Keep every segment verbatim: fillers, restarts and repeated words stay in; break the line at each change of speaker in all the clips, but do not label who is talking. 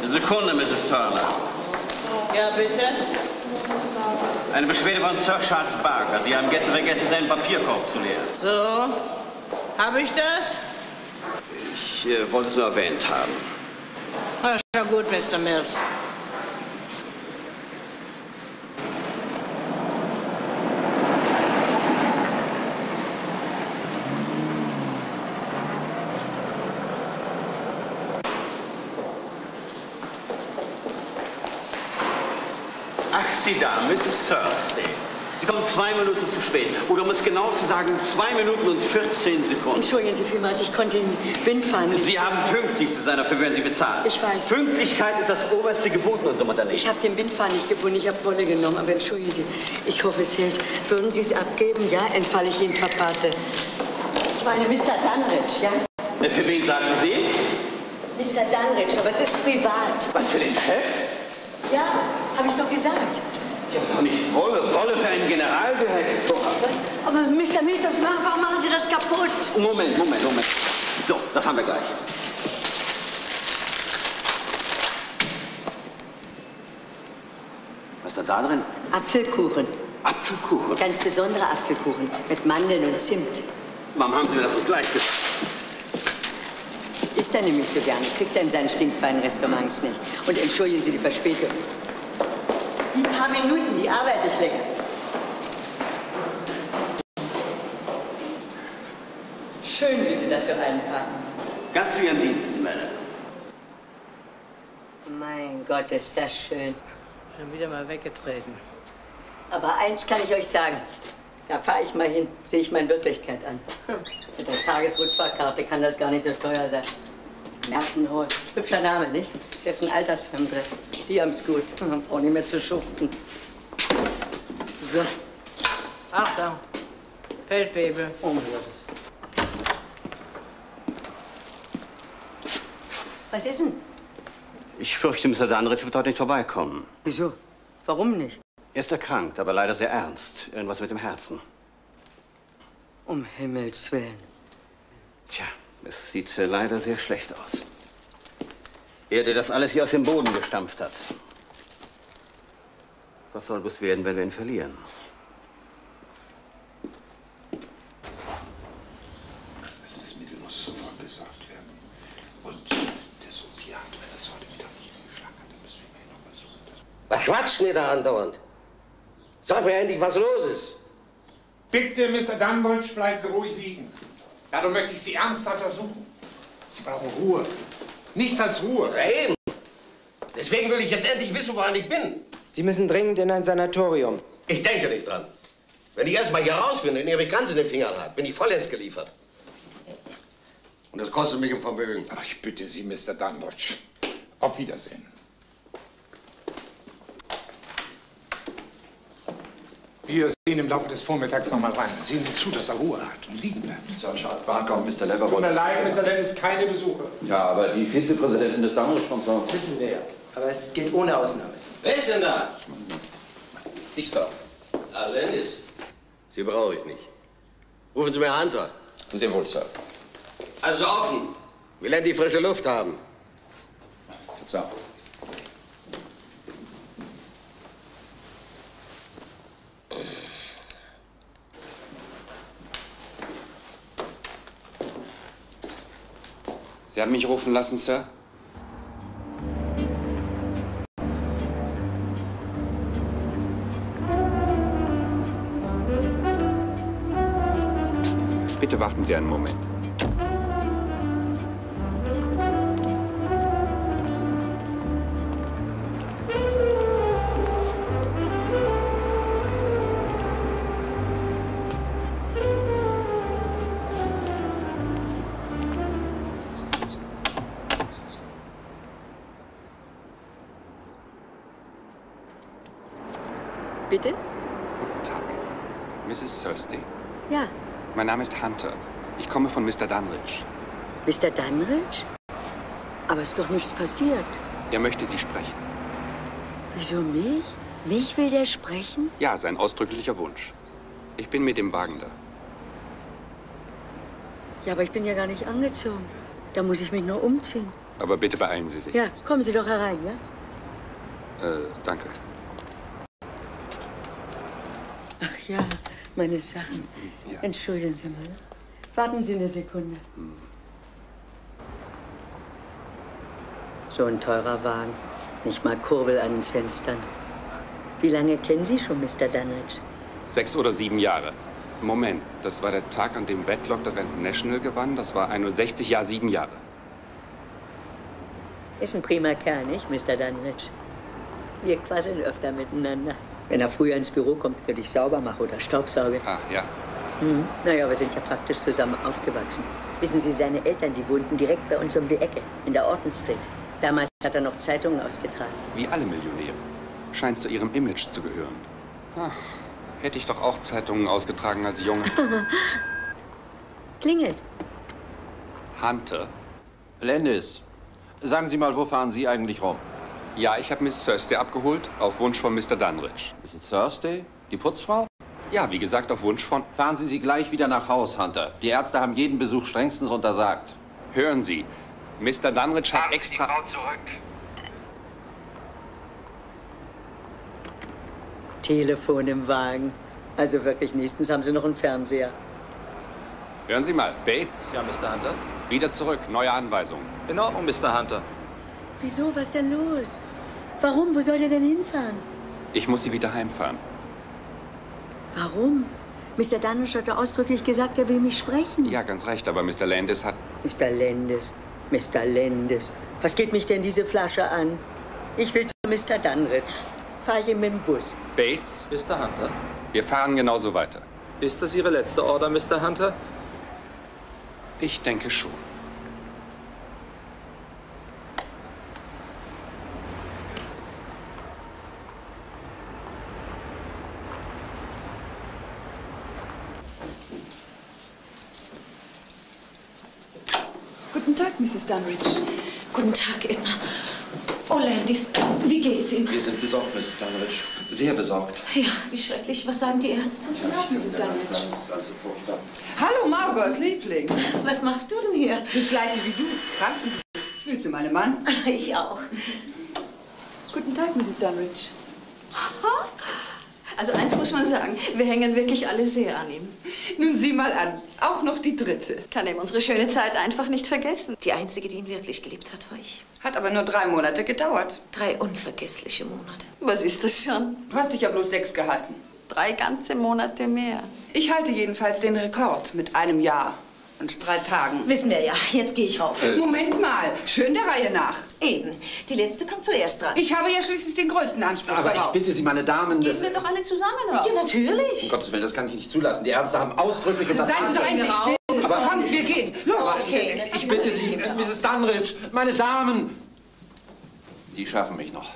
Sekunde, Misses Turner.
Ja, bitte?
Eine Beschwerde von Sir Charles Barker. Sie haben gestern vergessen, seinen Papierkorb zu leeren.
So, habe ich das?
Ich äh, wollte es nur erwähnt haben.
Na, ist ja gut, Mister Mills.
Ach, Sie da, Misses Thursday. Sie kommen zwei Minuten zu spät. Oder um es genau zu sagen, zwei Minuten und vierzehn Sekunden.
Entschuldigen Sie vielmals, ich konnte den Bindfahren nicht.
Sie haben pünktlich zu sein, dafür werden Sie bezahlt.
Ich weiß.
Pünktlichkeit ist das oberste Gebot in unserem Unternehmen.
Ich habe den Bindfahren nicht gefunden, ich habe volle genommen. Aber entschuldigen Sie, ich hoffe, es hält. Würden Sie es abgeben? Ja, entfall ich Ihnen verpasse. Ich meine, Mister Dunridge, ja?
Für wen sagen Sie?
Mister Dunridge, aber es ist privat.
Was, für den Chef?
Ja, habe ich doch gesagt.
Ja, doch nicht Wolle. Wolle für einen Generaldirektor.
Aber Mister Mills, was machen, warum machen Sie das kaputt?
Moment, Moment, Moment. So, das haben wir gleich. Was ist da drin?
Apfelkuchen.
Apfelkuchen?
Ganz besonderer Apfelkuchen. Mit Mandeln und Zimt.
Warum haben Sie mir das nicht gleich gesagt?
Isst er nämlich so gerne. Kriegt er in seinen stinkfeinen Restaurants nicht. Und entschuldigen Sie die Verspätung. Die paar Minuten, die arbeite ich länger. Schön, wie Sie das so einpacken.
Ganz zu Ihren Diensten, Madame.
Mein Gott, ist das schön.
Schon wieder mal weggetreten.
Aber eins kann ich euch sagen. Da fahre ich mal hin, sehe ich meine Wirklichkeit an. Hm. Mit der Tagesrückfahrkarte kann das gar nicht so teuer sein. Merkenholt. Hübscher Name, nicht? Ist jetzt ein Altersheim drin. Die haben's gut. Brauchen nicht mehr zu schuften. So.
Achtung. Feldwebel.
Oh mein Gott. Was ist denn?
Ich fürchte, Mister Dunridge wird heute nicht vorbeikommen.
Wieso? Warum nicht?
Er ist erkrankt, aber leider sehr ernst. Irgendwas mit dem Herzen.
Um Himmels Willen.
Tja, es sieht äh, leider sehr schlecht aus. Er, der das alles hier aus dem Boden gestampft hat. Was soll bloß werden, wenn wir ihn verlieren?
Also das Mittel muss sofort besorgt werden. Und das Opiat, wenn das heute Mittag nicht geschlagen hat, dann müssen wir noch was suchen.
Was quatscht ihr da andauernd? Sag mir endlich, was los ist.
Bitte, Mister Dunridge, bleiben Sie ruhig liegen. Darum möchte ich Sie ernsthaft untersuchen. Sie brauchen Ruhe. Nichts als Ruhe.
Ja, eben. Deswegen will ich jetzt endlich wissen, woran ich bin.
Sie müssen dringend in ein Sanatorium.
Ich denke nicht dran. Wenn ich erst mal hier raus bin und Ihre Kranz in den Fingern habe, bin ich vollends geliefert. Und das kostet mich ein Vermögen.
Ach, ich bitte Sie, Mister Dunridge. Auf Wiedersehen. Wir sehen im Laufe des Vormittags noch mal rein. Sehen Sie zu, dass er Ruhe hat und liegen bleibt.
Sir Charles Barker und Mister Leverott.
Tut mir leid, Mister Lennis, keine Besuche.
Ja, aber die Vizepräsidentin des Dunridge kommt so.
Wissen wir ja. Aber es geht ohne Ausnahme.
Wer ist denn da?
Ich, Sir.
Ah, Lennis. Sie brauche ich nicht. Rufen Sie mir Hunter.
Sehr wohl, Sir.
Also offen. Wir lernen die frische Luft haben.
Verzeihung. Sie haben mich rufen lassen, Sir? Bitte warten Sie einen Moment.
Bitte?
Guten Tag. Misses Thursday.
Ja.
Mein Name ist Hunter. Ich komme von Mister Dunridge.
Mister Dunridge? Aber ist doch nichts passiert.
Er möchte Sie sprechen.
Wieso mich? Mich will der sprechen?
Ja, sein ausdrücklicher Wunsch. Ich bin mit dem Wagen da.
Ja, aber ich bin ja gar nicht angezogen. Da muss ich mich nur umziehen.
Aber bitte beeilen Sie sich.
Ja, kommen Sie doch herein, ja?
Äh, danke.
Ach ja, meine Sachen.
Ja.
Entschuldigen Sie mal. Warten Sie eine Sekunde.
Hm.
So ein teurer Wagen. Nicht mal Kurbel an den Fenstern. Wie lange kennen Sie schon Mister Dunwich?
Sechs oder sieben Jahre. Moment, das war der Tag, an dem Wedlock das International gewann. Das war einundsechzig, ja, sieben Jahre.
Ist ein prima Kerl, nicht, Mister Dunwich? Wir quasseln öfter miteinander. Wenn er früher ins Büro kommt, würde ich sauber machen oder Staubsauge.
Ach, ja.
Hm. Naja, wir sind ja praktisch zusammen aufgewachsen. Wissen Sie, seine Eltern, die wohnten direkt bei uns um die Ecke, in der Orton Street. Damals hat er noch Zeitungen ausgetragen.
Wie alle Millionäre. Scheint zu ihrem Image zu gehören. Ach, hätte ich doch auch Zeitungen ausgetragen als Junge.
Klingelt.
Hunter?
Landis, sagen Sie mal, wo fahren Sie eigentlich rum?
Ja, ich habe Miss Thursday abgeholt, auf Wunsch von Mister Dunwich.
Missus Thursday? Die Putzfrau?
Ja, wie gesagt, auf Wunsch von...
Fahren Sie sie gleich wieder nach Haus, Hunter. Die Ärzte haben jeden Besuch strengstens untersagt.
Hören Sie, Mister Dunwich hat extra...
Die Frau zurück.
Telefon im Wagen. Also wirklich, nächstens haben Sie noch einen Fernseher.
Hören Sie mal, Bates?
Ja, Mister Hunter?
Wieder zurück, neue Anweisungen.
In Ordnung, Mister Hunter.
Wieso? Was denn los? Warum? Wo soll der denn hinfahren?
Ich muss Sie wieder heimfahren.
Warum? Mister Dunwich hat ausdrücklich gesagt, er will mich sprechen.
Ja, ganz recht, aber Mister Landis hat...
Mister Landis, Mister Landis. Was geht mich denn diese Flasche an? Ich will zu Mister Dunwich. Fahr ich ihm mit dem Bus.
Bates?
Mister Hunter?
Wir fahren genauso weiter.
Ist das Ihre letzte Order, Mister Hunter?
Ich denke schon.
Guten Tag, Missus Dunwich.
Guten Tag, Edna. Oh, Landis, wie geht's Ihnen?
Wir sind besorgt, Missus Dunwich. Sehr besorgt.
Ja, wie schrecklich. Was sagen die Ärzte?
Guten Tag, Missus Dunwich.
Das ist alles so furchtbar.
Hallo, Margot, Liebling.
Was machst du denn hier?
Das gleiche wie du. Krankenbesuch. Willst du meinen Mann?
Ich auch.
Guten Tag, Missus Dunwich.
Also eins muss man sagen, wir hängen wirklich alle sehr an ihm.
Nun sieh mal an, auch noch die dritte.
Kann ihm unsere schöne Zeit einfach nicht vergessen. Die einzige, die ihn wirklich geliebt hat, war ich.
Hat aber nur drei Monate gedauert.
Drei unvergessliche Monate.
Was ist das schon? Du hast dich ja bloß sechs gehalten.
Drei ganze Monate mehr.
Ich halte jedenfalls den Rekord mit einem Jahr und drei Tagen.
Wissen wir ja. Jetzt gehe ich rauf.
Äh. Moment mal, schön der Reihe nach.
Eben. Die letzte kommt zuerst dran.
Ich habe ja schließlich den größten Anspruch
Aber
darauf.
ich bitte Sie, meine Damen...
Gehen wir doch alle zusammen raus. Ja, natürlich.
Um Gottes Willen, das kann ich nicht zulassen. Die Ärzte haben ausdrücklich... Und das
Seien Sie doch endlich still.
Aber
kommt, wir gehen. Los.
Okay.
Ich bitte Sie, Missus Dunwich, meine Damen... Sie schaffen mich noch.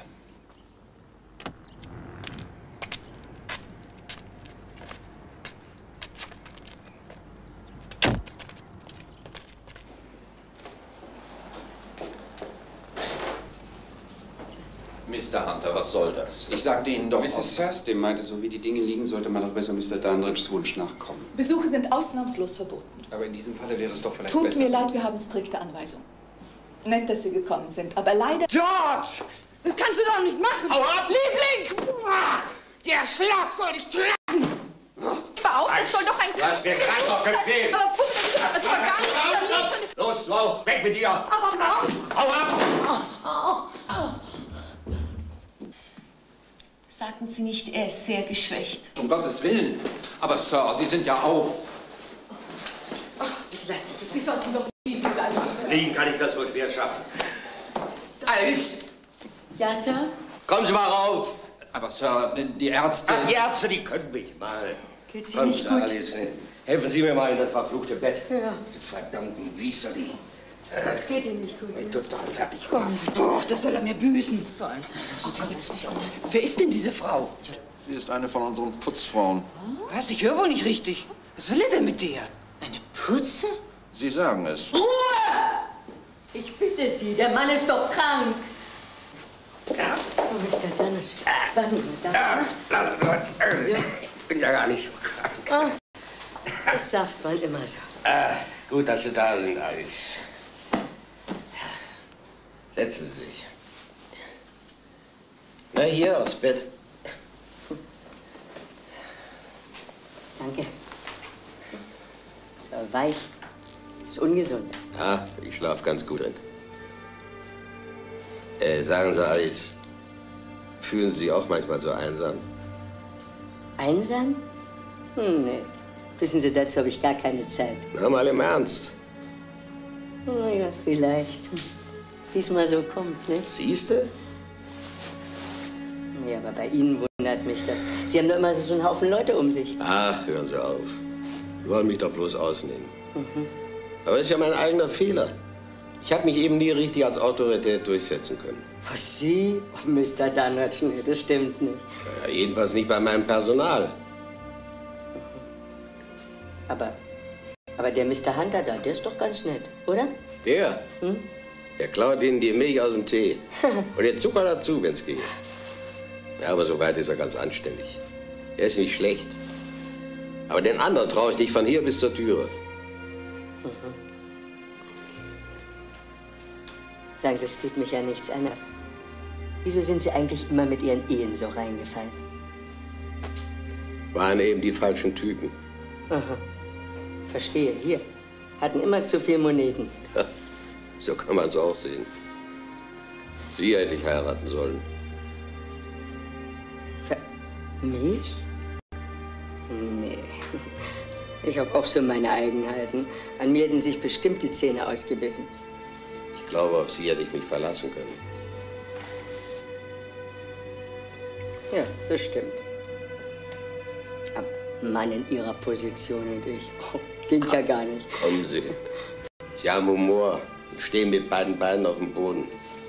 Mister Hunter, was soll das? Ich sagte Ihnen doch...
Missus Thursday meinte, so wie die Dinge liegen, sollte man doch besser Mister Dunwichs Wunsch nachkommen.
Besuche sind ausnahmslos verboten.
Aber in diesem Falle wäre es doch vielleicht
Tut
besser...
mir leid, wir haben strikte Anweisungen. Nett, dass Sie gekommen sind, aber leider... George! Das kannst du doch nicht machen! Hau ab! Liebling! Der Schlag soll dich treffen!
Hör auf, es soll doch ein...
Du hast mir gerade noch gefehlt!
Aber guck, das war gar nicht...
Los, du auch! Weg mit dir!
Aber Mann!
Hau ab!
Oh, oh. Sagten Sie nicht, er ist sehr geschwächt.
Um Gottes Willen. Aber, Sir, Sie sind ja auf.
Lassen Sie
Sie sollten doch liegen bleiben.
Liegen kann ich das wohl schwer schaffen.
Alice!
Ja, Sir?
Kommen Sie mal rauf!
Aber, Sir, die Ärzte...
Ach, die Ärzte, die können mich mal.
Geht's Ihnen
Kommen
nicht
Sie,
gut?
Alice, helfen Sie mir mal in das verfluchte Bett.
Ja.
Diese verdammten Biester, die...
Es geht Ihnen nicht gut.
Ich bin total fertig.
Oh, das soll er mir büßen.
vor allem. Oh Gott, lass mich auch mal.
Wer ist denn diese Frau?
Sie ist eine von unseren Putzfrauen.
Was? Ich höre wohl nicht richtig. Was will er denn mit dir?
Eine Putze?
Sie sagen es.
Ruhe! Ich bitte Sie, der Mann ist doch krank.
Ja.
Oh, Mister Dunwich, warten Sie, da.
Ja, lass mich. Ich bin ja gar nicht so krank.
Oh, das sagt man immer so.
Ah, gut, dass Sie da sind, Alice. Setzen Sie sich. Na, hier aufs Bett.
Danke. Ist aber weich. Ist ungesund.
Ja, ich schlaf ganz gut drin. Äh, sagen Sie, Alice, fühlen Sie sich auch manchmal so einsam?
Einsam? Hm, nee. Wissen Sie, dazu habe ich gar keine Zeit.
Na, mal im Ernst.
Na ja, vielleicht. Wie es mal so kommt, ne?
Siehste?
Ja, aber bei Ihnen wundert mich das. Sie haben doch immer so einen Haufen Leute um sich.
Ach, hören Sie auf. Sie wollen mich doch bloß ausnehmen.
Mhm.
Aber das ist ja mein eigener Fehler. Ich habe mich eben nie richtig als Autorität durchsetzen können.
Was, Sie? Oh, Mister Danratsch, nee, das stimmt nicht.
Ja, jedenfalls nicht bei meinem Personal.
Aber, aber der Mister Hunter da, der ist doch ganz nett, oder?
Der?
Hm?
Der klaut Ihnen die Milch aus dem Tee. Und den Zucker dazu, wenn's geht. Ja, aber soweit ist er ganz anständig. Er ist nicht schlecht. Aber den anderen traue ich nicht von hier bis zur Türe.
Mhm. Sagen Sie, es geht mich ja nichts an. Wieso sind Sie eigentlich immer mit Ihren Ehen so reingefallen?
Waren eben die falschen Typen.
Aha. Verstehe. Hier. Hatten immer zu viel Moneten.
Ja, so kann man es auch sehen. Sie hätte ich heiraten sollen.
Ver mich? Nee. Ich habe auch so meine Eigenheiten. An mir hätten sich bestimmt die Zähne ausgebissen.
Ich glaube, auf Sie hätte ich mich verlassen können.
Ja, das stimmt. Aber Mann in Ihrer Position und ich, oh, ging ja gar nicht.
Kommen Sie. Sie haben Humor und stehen mit beiden Beinen auf dem Boden.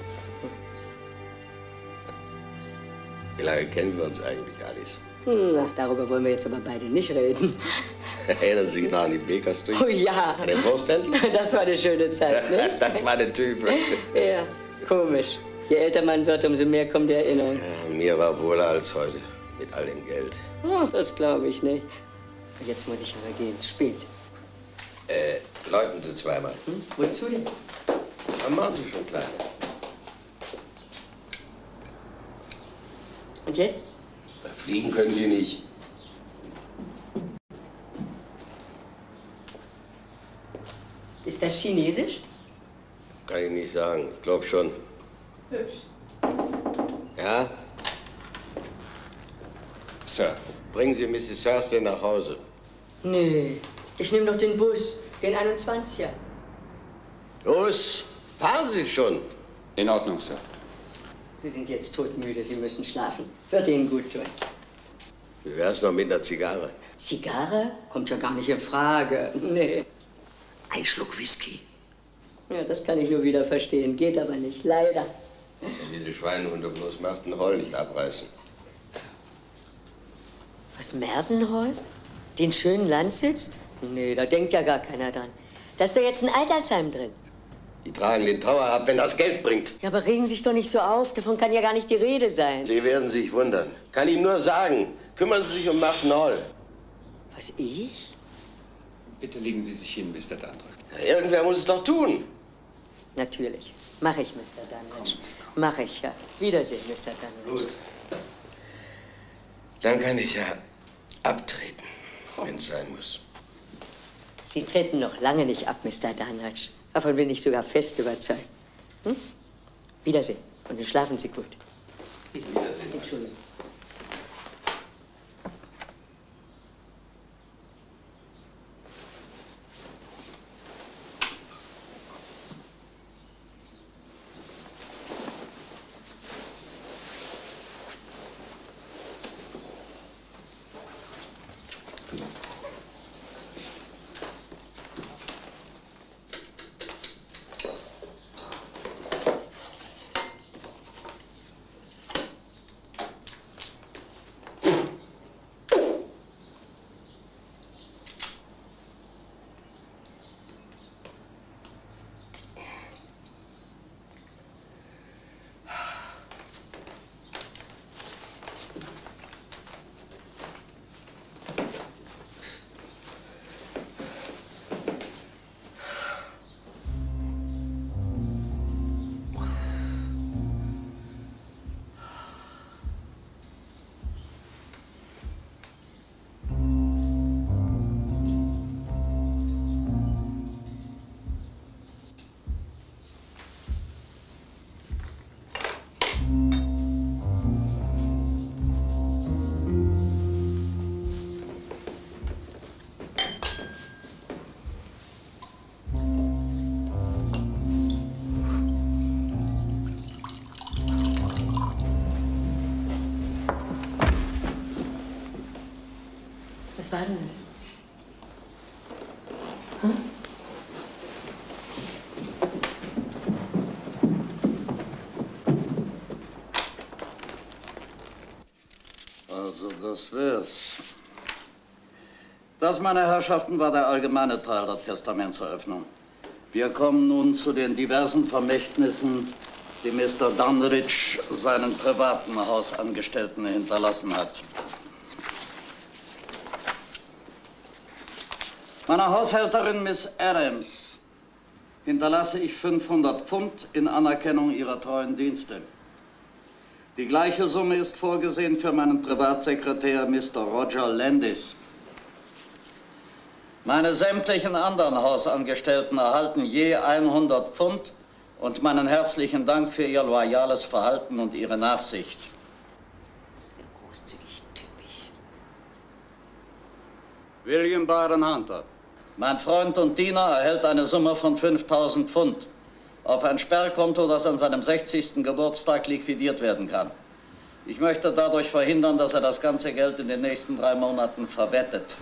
Wie lange kennen wir uns eigentlich, Alice?
Na, darüber wollen wir jetzt aber beide nicht reden.
Erinnern Sie sich noch an die Baker Street?
Oh ja.
An den Wurfständler?
Das war eine schöne Zeit, ne?
Das war der Typ.
Ja, komisch. Je älter man wird, umso mehr kommt die Erinnerung.
Ja, mir war wohler als heute, mit all dem Geld.
Oh, das glaube ich nicht. Jetzt muss ich aber gehen, spät.
Äh, läuten Sie zweimal.
Hm? Wozu denn?
Dann machen Sie schon, Kleine.
Und jetzt?
Da fliegen können die nicht.
Ist das Chinesisch?
Kann ich nicht sagen. Ich glaube schon.
Hübsch.
Ja? Sir, bringen Sie Misses Hurston nach Hause.
Nee, ich nehme doch den Bus, den einundzwanziger.
Los, fahren Sie schon.
In Ordnung, Sir.
Sie sind jetzt todmüde, Sie müssen schlafen. Wird Ihnen gut tun.
Wie wär's noch mit einer Zigarre?
Zigarre? Kommt ja gar nicht in Frage. Nee.
Ein Schluck Whisky.
Ja, das kann ich nur wieder verstehen. Geht aber nicht, leider.
Wenn diese Schweinehunde bloß Martin Hall nicht abreißen.
Was, Mertenhol? Den schönen Landsitz? Nee, da denkt ja gar keiner dran. Da ist doch jetzt ein Altersheim drin.
Die tragen den Tower ab, wenn das Geld bringt.
Ja, aber regen sich doch nicht so auf. Davon kann ja gar nicht die Rede sein.
Sie werden sich wundern. Kann Ihnen nur sagen, kümmern Sie sich um Martin Hall.
Was, ich?
Bitte legen Sie sich hin, Mister Dandridge.
Ja, irgendwer muss es doch tun.
Natürlich. Mach ich, Mister Dandridge. Mach ich, ja. Wiedersehen, Mister Dandridge.
Gut. Dann kann ich ja abtreten, wenn es sein muss.
Sie treten noch lange nicht ab, Mister Dandridge. Davon bin ich sogar fest überzeugt. Hm? Wiedersehen. Und dann schlafen Sie gut.
Wiedersehen.
Entschuldigung. das? Hm?
Also, das wär's. Das, meine Herrschaften, war der allgemeine Teil der Testamentseröffnung. Wir kommen nun zu den diversen Vermächtnissen, die Mister Dandridge seinen privaten Hausangestellten hinterlassen hat. Meiner Haushälterin Miss Adams hinterlasse ich fünfhundert Pfund in Anerkennung ihrer treuen Dienste. Die gleiche Summe ist vorgesehen für meinen Privatsekretär Mister Roger Landis. Meine sämtlichen anderen Hausangestellten erhalten je hundert Pfund und meinen herzlichen Dank für ihr loyales Verhalten und ihre Nachsicht.
Sehr großzügig, typisch.
William Byron Hunter, mein Freund und Diener, erhält eine Summe von fünftausend Pfund auf ein Sperrkonto, das an seinem sechzigsten Geburtstag liquidiert werden kann. Ich möchte dadurch verhindern, dass er das ganze Geld in den nächsten drei Monaten verwettet.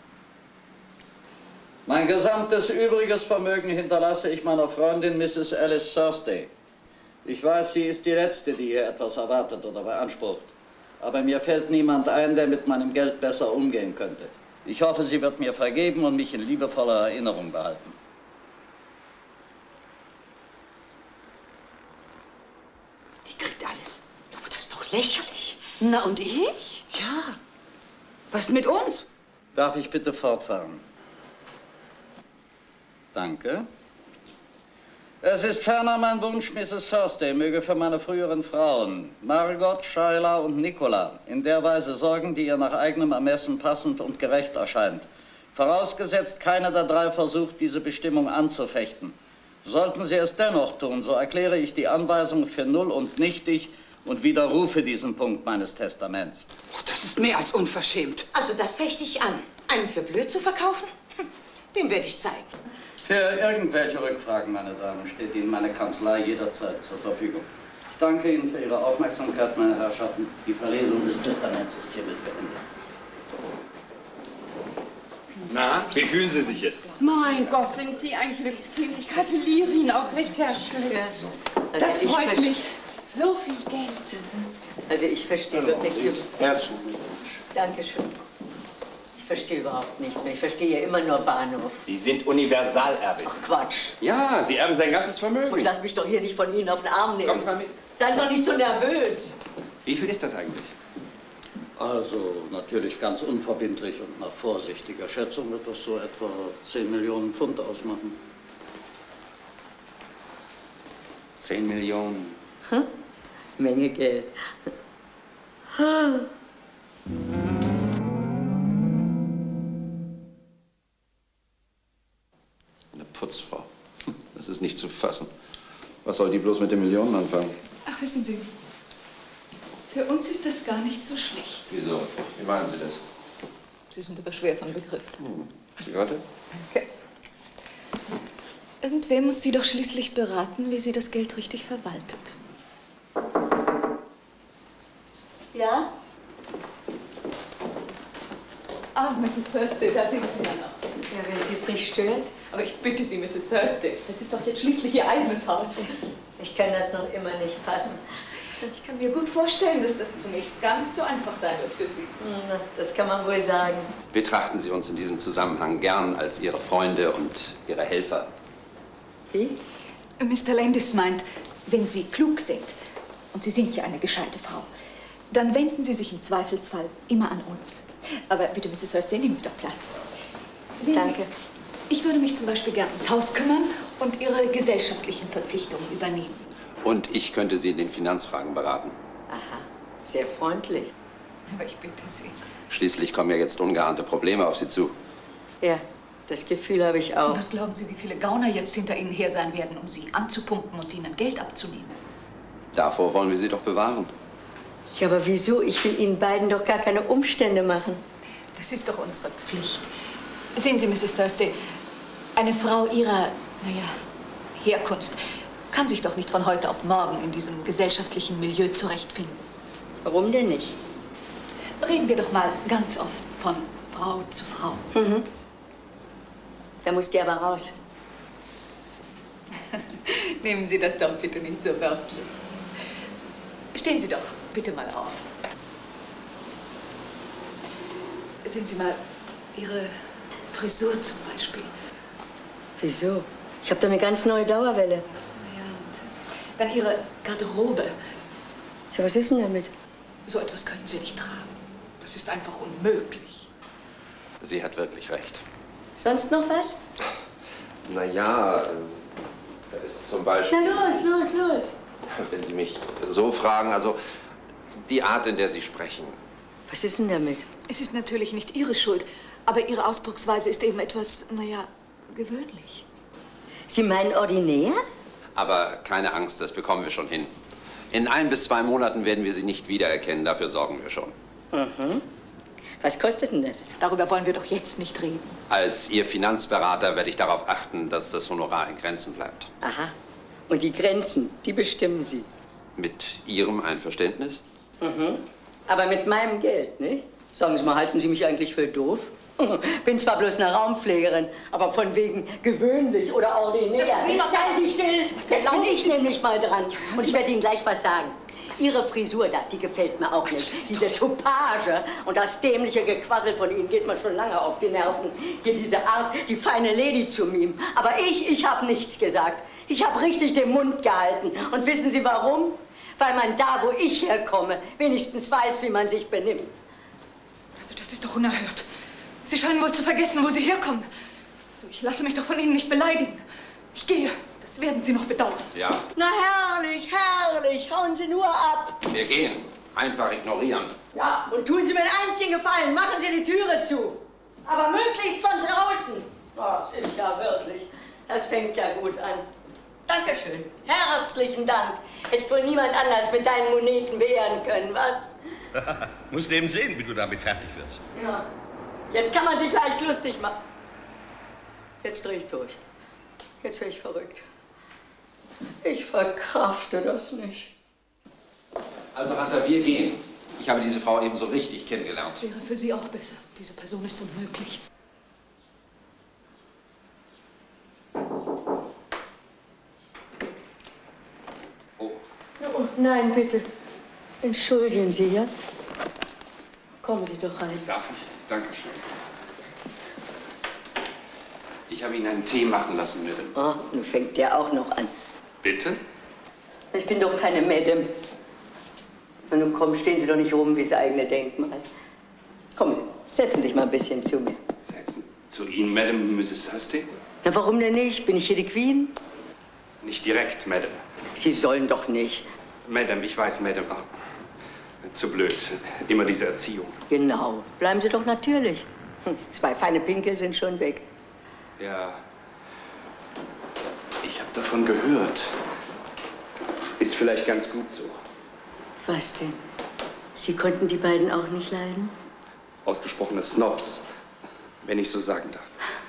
Mein gesamtes übriges Vermögen hinterlasse ich meiner Freundin Misses Alice Thursday. Ich weiß, sie ist die Letzte, die hier etwas erwartet oder beansprucht. Aber mir fällt niemand ein, der mit meinem Geld besser umgehen könnte. Ich hoffe, sie wird mir vergeben und mich in liebevoller Erinnerung behalten.
Die kriegt alles. Aber das ist doch lächerlich. Na, und ich?
Ja. Was mit uns?
Darf ich bitte fortfahren? Danke. Es ist ferner mein Wunsch, Misses Thursday möge für meine früheren Frauen, Margot, Shyla und Nicola, in der Weise sorgen, die ihr nach eigenem Ermessen passend und gerecht erscheint. Vorausgesetzt, keiner der drei versucht, diese Bestimmung anzufechten. Sollten sie es dennoch tun, so erkläre ich die Anweisung für null und nichtig und widerrufe diesen Punkt meines Testaments.
Oh, das ist mehr als unverschämt.
Also das fechte ich an. Einen für blöd zu verkaufen? Hm, dem werde ich zeigen.
Für irgendwelche Rückfragen, meine Damen, steht Ihnen meine Kanzlei jederzeit zur Verfügung. Ich danke Ihnen für Ihre Aufmerksamkeit, meine Herrschaften. Die Verlesung des Testaments ist hiermit beendet.
Na, wie fühlen Sie sich jetzt?
Mein Gott, sind Sie ein Glückskind. Ich gratuliere Ihnen auch recht herzlich.
Also
Das
ich
freut
ver-
mich. So viel Geld.
Also ich verstehe wirklich...
Herzlichen Glückwunsch.
Dankeschön. Ich verstehe überhaupt nichts mehr. Ich verstehe ja immer nur Bahnhof.
Sie sind Universalerbin.
Ach, Quatsch.
Ja, Sie erben sein ganzes Vermögen.
Und lass mich doch hier nicht von Ihnen auf den Arm nehmen.
Kommen Sie mal mit.
Seien Sie doch nicht so nervös.
Wie viel ist das eigentlich?
Also natürlich ganz unverbindlich und nach vorsichtiger Schätzung wird das so etwa zehn Millionen Pfund ausmachen.
zehn Millionen.
Hm? Menge Geld.
Eine Putzfrau. Das ist nicht zu fassen. Was soll die bloß mit den Millionen anfangen?
Ach, wissen Sie, für uns ist das gar nicht so schlecht.
Wieso? Wie meinen Sie das?
Sie sind aber schwer von Begriff.
Zigarette?
Danke. Irgendwer muss Sie doch schließlich beraten, wie sie das Geld richtig verwaltet.
Ja?
Ah, Misses Thursday, da sind Sie ja noch.
Ja, wenn Sie es nicht stört.
Aber ich bitte Sie, Misses Thursday, das ist doch jetzt schließlich Ihr eigenes Haus.
Ich kann das noch immer nicht fassen.
Ich kann mir gut vorstellen, dass das zunächst gar nicht so einfach sein wird für Sie.
Na, das kann man wohl sagen.
Betrachten Sie uns in diesem Zusammenhang gern als Ihre Freunde und Ihre Helfer.
Wie?
Mister Landis meint, wenn Sie klug sind, und Sie sind ja eine gescheite Frau, dann wenden Sie sich im Zweifelsfall immer an uns. Aber bitte, Misses Thursday, nehmen Sie doch Platz. Sehen
Danke.
Sie, ich würde mich zum Beispiel gern ums Haus kümmern und Ihre gesellschaftlichen Verpflichtungen übernehmen.
Und ich könnte Sie in den Finanzfragen beraten.
Aha, sehr freundlich.
Aber ich bitte Sie.
Schließlich kommen ja jetzt ungeahnte Probleme auf Sie zu.
Ja, das Gefühl habe ich auch.
Was glauben Sie, wie viele Gauner jetzt hinter Ihnen her sein werden, um Sie anzupumpen und Ihnen Geld abzunehmen?
Davor wollen wir Sie doch bewahren.
Ja, aber wieso? Ich will Ihnen beiden doch gar keine Umstände machen.
Das ist doch unsere Pflicht. Sehen Sie, Misses Thursday, eine Frau Ihrer, naja, Herkunft kann sich doch nicht von heute auf morgen in diesem gesellschaftlichen Milieu zurechtfinden.
Warum denn nicht?
Reden wir doch mal ganz oft von Frau zu Frau.
Mhm. Da muss die aber raus.
Nehmen Sie das doch bitte nicht so wörtlich. Stehen Sie doch bitte mal auf. Sehen Sie mal, Ihre Frisur zum Beispiel.
Wieso? Ich habe doch eine ganz neue Dauerwelle.
Naja, und dann Ihre Garderobe.
Ja, was ist denn damit?
So etwas können Sie nicht tragen. Das ist einfach unmöglich.
Sie hat wirklich recht.
Sonst noch was?
Na ja, da ist zum Beispiel...
Na los, los, los.
Wenn Sie mich so fragen, also die Art, in der Sie sprechen.
Was ist denn damit?
Es ist natürlich nicht Ihre Schuld, aber Ihre Ausdrucksweise ist eben etwas, naja, gewöhnlich.
Sie meinen ordinär?
Aber keine Angst, das bekommen wir schon hin. In ein bis zwei Monaten werden wir Sie nicht wiedererkennen, dafür sorgen wir schon.
Mhm. Was kostet denn das?
Darüber wollen wir doch jetzt nicht reden.
Als Ihr Finanzberater werde ich darauf achten, dass das Honorar in Grenzen bleibt.
Aha. Und die Grenzen, die bestimmen Sie?
Mit Ihrem Einverständnis?
Mhm. Aber mit meinem Geld, nicht? Sagen Sie mal, halten Sie mich eigentlich für doof? Bin zwar bloß eine Raumpflegerin, aber von wegen gewöhnlich oder ordinär. Seien Sie still! Jetzt bin ich nämlich mal dran. Und ich werde Ihnen gleich was sagen. Ihre Frisur da, die gefällt mir auch nicht. Diese Toupage und das dämliche Gequassel von Ihnen geht mir schon lange auf die Nerven. Hier diese Art, die feine Lady zu mimen. Aber ich, ich habe nichts gesagt. Ich habe richtig den Mund gehalten. Und wissen Sie warum? Weil man da, wo ich herkomme, wenigstens weiß, wie man sich benimmt.
Also das ist doch unerhört. Sie scheinen wohl zu vergessen, wo Sie herkommen. Also ich lasse mich doch von Ihnen nicht beleidigen. Ich gehe. Das werden Sie noch bedauern.
Ja,
Na herrlich, herrlich. Hauen Sie nur ab.
wir gehen. Einfach ignorieren.
Ja, und tun Sie mir einen einzigen Gefallen. Machen Sie die Türe zu. Aber möglichst von draußen. Oh, das ist ja wirklich, das fängt ja gut an. Dankeschön. Herzlichen Dank. Hättest wohl niemand anders mit deinen Moneten beehren können, was?
Musst eben sehen, wie du damit fertig wirst.
Ja. Jetzt kann man sich leicht lustig machen. Jetzt drehe ich durch. Jetzt werde ich verrückt. Ich verkrafte das nicht.
Also, Hunter, wir gehen. Ich habe diese Frau eben so richtig kennengelernt.
Wäre für Sie auch besser. Diese Person ist unmöglich.
Oh, nein, bitte. Entschuldigen Sie, ja? Kommen Sie doch rein.
Darf ich? Dankeschön. Ich habe Ihnen einen Tee machen lassen, Madame.
Oh, nun fängt der auch noch an.
Bitte?
Ich bin doch keine Madame. Und nun komm, stehen Sie doch nicht rum wie das eigene Denkmal. Kommen Sie, setzen Sie sich mal ein bisschen zu mir.
Setzen? Zu Ihnen, Madame Misses Hurstey?
Na, warum denn nicht? Bin ich hier die Queen?
Nicht direkt, Madame.
Sie sollen doch nicht.
Madame, ich weiß, Madame. Ach, zu blöd. Immer diese Erziehung.
Genau. Bleiben Sie doch natürlich. Hm, zwei feine Pinkel sind schon weg.
Ja. Ich habe davon gehört. Ist vielleicht ganz gut so.
Was denn? Sie konnten die beiden auch nicht leiden?
Ausgesprochene Snobs, wenn ich so sagen darf.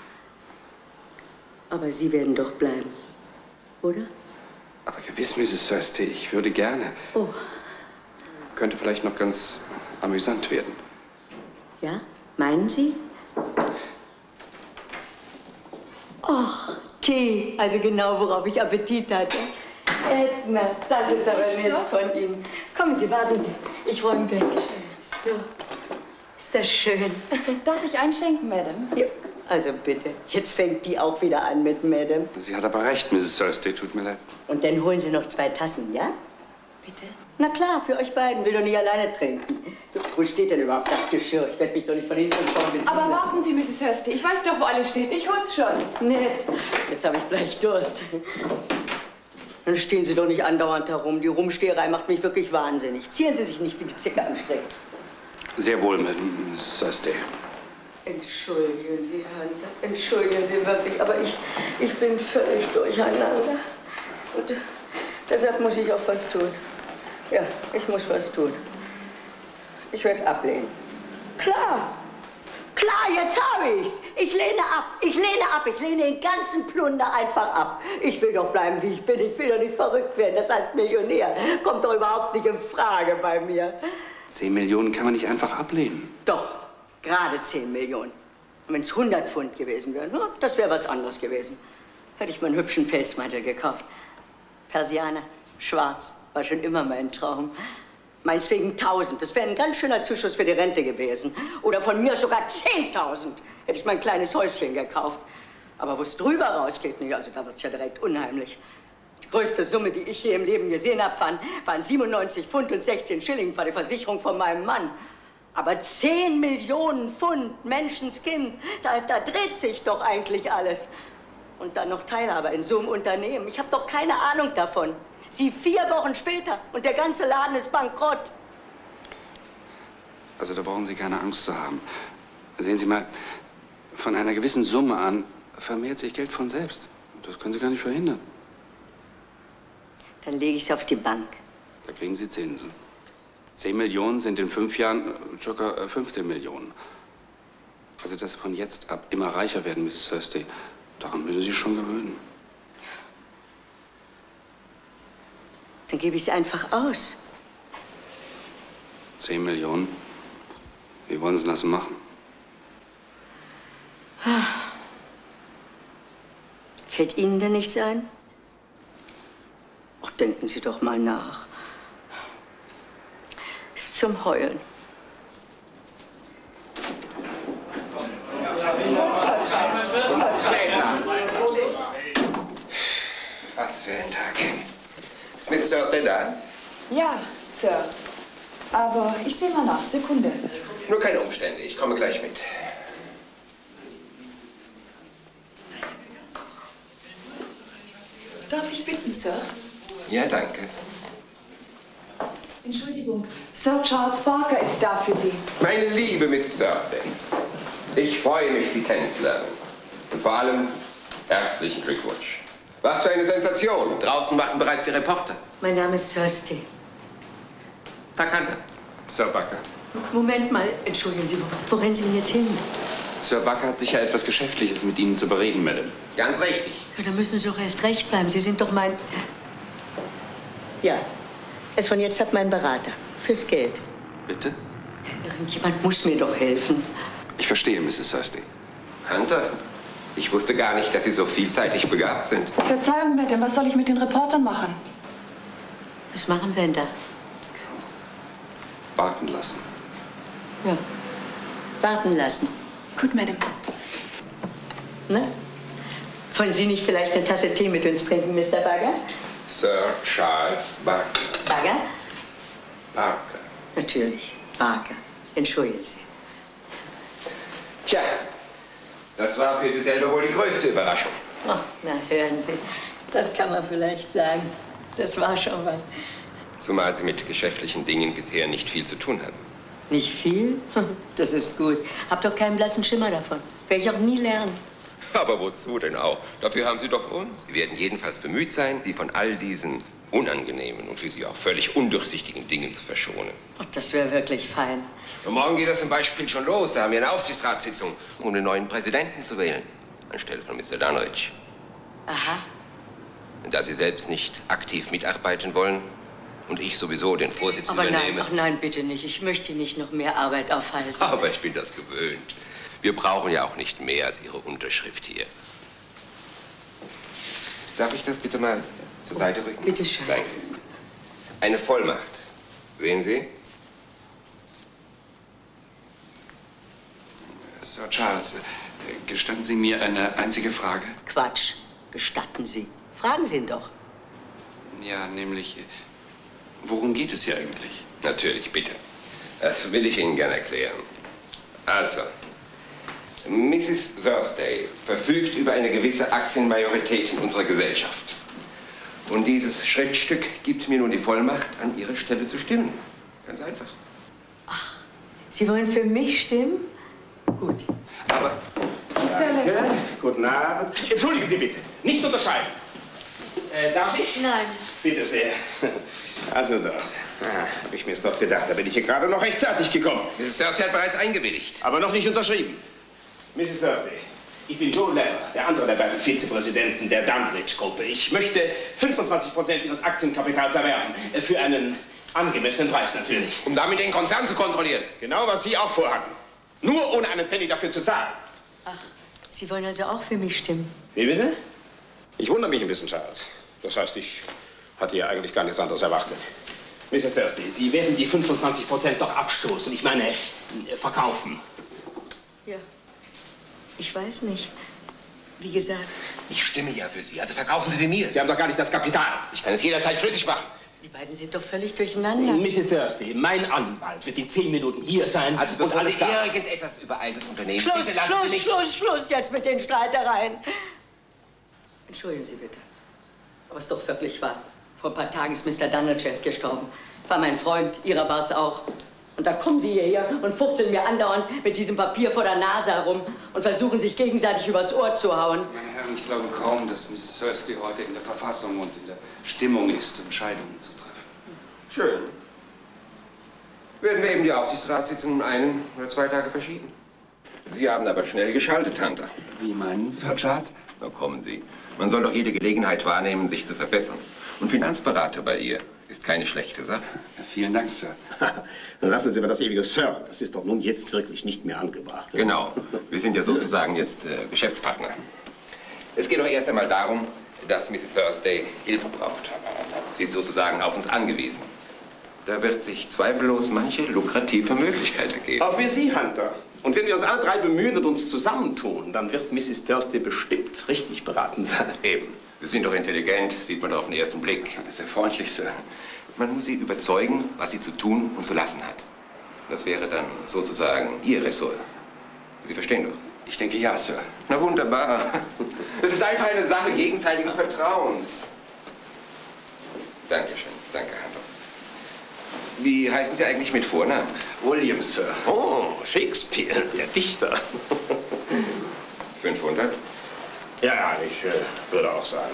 Aber Sie werden doch bleiben, oder?
Aber gewiss, Misses Hurstey, ich würde gerne.
Oh.
Könnte vielleicht noch ganz amüsant werden.
Ja? Meinen Sie? Ach, Tee. Also genau, worauf ich Appetit hatte. Edna, das ist aber nett von Ihnen. Kommen Sie, warten Sie. Ich räume weg. So. Ist das schön.
Darf ich einschenken, Madame?
Ja. Also bitte. Jetzt fängt die auch wieder an mit Madame.
Sie hat aber recht, Misses Hurstey, tut mir leid.
Und dann holen Sie noch zwei Tassen, ja?
Bitte?
Na klar, für euch beiden. Will doch nicht alleine trinken. So, wo steht denn überhaupt das Geschirr? Ich werde mich doch nicht von hinten und vorne bedienen
Aber
lassen.
warten Sie, Misses Hurstey. Ich weiß doch, wo alles steht. Ich hol's schon.
Nett. Jetzt habe ich gleich Durst. Dann stehen Sie doch nicht andauernd herum. Die Rumsteherei macht mich wirklich wahnsinnig. Zieren Sie sich nicht wie die Zicke am Strick.
Sehr wohl, Madame Misses Hurstey.
Entschuldigen Sie, Hunter. Entschuldigen Sie wirklich, aber ich, ich bin völlig durcheinander. Und deshalb muss ich auch was tun. Ja, ich muss was tun. Ich werde ablehnen. Klar. Klar, jetzt habe ich's. Ich lehne ab. Ich lehne ab. Ich lehne den ganzen Plunder einfach ab. Ich will doch bleiben, wie ich bin. Ich will doch nicht verrückt werden. Das heißt Millionär. Kommt doch überhaupt nicht in Frage bei mir.
Zehn Millionen kann man nicht einfach ablehnen.
Doch, Gerade zehn Millionen. Und wenn es hundert Pfund gewesen wären, ja, das wäre was anderes gewesen. Hätte ich mir einen hübschen Pelzmantel gekauft. Persianer, schwarz, war schon immer mein Traum. Meinetwegen tausend, das wäre ein ganz schöner Zuschuss für die Rente gewesen. Oder von mir sogar zehntausend, hätte ich mein kleines Häuschen gekauft. Aber wo es drüber rausgeht, nicht, also da wird es ja direkt unheimlich. Die größte Summe, die ich je im Leben gesehen habe, waren, waren siebenundneunzig Pfund und sechzehn Schilling, war die Versicherung von meinem Mann. Aber zehn Millionen Pfund, Menschenskind, da, da dreht sich doch eigentlich alles. Und dann noch Teilhaber in so einem Unternehmen. Ich habe doch keine Ahnung davon. Sie vier Wochen später und der ganze Laden ist bankrott.
Also da brauchen Sie keine Angst zu haben. Sehen Sie mal, von einer gewissen Summe an vermehrt sich Geld von selbst. Das können Sie gar nicht verhindern.
Dann lege ich es auf die Bank.
Da kriegen Sie Zinsen. Zehn Millionen sind in fünf Jahren ca. fünfzehn Millionen. Also, dass Sie von jetzt ab immer reicher werden, Misses Thursday, daran müssen Sie sich schon gewöhnen.
Dann gebe ich es einfach aus.
Zehn Millionen? Wie wollen Sie das machen?
Fällt Ihnen denn nichts ein? Ach, denken Sie doch mal nach. Ist zum Heulen.
Was für ein Tag. Ist Misses Thursday da?
Ja, Sir. Aber ich sehe mal nach. Sekunde.
Nur keine Umstände. Ich komme gleich mit.
Darf ich bitten, Sir?
Ja, danke.
Entschuldigung, Sir Charles Barker ist da für Sie.
Meine liebe Misses Thursday, ich freue mich, Sie kennenzulernen. Und vor allem herzlichen Glückwunsch. Was für eine Sensation. Draußen warten bereits die Reporter.
Mein Name ist Thursday.
Tag Hunter.
Sir Barker.
Moment mal, entschuldigen Sie, wo, wo rennen Sie denn jetzt hin?
Sir Barker hat sicher etwas Geschäftliches mit Ihnen zu bereden, Madame.
Ganz richtig.
Ja, dann müssen Sie doch erst recht bleiben. Sie sind doch mein... Ja, erst von jetzt ab mein Berater. Fürs Geld.
Bitte?
Irgendjemand muss mir doch helfen.
Ich verstehe, Misses Thursday.
Hunter, ich wusste gar nicht, dass Sie so vielseitig begabt sind.
Verzeihung, Madame, was soll ich mit den Reportern machen?
Was machen wir denn da?
Warten lassen.
Ja, warten lassen.
Gut, Madame.
Ne? Wollen Sie nicht vielleicht eine Tasse Tee mit uns trinken, Mister Barker?
Sir Charles Barker.
Barker?
Barker.
Natürlich, Barker. Entschuldigen Sie.
Tja, das war für Sie selber wohl die größte Überraschung.
Oh, na, hören Sie. Das kann man vielleicht sagen. Das war schon was.
Zumal Sie mit geschäftlichen Dingen bisher nicht viel zu tun hatten.
Nicht viel? Das ist gut. Hab doch keinen blassen Schimmer davon. Werde ich auch nie lernen.
Aber wozu denn auch? Dafür haben Sie doch uns. Sie werden jedenfalls bemüht sein, Sie von all diesen unangenehmen und für Sie auch völlig undurchsichtigen Dingen zu verschonen.
Oh, das wäre wirklich fein.
Und morgen geht das zum Beispiel schon los. Da haben wir eine Aufsichtsratssitzung, um den neuen Präsidenten zu wählen. Anstelle von Mister Dunridge.
Aha.
Und da Sie selbst nicht aktiv mitarbeiten wollen und ich sowieso den Vorsitz
Aber nein,
übernehme...
ach nein, bitte nicht. Ich möchte nicht noch mehr Arbeit aufhalsen.
Aber ich bin das gewöhnt. Wir brauchen ja auch nicht mehr als Ihre Unterschrift hier. Darf ich das bitte mal zur Seite rücken?
Bitte schön.
Danke. Eine Vollmacht. Sehen Sie?
Sir Charles, gestatten Sie mir eine einzige Frage?
Quatsch. Gestatten Sie. Fragen Sie ihn doch.
Ja, nämlich, worum geht es hier eigentlich?
Natürlich, bitte. Das will ich Ihnen gern erklären. Also, Misses Thursday verfügt über eine gewisse Aktienmajorität in unserer Gesellschaft. Und dieses Schriftstück gibt mir nun die Vollmacht, an Ihre Stelle zu stimmen. Ganz einfach.
Ach, Sie wollen für mich stimmen? Gut.
Aber...
Danke. Guten Abend. Entschuldigen Sie bitte. Nicht unterschreiben. Äh, darf ich?
Nein.
Bitte sehr. Also doch. Ah, hab ich mir's doch gedacht. Da bin ich hier gerade noch rechtzeitig gekommen.
Misses Thursday hat bereits eingewilligt.
Aber noch nicht unterschrieben. Misses Thursday, ich bin Joe Lever, der andere der beiden Vizepräsidenten der Dunridge-Gruppe. Ich möchte fünfundzwanzig Prozent Ihres Aktienkapitals erwerben. Äh, Für einen angemessenen Preis natürlich.
Um damit den Konzern zu kontrollieren.
Genau, was Sie auch vorhatten. Nur ohne einen Penny dafür zu zahlen.
Ach, Sie wollen also auch für mich stimmen?
Wie bitte? Ich wundere mich ein bisschen, Charles. Das heißt, ich hatte ja eigentlich gar nichts anderes erwartet. Mister Thursday, Sie werden die fünfundzwanzig Prozent doch abstoßen. Ich meine, äh, verkaufen.
Ja. Ich weiß nicht. Wie gesagt.
Ich stimme ja für Sie, also verkaufen Sie sie mir.
Sie haben doch gar nicht das Kapital.
Ich kann es jederzeit flüssig machen.
Die beiden sind doch völlig durcheinander.
Misses Thursday, mein Anwalt wird in zehn Minuten hier sein.
Also
und
bevor
alles
Sie
klar.
irgendetwas über eines Unternehmen...
Schluss,
bitte lassen
Schluss,
Sie nicht...
Schluss, Schluss jetzt mit den Streitereien. Entschuldigen Sie bitte. Aber es ist doch wirklich wahr. Vor ein paar Tagen ist Mister Dunwich erst gestorben. War mein Freund, Ihrer war es auch. Und da kommen Sie hierher und fuchteln mir andauernd mit diesem Papier vor der Nase herum und versuchen, sich gegenseitig übers Ohr zu hauen.
Meine Herren, ich glaube kaum, dass Misses Thursday heute in der Verfassung und in der Stimmung ist, Entscheidungen zu treffen.
Schön. Werden wir eben die Aufsichtsratssitzung um einen oder zwei Tage verschieben. Sie haben aber schnell geschaltet, Hunter.
Wie meinen Sie, Sir Charles?
Na kommen Sie. Man soll doch jede Gelegenheit wahrnehmen, sich zu verbessern. Und Finanzberater bei ihr ist keine schlechte Sache.
Vielen Dank, Sir.
Dann lassen Sie mir das ewige Sir. Das ist doch nun jetzt wirklich nicht mehr angebracht.
Genau. Wir sind ja sozusagen jetzt äh, Geschäftspartner. Es geht doch erst einmal darum, dass Misses Thursday Hilfe braucht. Sie ist sozusagen auf uns angewiesen. Da wird sich zweifellos manche lukrative Möglichkeit ergeben.
Auch für Sie, Hunter. Und wenn wir uns alle drei bemühen und uns zusammentun, dann wird Misses Thursday bestimmt richtig beraten sein.
Eben. Sie sind doch intelligent, sieht man doch auf den ersten Blick.
Sehr freundlich, Sir.
Man muss sie überzeugen, was sie zu tun und zu lassen hat. Das wäre dann sozusagen Ihr Ressort. Sie verstehen doch?
Ich denke ja, Sir.
Na wunderbar. Es ist einfach eine Sache gegenseitigen Vertrauens. Dankeschön. Danke, Hunter. Wie heißen Sie eigentlich mit Vornamen?
William, Sir. Oh, Shakespeare, der Dichter.
fünfhundert?
Ja, ich äh, würde auch sagen.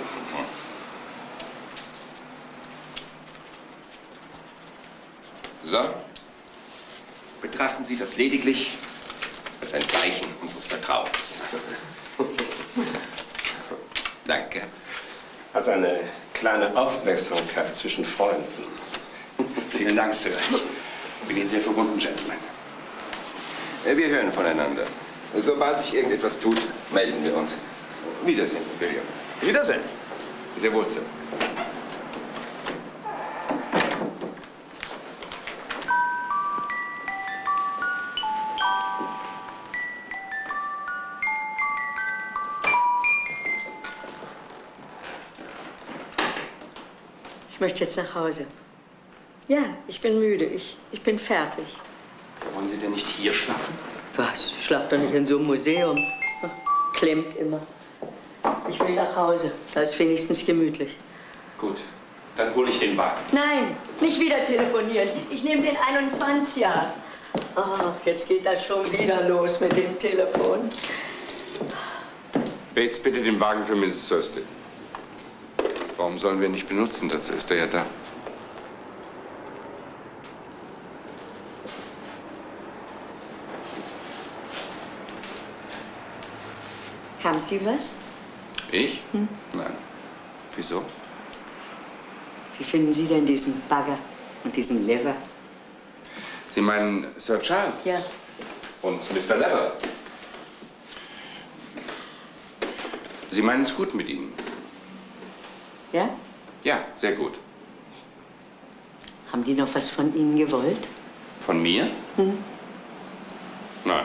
So. Betrachten Sie das lediglich als ein Zeichen unseres Vertrauens. Danke.
Als eine kleine Aufmerksamkeit zwischen Freunden.
Vielen Dank, Sir. Ich bin Ihnen sehr verbunden, Gentlemen.
Wir hören voneinander. Sobald sich irgendetwas tut, melden wir uns. Wiedersehen, William.
Wiedersehen.
Sehr wohl, Sir.
Ich möchte jetzt nach Hause. Ja, ich bin müde. Ich, ich bin fertig.
Wollen Sie denn nicht hier schlafen?
Was? Ich schlaf doch nicht in so einem Museum. Klemmt immer. Ich will nach Hause. Da ist wenigstens gemütlich.
Gut, dann hole ich den Wagen.
Nein, nicht wieder telefonieren. Ich nehme den einundzwanziger. Ach, jetzt geht das schon wieder los mit dem Telefon.
Bates, bitte den Wagen für Misses Thursday. Warum sollen wir ihn nicht benutzen? Dazu ist er ja da.
Haben Sie was?
Ich?
Hm?
Nein. Wieso?
Wie finden Sie denn diesen Bagger und diesen Lever?
Sie meinen Sir Charles?
Ja.
Und Mister Lever? Sie meinen es gut mit Ihnen?
Ja?
Ja, sehr gut.
Haben die noch was von Ihnen gewollt?
Von mir?
Hm?
Nein.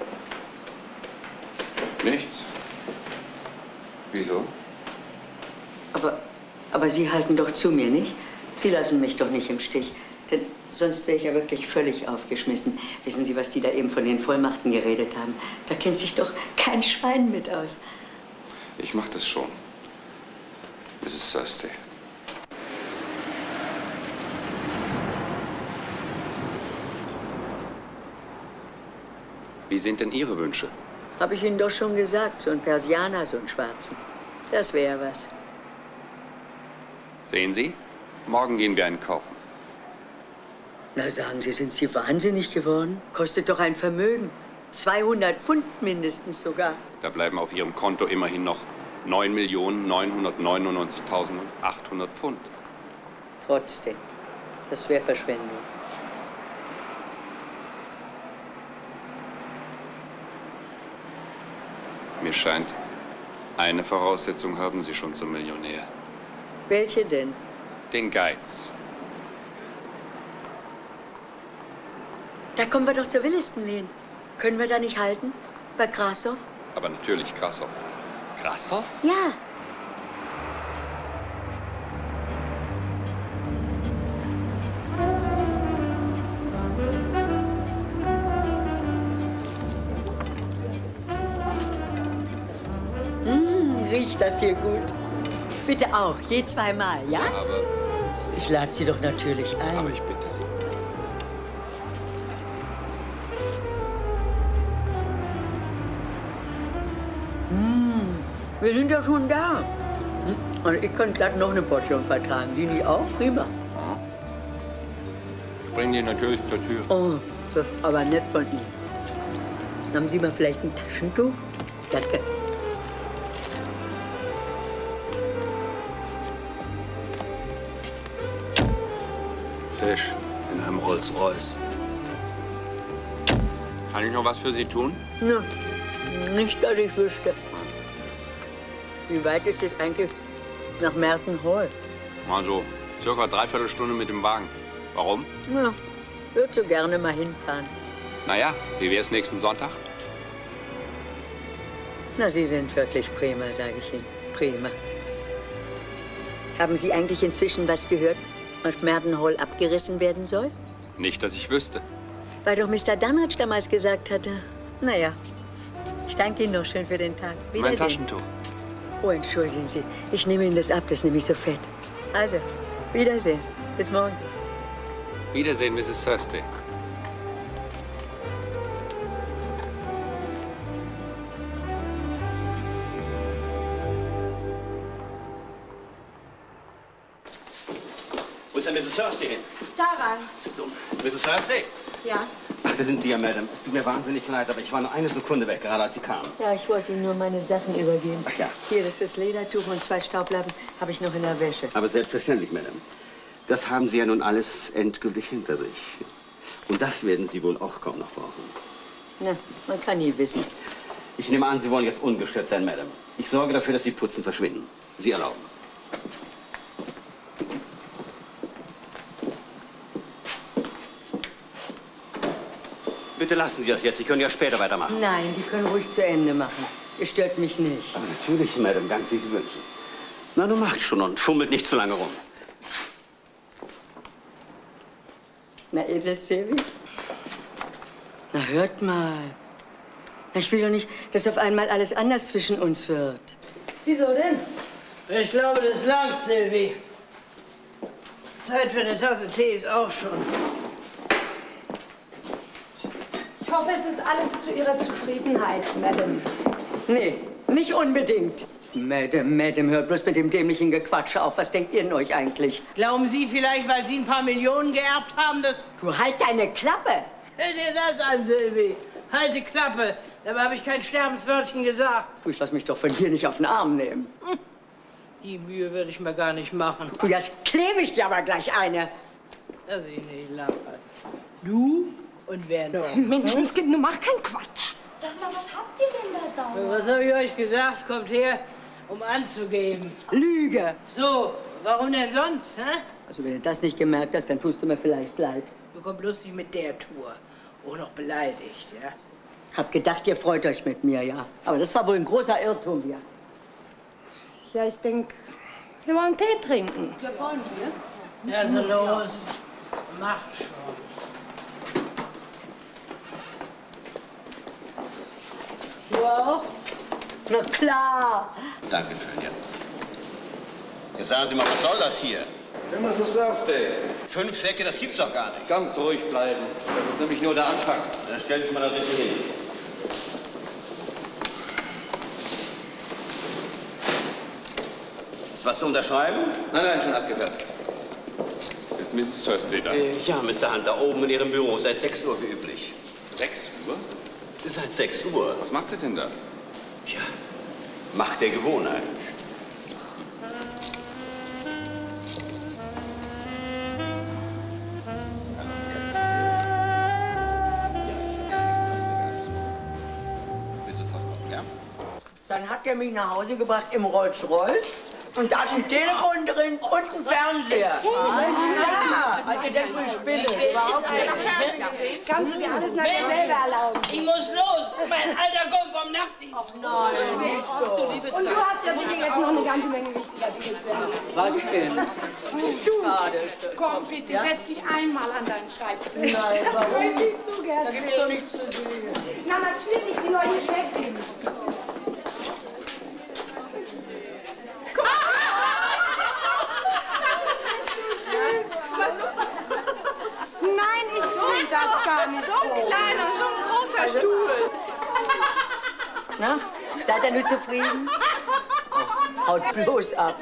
Nichts. Wieso?
Aber, aber Sie halten doch zu mir, nicht? Sie lassen mich doch nicht im Stich. Denn sonst wäre ich ja wirklich völlig aufgeschmissen. Wissen Sie, was die da eben von den Vollmachten geredet haben? Da kennt sich doch kein Schwein mit aus.
Ich mach das schon. Misses Thursday. Wie sind denn Ihre Wünsche?
Habe ich Ihnen doch schon gesagt, so ein Persianer, so ein Schwarzen. Das wäre was.
Sehen Sie? Morgen gehen wir einkaufen.
Na, sagen Sie, sind Sie wahnsinnig geworden? Kostet doch ein Vermögen. zweihundert Pfund mindestens sogar.
Da bleiben auf Ihrem Konto immerhin noch neun Millionen neunhundertneunundneunzigtausendachthundert Pfund.
Trotzdem, das wäre Verschwendung.
Mir scheint, eine Voraussetzung haben Sie schon zum Millionär.
Welche denn?
Den Geiz.
Da kommen wir doch zur Williston-Lehn. Können wir da nicht halten? Bei Grashoff?
Aber natürlich Grashoff. Grashoff?
Ja. Mmh, riecht das hier gut. Bitte auch, je zweimal, ja?
Ja, aber...
Ich lade Sie doch natürlich ein.
Aber ich bitte Sie.
Mmh, wir sind ja schon da. Und ich kann glatt noch eine Portion vertragen. Die nicht auch? Prima.
Ich bringe die natürlich zur Tür.
Oh, das ist aber nett von Ihnen. Haben Sie mal vielleicht ein Taschentuch? Danke.
Fisch in einem Rolls-Royce. Kann ich noch was für Sie tun?
Na, nicht, dass ich wüsste. Wie weit ist es eigentlich nach Merton Hall?
Also, circa dreiviertel Stunde mit dem Wagen. Warum?
Na, würde so gerne mal hinfahren.
Naja, wie wär's nächsten Sonntag?
Na, Sie sind wirklich prima, sage ich Ihnen. Prima. Haben Sie eigentlich inzwischen was gehört, was Merton Hall abgerissen werden soll?
Nicht, dass ich wüsste.
Weil doch Mister Dunwich damals gesagt hatte. Naja, ich danke Ihnen noch schön für den Tag.
Mein
Wiedersehen.
Taschentuch.
Oh, entschuldigen Sie. Ich nehme Ihnen das ab, das ist nämlich so fett. Also, Wiedersehen. Bis morgen.
Wiedersehen, Misses Thursday.
Wo ist denn Misses Thursday hin?
Da rein.
Zu dumm. Misses Thursday?
Ja.
Ach, da sind Sie ja, Madame. Es tut mir wahnsinnig leid, aber ich war nur eine Sekunde weg, gerade als Sie kamen.
Ja, ich wollte Ihnen nur meine Sachen übergeben.
Ach ja.
Hier, das ist das Ledertuch und zwei Staublappen habe ich noch in der Wäsche.
Aber selbstverständlich, Madame. Das haben Sie ja nun alles endgültig hinter sich. Und das werden Sie wohl auch kaum noch brauchen.
Na, man kann nie wissen.
Ich nehme an, Sie wollen jetzt ungestört sein, Madame. Ich sorge dafür, dass die Putzen verschwinden. Sie erlauben. Bitte lassen Sie das jetzt. Sie können ja später weitermachen.
Nein, die können ruhig zu Ende machen. Ihr stört mich nicht.
Aber natürlich, Madame, ganz wie Sie wünschen. Na, du macht schon und fummelt nicht zu lange rum.
Na, edel Silvi? Na, hört mal. Na, ich will doch nicht, dass auf einmal alles anders zwischen uns wird.
Wieso denn? Ich glaube, das langt, Silvi. Zeit für eine Tasse Tee ist auch schon.
Ich hoffe, es ist alles zu Ihrer Zufriedenheit, Madame.
Nee, nicht unbedingt. Madame, Madame, hört bloß mit dem dämlichen Gequatsche auf. Was denkt ihr denn euch eigentlich?
Glauben Sie vielleicht, weil Sie ein paar Millionen geerbt haben, dass...
Du halt deine Klappe!
Hör dir das an, Silvi. Halte Klappe. Dabei habe ich kein Sterbenswörtchen gesagt.
Du, ich lass mich doch von dir nicht auf den Arm nehmen.
Hm. Die Mühe würde ich mir gar nicht machen.
Du, jetzt klebe ich dir aber gleich eine.
Dass ich nicht lache. Du und wer noch?
Menschenskind, nun mach keinen Quatsch. Sag mal, was habt ihr denn da dauernd?
Was habe ich euch gesagt? Kommt her, um anzugeben.
Lüge!
So, warum denn sonst, hä?
Also wenn du das nicht gemerkt hast, dann tust du mir vielleicht leid.
Du kommst lustig mit der Tour. Auch noch beleidigt, ja?
Hab gedacht, ihr freut euch mit mir, ja. Aber das war wohl ein großer Irrtum hier.
Ja, ich denke, wir wollen Tee trinken.
Ja, wollen wir? Ja, so los. Macht schon. Du auch?
Na klar.
Dankeschön, ja. Jetzt sagen Sie mal, was soll das hier?
Immer so Thursday.
Fünf Säcke, das gibt's doch gar nicht.
Ganz ruhig bleiben. Das ist nämlich nur der Anfang.
Dann stellen Sie mal da richtig hin. Ist was zu unterschreiben?
Nein, nein, schon abgehört.
Ist Misses Thursday da?
Äh, ja, Mister Hunter, oben in Ihrem Büro, seit sechs Uhr wie üblich.
Sechs Uhr?
Seit sechs Uhr.
Was macht sie denn da?
Ja, Macht der Gewohnheit.
Dann hat er mich nach Hause gebracht im Rolls-Royce. Und da hat ein Telefon drin und ein Fernseher. Ja, also ihr denkt, ich spinne. Überhaupt nicht.
Kannst du dir alles nachher selber erlauben?
Ich muss los. Mein Alter kommt vom Nachtdienst.
Ach nein, nicht doch.
Und du hast ja sicher jetzt noch eine ganze Menge wichtiger Dinge zu tun.
Was denn?
Du,
Schade.
komm bitte,
Ja?
setz dich einmal an deinen Schreibtisch.
Nein, warum?
Das möchte ich zu gerne
Da gibt's doch nichts zu sehen.
Na, natürlich, die neue Chefin. Nein, ich finde das gar nicht. So ein kleiner, so ein großer Stuhl.
Na, seid ihr nur zufrieden? Oh, haut bloß ab.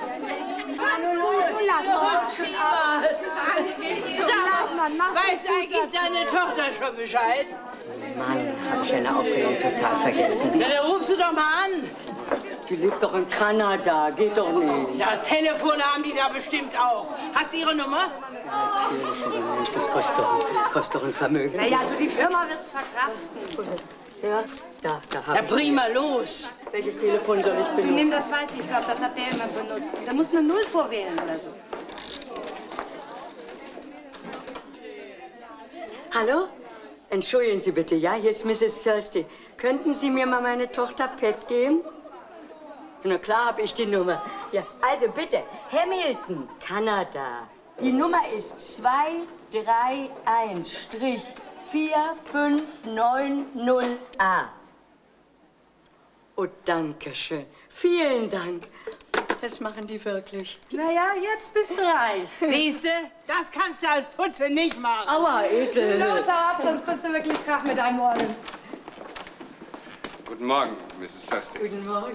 Weiß eigentlich deine Tochter schon Bescheid?
Mann, hab ich eine Aufregung total vergessen.
Ja, dann ruf sie doch mal an.
Die lebt doch in Kanada, geht doch nicht.
Ja, Telefone haben die da bestimmt auch. Hast du ihre Nummer?
Natürlich, aber Mensch, das kostet doch, kostet doch ein Vermögen.
Naja, also die Firma wird's verkraften.
Ja, da, da hab
Ja,
ich's.
prima, los.
Welches Telefon soll ich
Du
benutzen?
nimm das weiß ich, ich glaube, das hat der immer benutzt. Da musst du eine Null vorwählen oder so.
Hallo? Entschuldigen Sie bitte, ja? Hier ist Misses Thursday. Könnten Sie mir mal meine Tochter Pat geben? Na klar habe ich die Nummer. Ja, also bitte, Hamilton, Kanada. Die Nummer ist zwei drei eins vier fünf neun null A. Oh, danke schön. Vielen Dank. Das machen die wirklich.
Naja, jetzt bist du reich. Siehste, das kannst du als Putze nicht machen.
Aua, edel.
Los, hau ab, sonst kriegst du wirklich Krach mit deinen Ohren.
Guten Morgen, Misses Thursday.
Guten Morgen.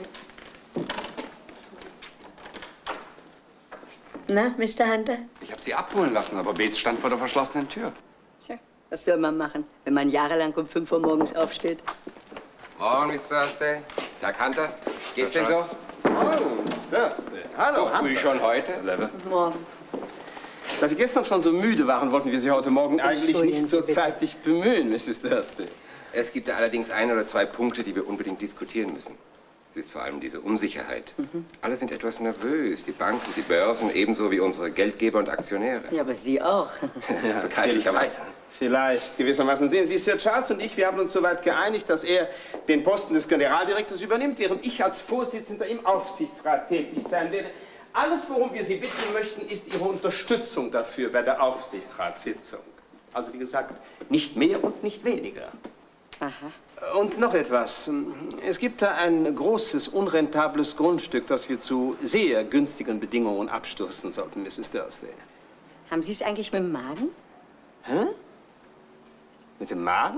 Na, Mister Hunter?
Ich habe Sie abholen lassen, aber Bates stand vor der verschlossenen Tür.
Tja, was soll man machen, wenn man jahrelang um fünf Uhr morgens aufsteht?
Morgen, Miss Thursday. Tag, Hunter. Geht's denn so?
Schatz. Oh, Miss Thursday. Hallo,
So früh
Hunter.
schon heute?
Morgen.
Da Sie gestern schon so müde waren, wollten wir Sie heute Morgen eigentlich
Entschuldigen
nicht so
Sie bitte.
zeitig bemühen, Misses Thursday.
Es gibt da allerdings ein oder zwei Punkte, die wir unbedingt diskutieren müssen. Es ist vor allem diese Unsicherheit.
Mhm.
Alle sind etwas nervös. Die Banken, die Börsen, ebenso wie unsere Geldgeber und Aktionäre.
Ja, aber Sie auch.
Begreiflicherweise.
Vielleicht, gewissermaßen. Sehen Sie, Sir Charles und ich, wir haben uns soweit geeinigt, dass er den Posten des Generaldirektors übernimmt, während ich als Vorsitzender im Aufsichtsrat tätig sein werde. Alles, worum wir Sie bitten möchten, ist Ihre Unterstützung dafür bei der Aufsichtsratssitzung. Also, wie gesagt, nicht mehr und nicht weniger.
Aha.
Und noch etwas. Es gibt da ein großes, unrentables Grundstück, das wir zu sehr günstigen Bedingungen abstoßen sollten, Misses Thursday.
Haben Sie es eigentlich mit dem Magen?
Hä? Mit dem Magen?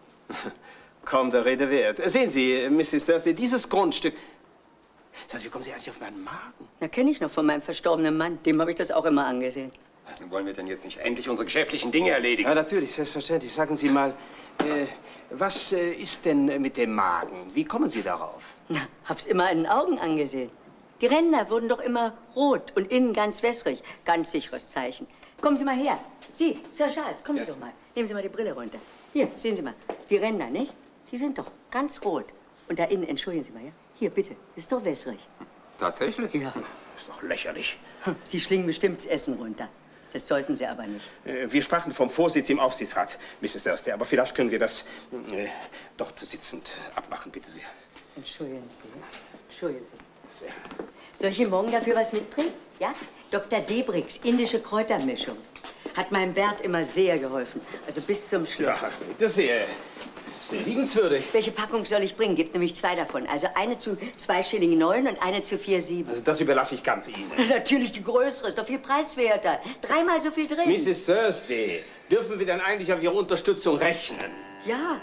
Kaum der Rede wert. Sehen Sie, Misses Thursday, dieses Grundstück... Das heißt, wie kommen Sie eigentlich auf meinen Magen?
Na, kenne ich noch von meinem verstorbenen Mann. Dem habe ich das auch immer angesehen.
Wollen wir denn jetzt nicht endlich unsere geschäftlichen Dinge erledigen?
Ja, natürlich, selbstverständlich. Sagen Sie mal, äh, was äh, ist denn mit dem Magen? Wie kommen Sie darauf?
Na, hab's immer in den Augen angesehen. Die Ränder wurden doch immer rot und innen ganz wässrig. Ganz sicheres Zeichen. Kommen Sie mal her. Sie, Sir Charles, kommen Sie doch mal. Nehmen Sie mal die Brille runter. Hier, sehen Sie mal. Die Ränder, nicht? Die sind doch ganz rot. Und da innen, entschuldigen Sie mal, ja? Hier, bitte. Ist doch wässrig.
Tatsächlich?
Ja.
Ist doch lächerlich.
Hm, Sie schlingen bestimmt das Essen runter. Das sollten Sie aber nicht.
Äh, wir sprachen vom Vorsitz im Aufsichtsrat, Misses Thursday. Aber vielleicht können wir das äh, dort sitzend abmachen, bitte sehr.
Entschuldigen Sie. Entschuldigen Sie. Soll ich Ihnen morgen dafür was mitbringen? Ja? Doktor Debrix, indische Kräutermischung. Hat meinem Bert immer sehr geholfen. Also bis zum Schluss.
Ja, das ist sehr, sehr liebenswürdig.
Welche Packung soll ich bringen? Gibt nämlich zwei davon. Also eine zu zwei Schilling neun und eine zu vier sieben.
Also das überlasse ich ganz Ihnen.
Natürlich die größere, ist doch viel preiswerter. Dreimal so viel drin.
Misses Thursday, dürfen wir dann eigentlich auf Ihre Unterstützung rechnen?
Ja.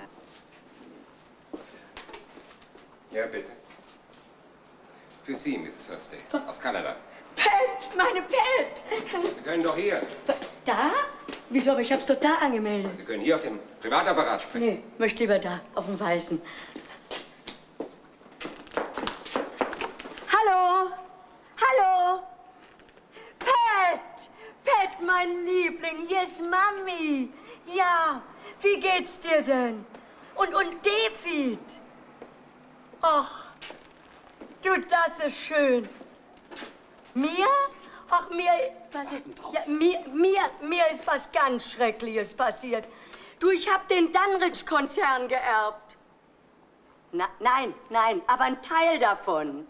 Ja, bitte. Für Sie, Misses Thursday, aus Kanada.
Pat, meine Pat!
Sie können doch hier.
Da? Wieso? Aber ich hab's doch da angemeldet.
Sie können hier auf dem Privatapparat sprechen.
Nee, möchte lieber da, auf dem Weißen. Hallo? Hallo? Pat! Pat, mein Liebling, hier ist Mami. Ja, wie geht's dir denn? Und, und David? Ach, Du, das ist schön. Mir? Ach, mir, was ist, ja, mir, mir, mir ist was ganz Schreckliches passiert. Du, ich hab den Danrich-Konzern geerbt. Na, nein, nein, aber ein Teil davon.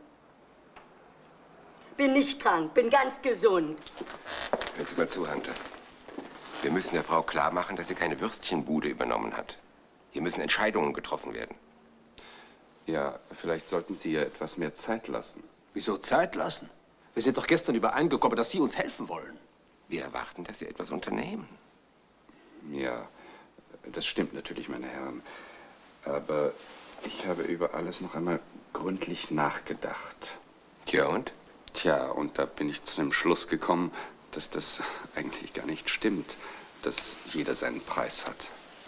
Bin nicht krank, bin ganz gesund.
Hören Sie mal zu, Hunter. Wir müssen der Frau klar machen, dass sie keine Würstchenbude übernommen hat. Hier müssen Entscheidungen getroffen werden.
Ja, vielleicht sollten Sie ihr etwas mehr Zeit lassen.
Wieso Zeit lassen? Wir sind doch gestern übereingekommen, dass Sie uns helfen wollen.
Wir erwarten, dass Sie etwas unternehmen.
Ja, das stimmt natürlich, meine Herren. Aber ich habe über alles noch einmal gründlich nachgedacht.
Tja, und?
Tja, und da bin ich zu dem Schluss gekommen, dass das eigentlich gar nicht stimmt, dass jeder seinen Preis hat.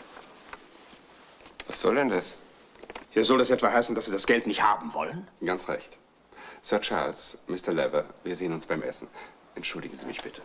Was soll denn das?
Hier soll das etwa heißen, dass Sie das Geld nicht haben wollen?
Ganz recht. Sir Charles, Mister Lever, wir sehen uns beim Essen. Entschuldigen Sie mich bitte.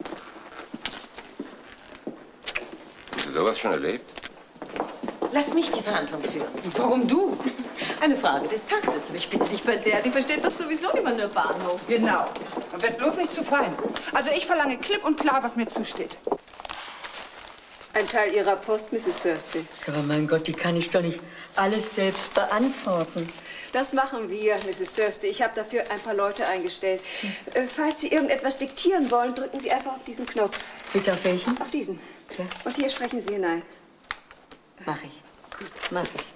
Haben Sie sowas schon erlebt?
Lass mich die Verhandlung führen.
Warum du?
Eine Frage des Taktes.
Ich bitte dich bei der, die versteht doch sowieso immer nur Bahnhof. Genau. Und wird bloß nicht zu fein. Also ich verlange klipp und klar, was mir zusteht.
Ein Teil Ihrer Post, Misses Thursday.
Aber mein Gott, die kann ich doch nicht alles selbst beantworten.
Das machen wir, Misses Thursday. Ich habe dafür ein paar Leute eingestellt. Äh, falls Sie irgendetwas diktieren wollen, drücken Sie einfach auf diesen Knopf.
Bitte auf welchen?
Auf diesen.
Ja.
Und hier sprechen Sie hinein.
Mach ich. Gut, mach ich.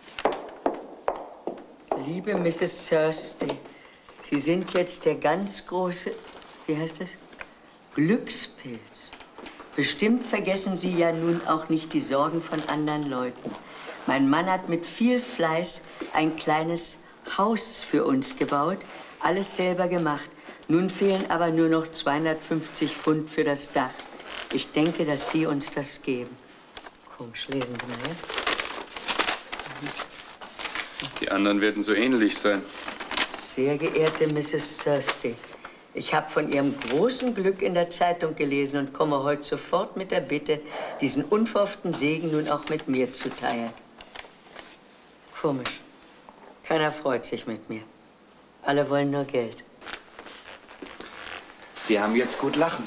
Liebe Misses Thursday, Sie sind jetzt der ganz große, wie heißt das? Glückspilz. Bestimmt vergessen Sie ja nun auch nicht die Sorgen von anderen Leuten. Mein Mann hat mit viel Fleiß ein kleines Haus für uns gebaut, alles selber gemacht. Nun fehlen aber nur noch zweihundertfünfzig Pfund für das Dach. Ich denke, dass Sie uns das geben. Komisch, lesen Sie mal, ja?
Die anderen werden so ähnlich sein.
Sehr geehrte Misses Thursday, ich habe von Ihrem großen Glück in der Zeitung gelesen und komme heute sofort mit der Bitte, diesen unverhofften Segen nun auch mit mir zu teilen. Komisch. Keiner freut sich mit mir. Alle wollen nur Geld.
Sie haben jetzt gut lachen.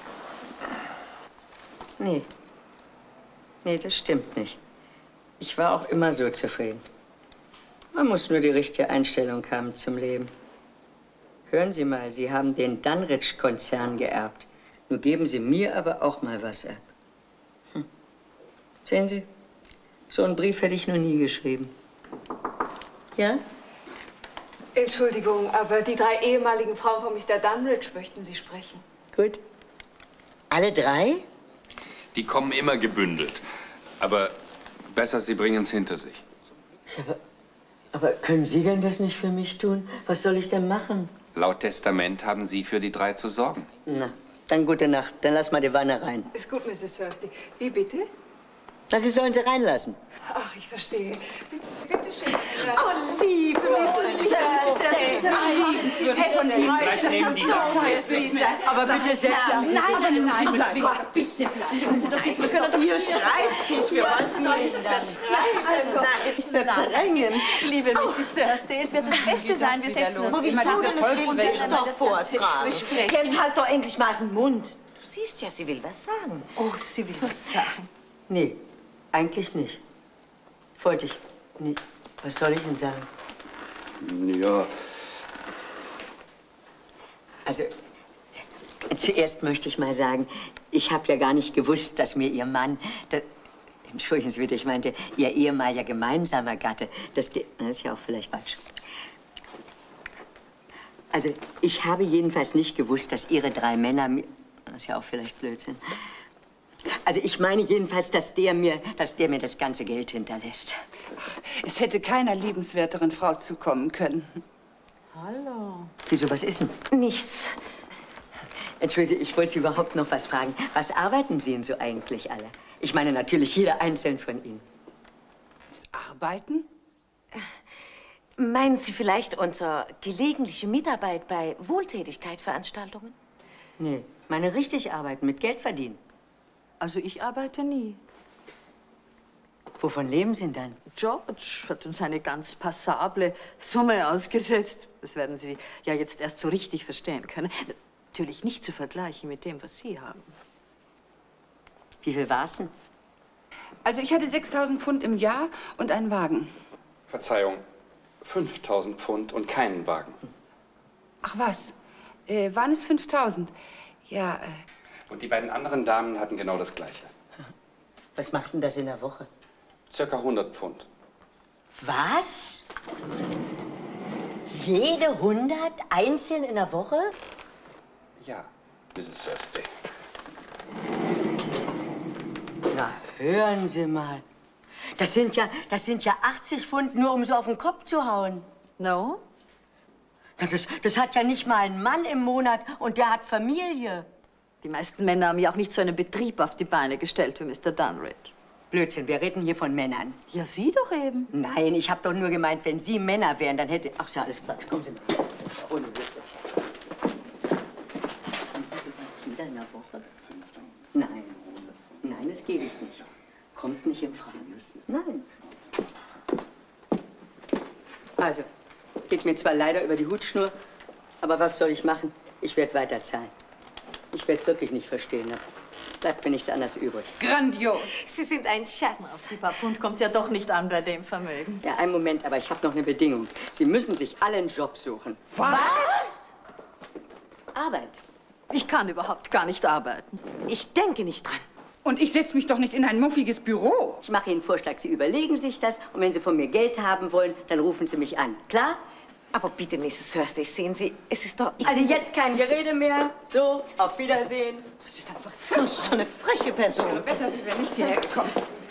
Nee. Nee, das stimmt nicht. Ich war auch immer so zufrieden. Man muss nur die richtige Einstellung haben zum Leben. Hören Sie mal, Sie haben den Danrich-Konzern geerbt. Nun geben Sie mir aber auch mal was ab. Hm. Sehen Sie, so einen Brief hätte ich noch nie geschrieben. Ja?
Entschuldigung, aber die drei ehemaligen Frauen von Mister Danrich möchten Sie sprechen.
Gut. Alle drei?
Die kommen immer gebündelt. Aber besser, Sie bringen es hinter sich.
Aber, aber können Sie denn das nicht für mich tun? Was soll ich denn machen?
Laut Testament haben Sie für die drei zu sorgen.
Na, dann gute Nacht. Dann lass mal die Wanne rein.
Ist gut, Misses Thursday. Wie bitte?
Na, Sie sollen sie reinlassen.
Ach, ich verstehe. Bitte schön.
Oh, liebe Misses Thursday.
Vielleicht nehmen die das.
Aber bitte setzen Sie sich.
Nein, nein, nein, bitte bleiben Sie doch nicht. Wir können doch
Ihr Schreibtisch, wir wollen Sie doch nicht
Also,
ich verdrängen.
Liebe Misses Thursday, es wird das Beste sein. Wir setzen uns
Wieso denn? Es will dich doch
vortragen.
Jetzt halt doch endlich mal den Mund. Du siehst ja, sie will was sagen.
Oh, sie will was sagen.
Nee, eigentlich nicht. Wollte ich nicht. Was soll ich denn sagen?
Ja.
Also, zuerst möchte ich mal sagen, ich habe ja gar nicht gewusst, dass mir Ihr Mann, das, entschuldigen Sie bitte, ich meinte, Ihr ehemaliger gemeinsamer Gatte, das, das ist ja auch vielleicht falsch. Also, ich habe jedenfalls nicht gewusst, dass Ihre drei Männer mir, das ist ja auch vielleicht Blödsinn. Also, ich meine jedenfalls, dass der mir, dass der mir das ganze Geld hinterlässt.
Es hätte keiner liebenswerteren Frau zukommen können.
Hallo. Wieso, was ist denn?
Nichts.
Entschuldigen Sie, ich wollte Sie überhaupt noch was fragen. Was arbeiten Sie denn so eigentlich alle? Ich meine natürlich jeder einzeln von Ihnen.
Arbeiten? Meinen Sie vielleicht unsere gelegentliche Mitarbeit bei Wohltätigkeitsveranstaltungen?
Nee, meine richtig arbeiten, mit Geld verdienen.
Also ich arbeite nie.
Wovon leben Sie denn dann?
George hat uns eine ganz passable Summe ausgesetzt.
Das werden Sie ja jetzt erst so richtig verstehen können. Natürlich nicht zu vergleichen mit dem, was Sie haben.
Wie viel war's denn?
Also ich hatte sechstausend Pfund im Jahr und einen Wagen.
Verzeihung, fünftausend Pfund und keinen Wagen.
Ach was, äh, waren es fünftausend? Ja, äh,
Und die beiden anderen Damen hatten genau das Gleiche.
Was macht denn das in der Woche?
Circa hundert Pfund.
Was? Jede hundert einzeln in der Woche?
Ja, Misses Thursday.
Na, hören Sie mal. Das sind ja, das sind ja achtzig Pfund nur, um so auf den Kopf zu hauen.
No?
Na, das, das hat ja nicht mal ein Mann im Monat und der hat Familie.
Die meisten Männer haben ja auch nicht so einen Betrieb auf die Beine gestellt wie Mister Dunridge.
Blödsinn, wir reden hier von Männern.
Ja, Sie doch eben.
Nein, ich habe doch nur gemeint, wenn Sie Männer wären, dann hätte... Ach, ist ja alles Quatsch. Kommen Sie mal. Ohne wirklich. Jeder in der Woche? Nein. Nein, das gebe ich nicht. Kommt nicht in Frage. Nein. Also, geht mir zwar leider über die Hutschnur, aber was soll ich machen? Ich werde weiterzahlen. Ich werde es wirklich nicht verstehen. Ne? Bleibt mir nichts anderes übrig.
Grandios.
Sie sind ein Schatz. Auf die paar Pfund kommt es ja doch nicht an bei dem Vermögen.
Ja, einen Moment, aber ich habe noch eine Bedingung. Sie müssen sich alle einen Job suchen.
Was?
Arbeit.
Ich kann überhaupt gar nicht arbeiten.
Ich denke nicht dran. Und ich setze mich doch nicht in ein muffiges Büro.
Ich mache Ihnen einen Vorschlag. Sie überlegen sich das und wenn Sie von mir Geld haben wollen, dann rufen Sie mich an. Klar?
Aber bitte, Misses Thursday, sehen Sie, es ist doch...
Also jetzt kein Gerede mehr. So, auf Wiedersehen.
Das ist einfach so, so eine freche Person.
Ja, besser, wir wären nicht hierher gekommen.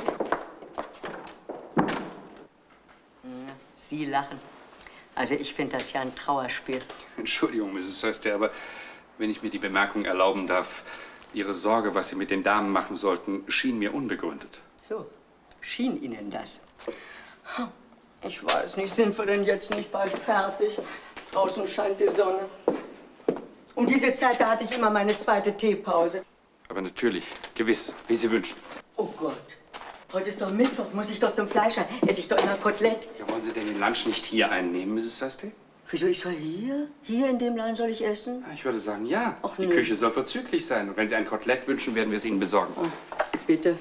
Sie lachen. Also ich finde das ja ein Trauerspiel.
Entschuldigung, Misses Thursday, aber wenn ich mir die Bemerkung erlauben darf, Ihre Sorge, was Sie mit den Damen machen sollten, schien mir unbegründet.
So, schien Ihnen das? Ich weiß nicht, sind wir denn jetzt nicht bald fertig? Draußen scheint die Sonne. Um diese Zeit, da hatte ich immer meine zweite Teepause.
Aber natürlich, gewiss, wie Sie wünschen.
Oh Gott, heute ist doch Mittwoch, muss ich doch zum Fleischer. Esse ich doch immer Kotelett.
Ja, wollen Sie denn den Lunch nicht hier einnehmen, Misses Thursday?
Wieso, ich soll hier? Hier in dem Laden soll ich essen?
Ich würde sagen, ja.
Ach,
die
nee.
Küche soll vorzüglich sein. Und wenn Sie ein Kotelett wünschen, werden wir es Ihnen besorgen.
Oh, bitte.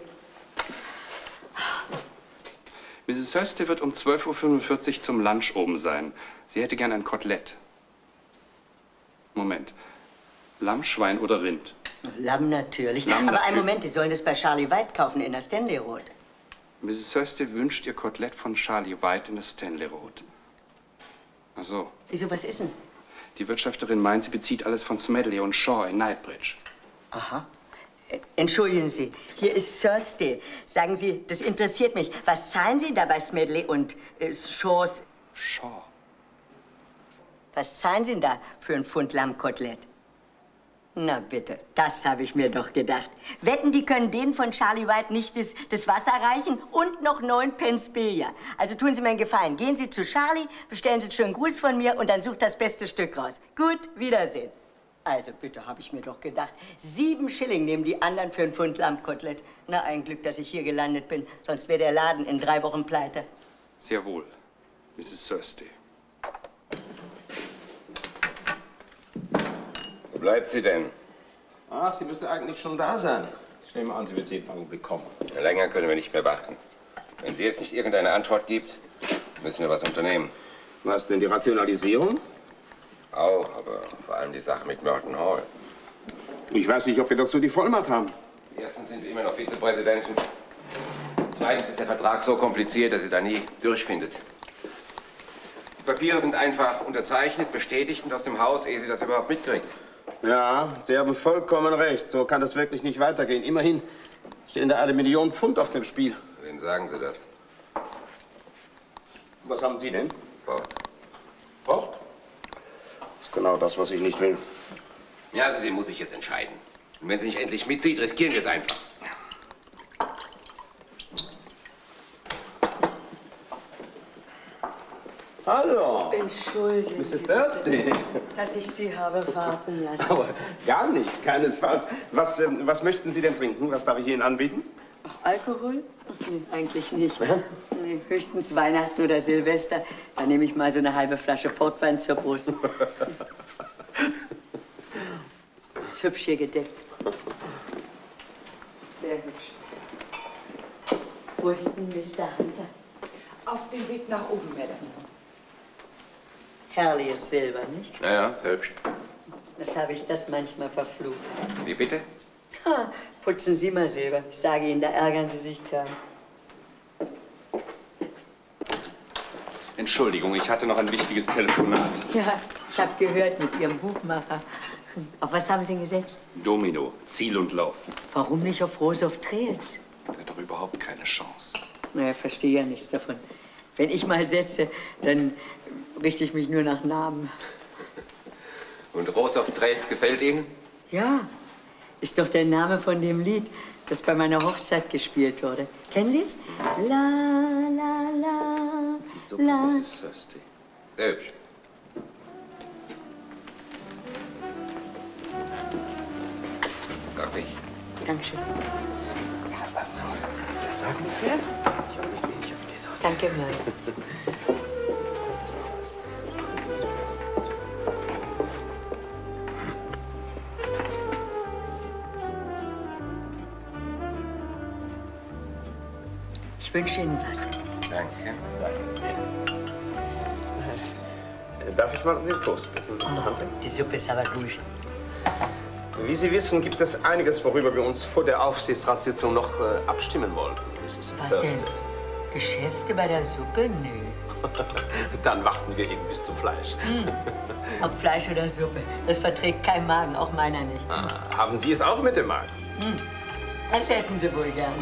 Misses Thursday wird um zwölf Uhr fünfundvierzig zum Lunch oben sein. Sie hätte gern ein Kotelett. Moment. Lamm, Schwein oder Rind?
Lamm natürlich.
Lamm
Aber
natürlich.
einen Moment, die sollen das bei Charlie White kaufen in der Stanley Road.
Misses Thursday wünscht ihr Kotelett von Charlie White in der Stanley Road. Ach so.
Wieso, was ist denn?
Die Wirtschafterin meint, sie bezieht alles von Smedley und Shaw in Knightsbridge.
Aha. Entschuldigen Sie, hier ist Thursday. Sagen Sie, das interessiert mich. Was zahlen Sie da bei Smedley und äh, Shaws?
Shaw.
Was zahlen Sie denn da für ein Pfund Lammkotelett? Na bitte, das habe ich mir doch gedacht. Wetten, die können denen von Charlie White nicht das, das Wasser reichen und noch neun Pence Billard. Also tun Sie mir einen Gefallen. Gehen Sie zu Charlie, bestellen Sie einen schönen Gruß von mir und dann sucht das beste Stück raus. Gut, Wiedersehen. Also bitte, habe ich mir doch gedacht. Sieben Schilling nehmen die anderen für ein Pfund Lammkotelett. Na, ein Glück, dass ich hier gelandet bin. Sonst wäre der Laden in drei Wochen pleite.
Sehr wohl, Misses Thursday.
Wo bleibt sie denn?
Ach, sie müsste eigentlich schon da sein. Ich nehme an, sie wird jeden Augenblick kommen.
Länger können wir nicht mehr warten. Wenn sie jetzt nicht irgendeine Antwort gibt, müssen wir was unternehmen.
Was denn, die Rationalisierung?
Auch, aber vor allem die Sache mit Merton Hall.
Ich weiß nicht, ob wir dazu die Vollmacht haben.
Erstens sind wir immer noch Vizepräsidenten. Zweitens ist der Vertrag so kompliziert, dass sie da nie durchfindet. Die Papiere sind einfach unterzeichnet, bestätigt und aus dem Haus, ehe sie das überhaupt mitkriegt.
Ja, Sie haben vollkommen recht. So kann das wirklich nicht weitergehen. Immerhin stehen da eine Million Pfund auf dem Spiel.
Wen sagen Sie das?
Was haben Sie denn?
Port.
Port? Das ist genau das, was ich nicht will.
Ja, also sie muss sich jetzt entscheiden. Und wenn sie nicht endlich mitzieht, riskieren wir es einfach.
Hallo.
Entschuldigen
Misses
Sie,
Thursday.
dass ich Sie habe warten lassen.
Aber gar nicht, keinesfalls. Was, ähm, was möchten Sie denn trinken? Was darf ich Ihnen anbieten?
Ach, Alkohol? Ach, nee, eigentlich nicht. Nee, höchstens Weihnachten oder Silvester. Da nehme ich mal so eine halbe Flasche Portwein zur Brust. Ist hübsch hier gedeckt. Sehr hübsch. Wo ist denn Mister Hunter?
Auf dem Weg nach oben, Madame.
Herrliches Silber, nicht?
Ja, ja, ist hübsch.
Das habe ich das manchmal verflucht.
Wie bitte?
Ha, putzen Sie mal Silber. Ich sage Ihnen, da ärgern Sie sich klein.
Entschuldigung, ich hatte noch ein wichtiges Telefonat.
Ja, ich habe gehört mit Ihrem Buchmacher. Auf was haben Sie gesetzt?
Domino, Ziel und Lauf.
Warum nicht auf Rose of Trails?
Das hat doch überhaupt keine Chance.
Naja, verstehe ja nichts davon. Wenn ich mal setze, dann richte ich mich nur nach Namen.
Und Rose of Trails gefällt Ihnen?
Ja, ist doch der Name von dem Lied, das bei meiner Hochzeit gespielt wurde. Kennen Sie es? La, la, la,
Die Suppe,
la.
Misses Thirsty.
Sehr hübsch. Darf ich?
Dankeschön.
Ja, was soll ich sagen?
Ja?
Ich habe nicht wenig Appetit heute.
Danke, Mary. Ich wünsche Ihnen was.
Danke.
Darf ich mal um den Toast bitten, Mister Hunter?
Die Suppe ist aber gut.
Wie Sie wissen, gibt es einiges, worüber wir uns vor der Aufsichtsratssitzung noch äh, abstimmen wollten, Misses
Was
Thurston.
denn? Geschäfte bei der Suppe? Nö.
Dann warten wir eben bis zum Fleisch.
Hm. Ob Fleisch oder Suppe, das verträgt kein Magen, auch meiner nicht.
Ah, haben Sie es auch mit dem Magen?
Hm. Das hätten Sie wohl gern.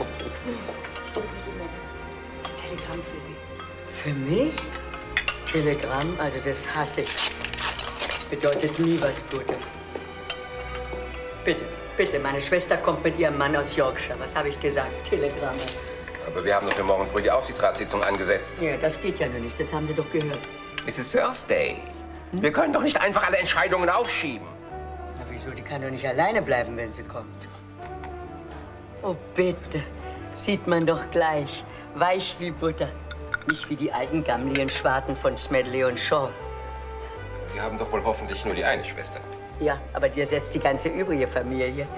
Telegramm für Sie.
Für mich? Telegramm? Also das hasse ich. Bedeutet nie was Gutes. Bitte, bitte, meine Schwester kommt mit ihrem Mann aus Yorkshire. Was habe ich gesagt? Telegramme.
Aber wir haben doch für morgen früh die Aufsichtsratssitzung angesetzt.
Ja, das geht ja nur nicht. Das haben Sie doch gehört.
Misses Thursday, wir können doch nicht einfach alle Entscheidungen aufschieben.
Na wieso? Die kann doch nicht alleine bleiben, wenn sie kommt. Oh, bitte. Sieht man doch gleich. Weich wie Butter. Nicht wie die alten gammeligen Schwarten von Smedley und Shaw.
Sie haben doch wohl hoffentlich nur die eine Schwester.
Ja, aber die ersetzt die ganze übrige Familie.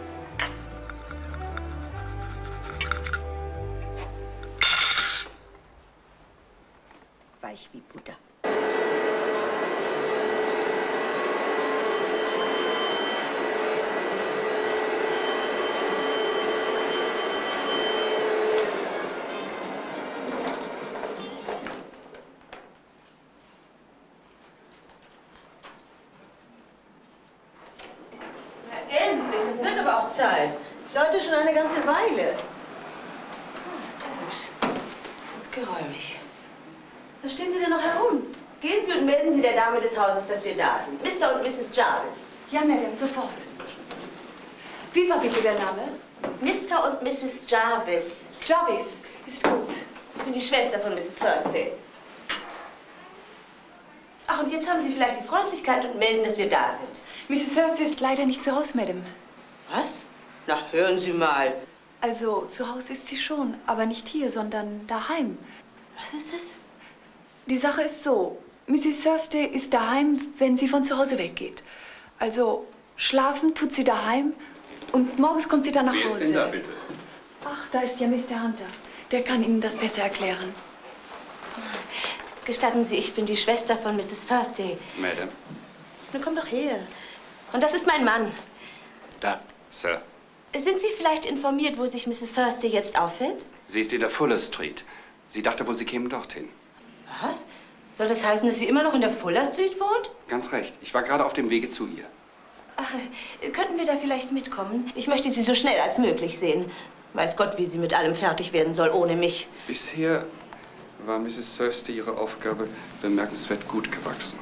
Weich wie Butter.
Endlich, es wird aber auch Zeit. Leute, schon eine ganze Weile. Ah, sehr hübsch. Ganz geräumig. Was stehen Sie denn noch herum? Gehen Sie und melden Sie der Dame des Hauses, dass wir da sind. Mister und Misses Jarvis.
Ja, Madame, sofort. Wie war bitte der Name?
Mister und Misses Jarvis.
Jarvis, ist gut.
Ich bin die Schwester von Misses Thursday. Ach, und jetzt haben Sie vielleicht die Freundlichkeit und melden, dass wir da sind.
Misses Thursday ist leider nicht zu Hause, Madame.
Was? Na, hören Sie mal.
Also, zu Hause ist sie schon, aber nicht hier, sondern daheim.
Was ist das?
Die Sache ist so, Misses Thursday ist daheim, wenn sie von zu Hause weggeht. Also, schlafen tut sie daheim und morgens kommt sie dann nach
Wer
Hause.
ist denn da, bitte?
Ach, da ist ja Mister Hunter. Der kann Ihnen das besser erklären.
Gestatten Sie, ich bin die Schwester von Misses Thursday.
Madame.
Nun komm doch her. Und das ist mein Mann.
Da, Sir.
Sind Sie vielleicht informiert, wo sich Misses Thursday jetzt aufhält?
Sie ist in der Fuller Street. Sie dachte wohl, Sie kämen dorthin.
Was? Soll das heißen, dass sie immer noch in der Fuller Street wohnt?
Ganz recht. Ich war gerade auf dem Wege zu ihr.
Ach, könnten wir da vielleicht mitkommen? Ich möchte sie so schnell als möglich sehen. Weiß Gott, wie sie mit allem fertig werden soll, ohne mich.
Bisher war Misses Thursday ihre Aufgabe bemerkenswert gut gewachsen.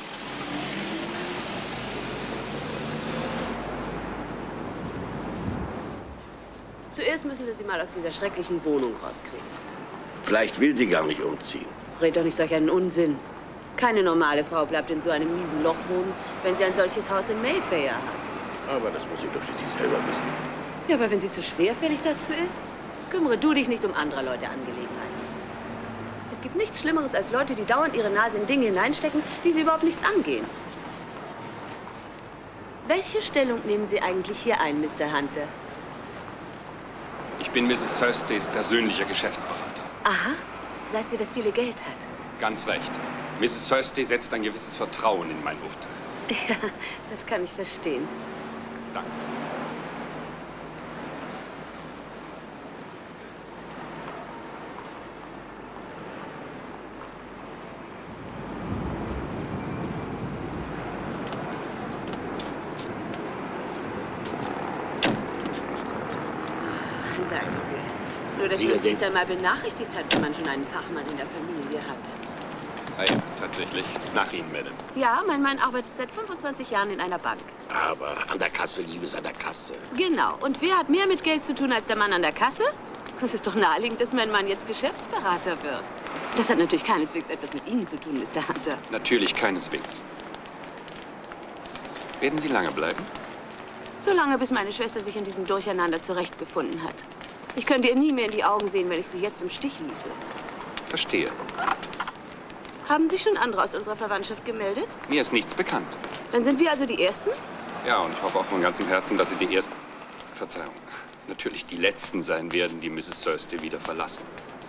Zuerst müssen wir sie mal aus dieser schrecklichen Wohnung rauskriegen.
Vielleicht will sie gar nicht umziehen.
Red doch nicht solch einen Unsinn. Keine normale Frau bleibt in so einem miesen Loch wohnen, wenn sie ein solches Haus in Mayfair hat.
Aber das muss sie doch schließlich selber wissen.
Ja, aber wenn sie zu schwerfällig dazu ist, kümmere du dich nicht um anderer Leute Angelegenheiten. Es gibt nichts Schlimmeres als Leute, die dauernd ihre Nase in Dinge hineinstecken, die sie überhaupt nichts angehen. Welche Stellung nehmen Sie eigentlich hier ein, Mister Hunter?
Ich bin Misses Thurstays persönlicher Geschäftsberater.
Aha, seit sie das viele Geld hat.
Ganz recht. Misses Thursday setzt ein gewisses Vertrauen in mein Urteil.
Ja, das kann ich verstehen.
Danke.
Danke sehr. Nur, dass sie uns nicht einmal benachrichtigt hat, wenn man schon einen Fachmann in der Familie hat.
Ah ja, tatsächlich. Nach Ihnen, Madame.
Ja, mein Mann arbeitet seit fünfundzwanzig Jahren in einer Bank.
Aber an der Kasse, Liebes, an der Kasse.
Genau. Und wer hat mehr mit Geld zu tun als der Mann an der Kasse? Es ist doch naheliegend, dass mein Mann jetzt Geschäftsberater wird. Das hat natürlich keineswegs etwas mit Ihnen zu tun, Mister Hunter.
Natürlich keineswegs. Werden Sie lange bleiben?
Solange, bis meine Schwester sich in diesem Durcheinander zurechtgefunden hat. Ich könnte ihr nie mehr in die Augen sehen, wenn ich sie jetzt im Stich ließe.
Verstehe.
Haben sich schon andere aus unserer Verwandtschaft gemeldet?
Mir ist nichts bekannt.
Dann sind wir also die Ersten?
Ja, und ich hoffe auch von ganzem Herzen, dass Sie die Ersten, Verzeihung, natürlich die Letzten sein werden, die Misses Thursday wieder verlassen.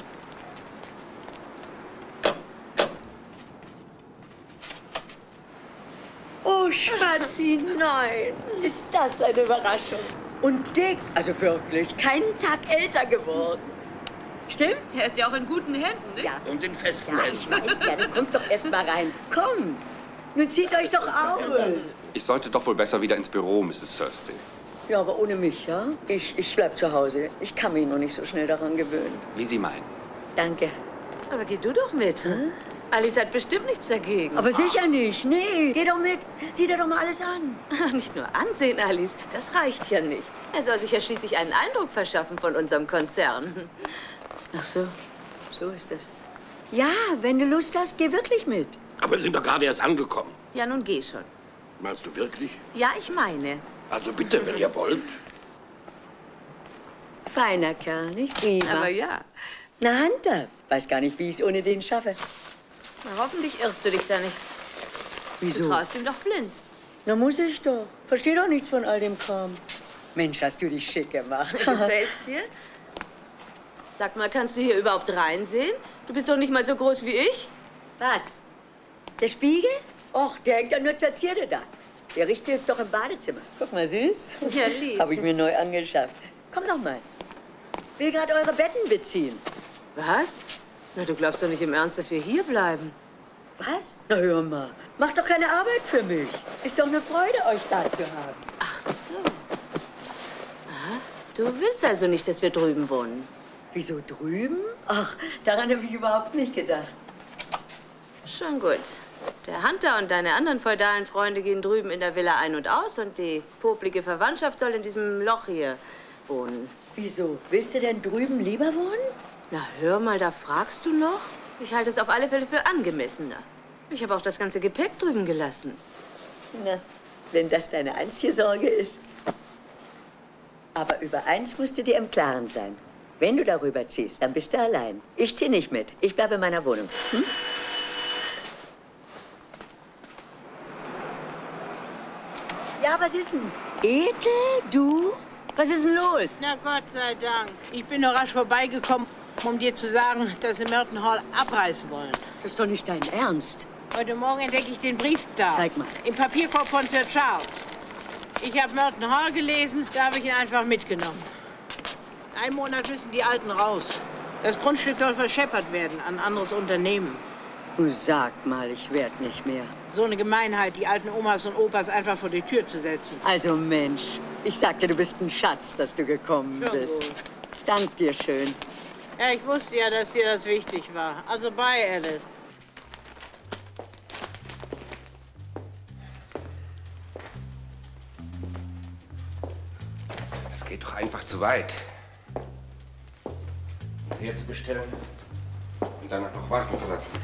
Oh, Schmatzi, nein. Ist das eine Überraschung. Und dick, also wirklich, keinen Tag älter geworden. Stimmt's?
Er ist ja auch in guten Händen, ne?
Ja.
Und in festen
Ja,
Händen.
ich weiß ja, dann kommt doch erst mal rein. Kommt. Nun zieht euch doch aus.
Ich sollte doch wohl besser wieder ins Büro, Misses Thursday.
Ja, aber ohne mich, ja? Ich, ich bleib zu Hause. Ich kann mich noch nicht so schnell daran gewöhnen.
Wie Sie meinen.
Danke.
Aber geh du doch mit. Hm? Alice hat bestimmt nichts dagegen.
Aber sicher nicht. Nee, geh doch mit. Sieh dir doch mal alles an.
Nicht nur ansehen, Alice. Das reicht ja nicht. Er soll sich ja schließlich einen Eindruck verschaffen von unserem Konzern.
Ach so, so ist das. Ja, wenn du Lust hast, geh wirklich mit.
Aber wir sind doch gerade erst angekommen.
Ja, nun geh schon.
Meinst du wirklich?
Ja, ich meine.
Also bitte, wenn ihr wollt.
Feiner Kerl, nicht? Prima.
Aber ja.
Na, Hunter, weiß gar nicht, wie ich es ohne den schaffe.
Na, hoffentlich irrst du dich da nicht.
Wieso?
Du traust ihm doch blind.
Na, muss ich doch. Versteh doch nichts von all dem Kram. Mensch, hast du dich schick gemacht.
Gefällt's dir? Sag mal, kannst du hier überhaupt reinsehen? Du bist doch nicht mal so groß wie ich.
Was? Der Spiegel? Och, der hängt ja nur zur Zierde da. Der Richter ist doch im Badezimmer. Guck mal, süß.
Ja, lieb.
Hab ich mir neu angeschafft. Komm doch mal. Will gerade eure Betten beziehen.
Was? Na, du glaubst doch nicht im Ernst, dass wir hier bleiben.
Was? Na, hör mal. Macht doch keine Arbeit für mich. Ist doch eine Freude, euch da zu haben.
Ach so. Aha. Du willst also nicht, dass wir drüben wohnen?
Wieso drüben? Ach, daran habe ich überhaupt nicht gedacht.
Schon gut. Der Hunter und deine anderen feudalen Freunde gehen drüben in der Villa ein und aus und die poplige Verwandtschaft soll in diesem Loch hier wohnen.
Wieso? Willst du denn drüben lieber wohnen?
Na, hör mal, da fragst du noch? Ich halte es auf alle Fälle für angemessener. Ich habe auch das ganze Gepäck drüben gelassen.
Na, wenn das deine einzige Sorge ist. Aber über eins musst du dir im Klaren sein. Wenn du darüber ziehst, dann bist du allein. Ich zieh nicht mit. Ich bleibe in meiner Wohnung. Hm? Ja, was ist denn? Ethel, du? Was ist denn los?
Na Gott sei Dank. Ich bin nur rasch vorbeigekommen, um dir zu sagen, dass sie Merton Hall abreißen wollen.
Das ist doch nicht dein Ernst.
Heute Morgen entdecke ich den Brief da.
Zeig mal.
Im Papierkorb von Sir Charles. Ich habe Merton Hall gelesen, da habe ich ihn einfach mitgenommen. In einem Monat müssen die Alten raus. Das Grundstück soll verscheppert werden an ein anderes Unternehmen.
Du sag mal, ich werd nicht mehr.
So eine Gemeinheit, die alten Omas und Opas einfach vor die Tür zu setzen.
Also Mensch, ich sagte, du bist ein Schatz, dass du gekommen
Schon
bist.
gut.
Dank dir schön.
Ja, ich wusste ja, dass dir das wichtig war. Also bye, Alice.
Das geht doch einfach zu weit. Sie jetzt bestellen und danach noch warten zu lassen.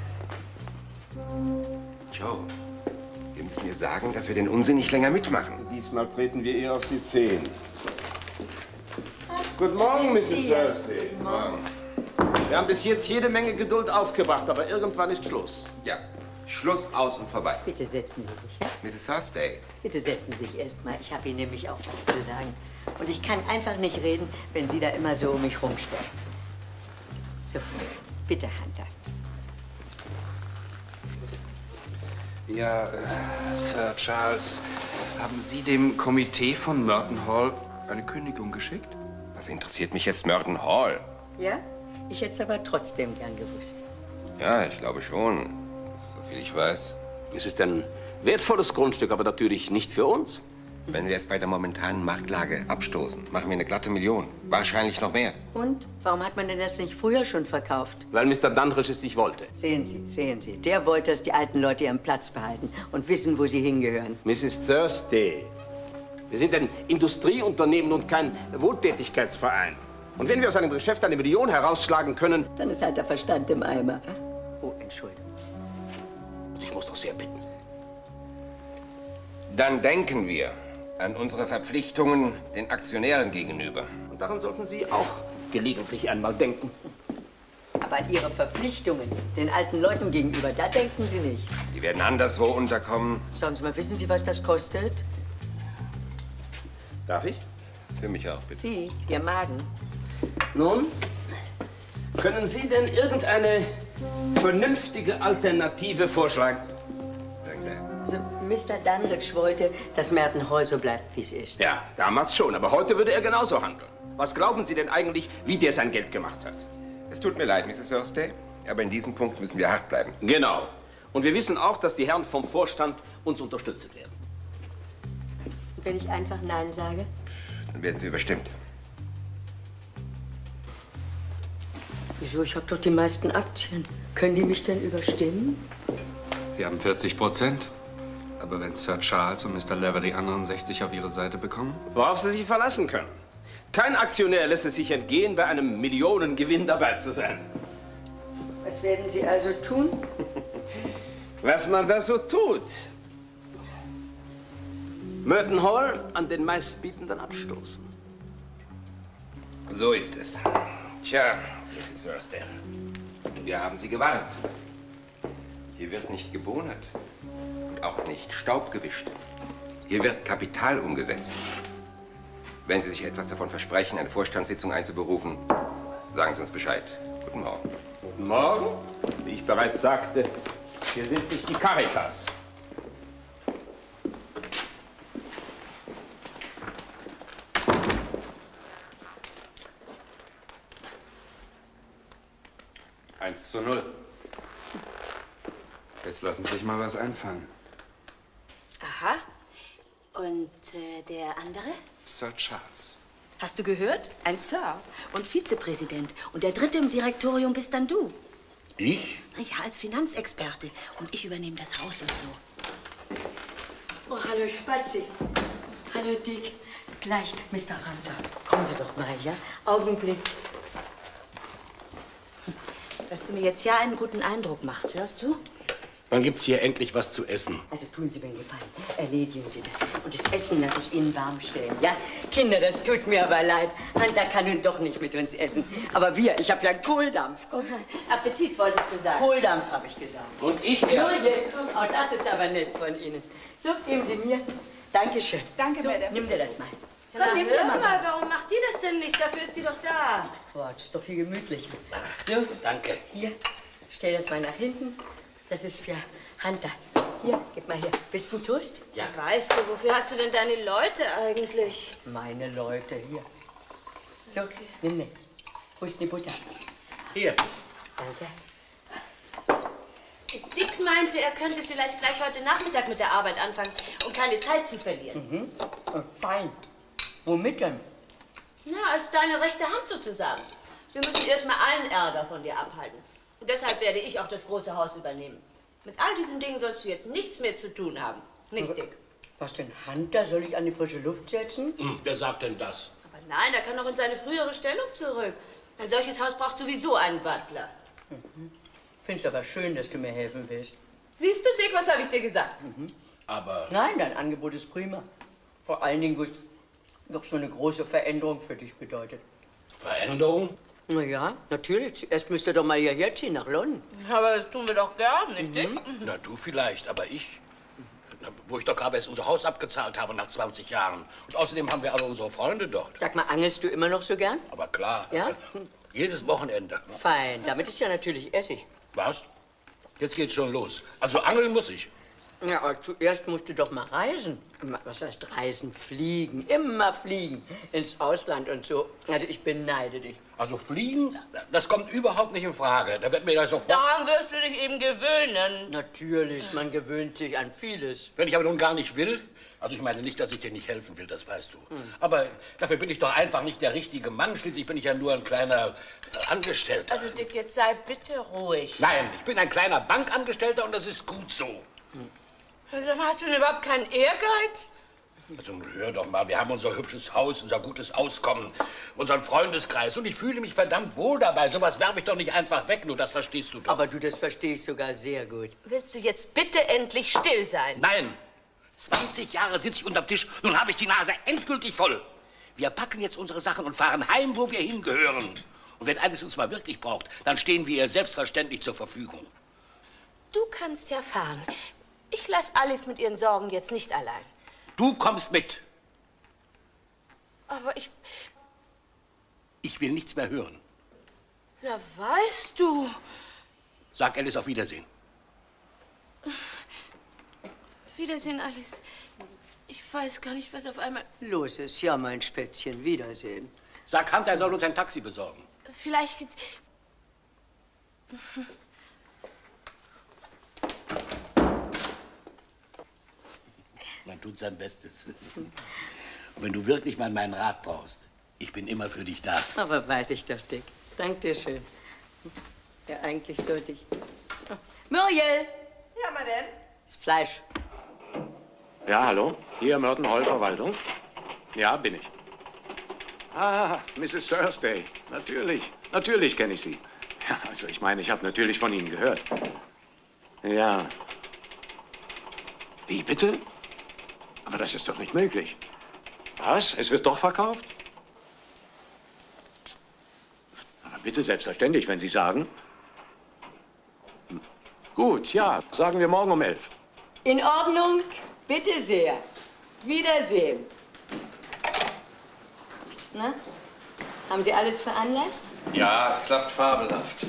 Joe, wir müssen ihr sagen, dass wir den Unsinn nicht länger mitmachen.
Diesmal treten wir ihr auf die Zehen.
Guten Morgen, Misses
Sie hier?
Thursday. Guten Morgen. Wir haben bis jetzt jede Menge Geduld aufgebracht, aber irgendwann ist Schluss.
Ja, Schluss, aus und vorbei.
Bitte setzen Sie sich, ja?
Misses Thursday.
Bitte setzen Sie sich erst mal. Ich habe Ihnen nämlich auch was zu sagen. Und ich kann einfach nicht reden, wenn Sie da immer so um mich rumstehen. So, bitte, Hunter.
Ja, äh, Sir Charles, haben Sie dem Komitee von Merton Hall eine Kündigung geschickt?
Was interessiert mich jetzt Merton Hall?
Ja? Ich hätte es aber trotzdem gern gewusst.
Ja, ich glaube schon. So viel ich weiß.
Es ist ein wertvolles Grundstück, aber natürlich nicht für uns.
Wenn wir jetzt bei der momentanen Marktlage abstoßen, machen wir eine glatte Million. Wahrscheinlich noch mehr.
Und? Warum hat man denn das nicht früher schon verkauft?
Weil Mister Dandridge es nicht wollte.
Sehen Sie, sehen Sie. Der wollte, dass die alten Leute ihren Platz behalten und wissen, wo sie hingehören.
Misses Thursday, wir sind ein Industrieunternehmen und kein Wohltätigkeitsverein. Und wenn wir aus einem Geschäft eine Million herausschlagen können...
Dann ist halt der Verstand im Eimer. Oh, Entschuldigung.
Ich muss doch sehr bitten.
Dann denken wir an unsere Verpflichtungen den Aktionären gegenüber.
Und daran sollten Sie auch gelegentlich einmal denken.
Aber an Ihre Verpflichtungen den alten Leuten gegenüber, da denken Sie nicht.
Die werden anderswo unterkommen.
Sagen Sie mal, wissen Sie, was das kostet?
Darf ich?
Für mich auch, bitte.
Sie, Ihr Magen.
Nun, können Sie denn irgendeine vernünftige Alternative vorschlagen?
Sagen Sie.
Also, Mister Dandridge wollte, dass Merton Hall so bleibt, wie es ist.
Ja, damals schon, aber heute würde er genauso handeln. Was glauben Sie denn eigentlich, wie der sein Geld gemacht hat?
Es tut mir leid, Misses Thursday, aber in diesem Punkt müssen wir hart bleiben.
Genau. Und wir wissen auch, dass die Herren vom Vorstand uns unterstützen werden.
Wenn ich einfach Nein sage?
Dann werden Sie überstimmt.
Wieso? Ich habe doch die meisten Aktien. Können die mich denn überstimmen?
Sie haben vierzig Prozent. Aber wenn Sir Charles und Mister Lever die anderen sechzig auf ihre Seite bekommen?
Worauf Sie sich verlassen können. Kein Aktionär lässt es sich entgehen, bei einem Millionengewinn dabei zu sein.
Was werden Sie also tun?
Was man da so tut. Merton Hall an den meistbietenden abstoßen.
So ist es. Tja, Misses Thursday, wir haben Sie gewarnt. Hier wird nicht gebonert und auch nicht Staub gewischt. Hier wird Kapital umgesetzt. Wenn Sie sich etwas davon versprechen, eine Vorstandssitzung einzuberufen, sagen Sie uns Bescheid. Guten Morgen.
Guten Morgen. Wie ich bereits sagte, wir sind nicht die Caritas.
Eins zu null. Jetzt lassen Sie sich mal was einfallen.
Aha. Und äh, der andere?
Sir Charles.
Hast du gehört? Ein Sir und Vizepräsident. Und der dritte im Direktorium bist dann du.
Ich?
Ja, als Finanzexperte. Und ich übernehme das Haus und so.
Oh, hallo Spazi. Hallo Dick. Gleich, Mister Hunter. Kommen Sie doch mal, ja? Augenblick.
Dass du mir jetzt ja einen guten Eindruck machst, hörst du?
Wann gibt's hier endlich was zu essen?
Also tun Sie mir einen Gefallen. Erledigen Sie das. Und das Essen lasse ich Ihnen warm stellen, ja? Kinder, das tut mir aber leid. Hunter kann nun doch nicht mit uns essen. Aber wir, ich habe ja Kohldampf. Komm.
Appetit wolltest du sagen.
Kohldampf, habe ich gesagt.
Und ich erst.
Julie, komm. Oh, das ist aber nett von Ihnen. So, geben Sie mir. Dankeschön.
Danke,
so,
Madame.
nimm dir das mal.
Ja,
Komm, nimm
hör
dir mal
mal,
was.
warum macht ihr das denn nicht? Dafür ist die doch da.
Boah, das ist doch viel gemütlicher. So.
Danke.
Hier, stell das mal nach hinten. Das ist für Hunter. Hier, gib mal hier. Willst du einen Toast?
Ja. Weißt du, wofür hast du denn deine Leute eigentlich?
Meine Leute, hier. So, nimm mit. Wo ist die Butter?
Hier.
Danke.
Dick meinte, er könnte vielleicht gleich heute Nachmittag mit der Arbeit anfangen, um keine Zeit zu verlieren.
Mhm. Fein. Womit denn?
Na, als deine rechte Hand sozusagen. Wir müssen erstmal allen Ärger von dir abhalten. Und deshalb werde ich auch das große Haus übernehmen. Mit all diesen Dingen sollst du jetzt nichts mehr zu tun haben. Nicht, Dick.
Was denn, Hunter? Soll ich an die frische Luft setzen?
Hm, wer sagt denn das?
Aber nein, er kann noch in seine frühere Stellung zurück. Ein solches Haus braucht sowieso einen Butler.
Mhm. Find's aber schön, dass du mir helfen willst.
Siehst du, Dick, was habe ich dir gesagt?
Mhm.
Aber...
Nein, dein Angebot ist prima. Vor allen Dingen, wo es doch so eine große Veränderung für dich bedeutet.
Veränderung?
Na ja, natürlich. Zuerst müsst ihr doch mal hierher ziehen, nach London.
Aber das tun wir doch gern, nicht
Mhm.
mhm.
Na, du vielleicht, aber ich. Na, wo ich doch gerade erst unser Haus abgezahlt habe nach zwanzig Jahren. Und außerdem haben wir alle unsere Freunde dort.
Sag mal, angelst du immer noch so gern?
Aber klar.
Ja?
Jedes Wochenende.
Fein, damit ist ja natürlich Essig.
Was? Jetzt geht's schon los. Also angeln muss ich.
Ja, aber zuerst musst du doch mal reisen. Was heißt reisen? Fliegen. Immer fliegen. Ins Ausland und so. Also ich beneide dich.
Also fliegen, das kommt überhaupt nicht in Frage. Da wird mir das sofort...
Daran wirst du dich eben gewöhnen.
Natürlich, man gewöhnt sich an vieles.
Wenn ich aber nun gar nicht will, also ich meine nicht, dass ich dir nicht helfen will, das weißt du. Hm. Aber dafür bin ich doch einfach nicht der richtige Mann. Schließlich bin ich ja nur ein kleiner äh, Angestellter.
Also Dick, jetzt sei bitte ruhig.
Nein, ich bin ein kleiner Bankangestellter und das ist gut so.
Hm. Also, hast du denn überhaupt keinen Ehrgeiz?
Also hör doch mal, wir haben unser hübsches Haus, unser gutes Auskommen, unseren Freundeskreis und ich fühle mich verdammt wohl dabei. Sowas werfe ich doch nicht einfach weg, nur das verstehst du doch.
Aber du, das verstehe ich sogar sehr gut.
Willst du jetzt bitte endlich still sein?
Nein! zwanzig Jahre sitze ich unterm Tisch, nun habe ich die Nase endgültig voll. Wir packen jetzt unsere Sachen und fahren heim, wo wir hingehören. Und wenn eines uns mal wirklich braucht, dann stehen wir ihr selbstverständlich zur Verfügung.
Du kannst ja fahren. Ich lasse Alice mit ihren Sorgen jetzt nicht allein.
Du kommst mit.
Aber ich...
Ich will nichts mehr hören.
Na, weißt du...
Sag Alice auf Wiedersehen.
Wiedersehen, Alice. Ich weiß gar nicht, was auf einmal...
Los ist, ja, mein Spätzchen, Wiedersehen.
Sag Hunter, er soll uns ein Taxi besorgen.
Vielleicht...
Man tut sein Bestes. Und wenn du wirklich mal meinen Rat brauchst, ich bin immer für dich da.
Aber weiß ich doch, Dick. Dank dir schön. Ja, eigentlich sollte ich... Oh. Muriel!
Ja, Madame?
Das Fleisch.
Ja, hallo? Hier Merton Hall, Verwaltung? Ja, bin ich. Ah, Misses Thursday. Natürlich. Natürlich kenne ich Sie. Ja, also ich meine, ich habe natürlich von Ihnen gehört. Ja. Wie bitte? Aber das ist doch nicht möglich. Was? Es wird doch verkauft? Aber bitte, selbstverständlich, wenn Sie sagen. Hm. Gut, ja, sagen wir morgen um elf.
In Ordnung. Bitte sehr. Wiedersehen. Na? Haben Sie alles veranlasst?
Ja, es klappt fabelhaft.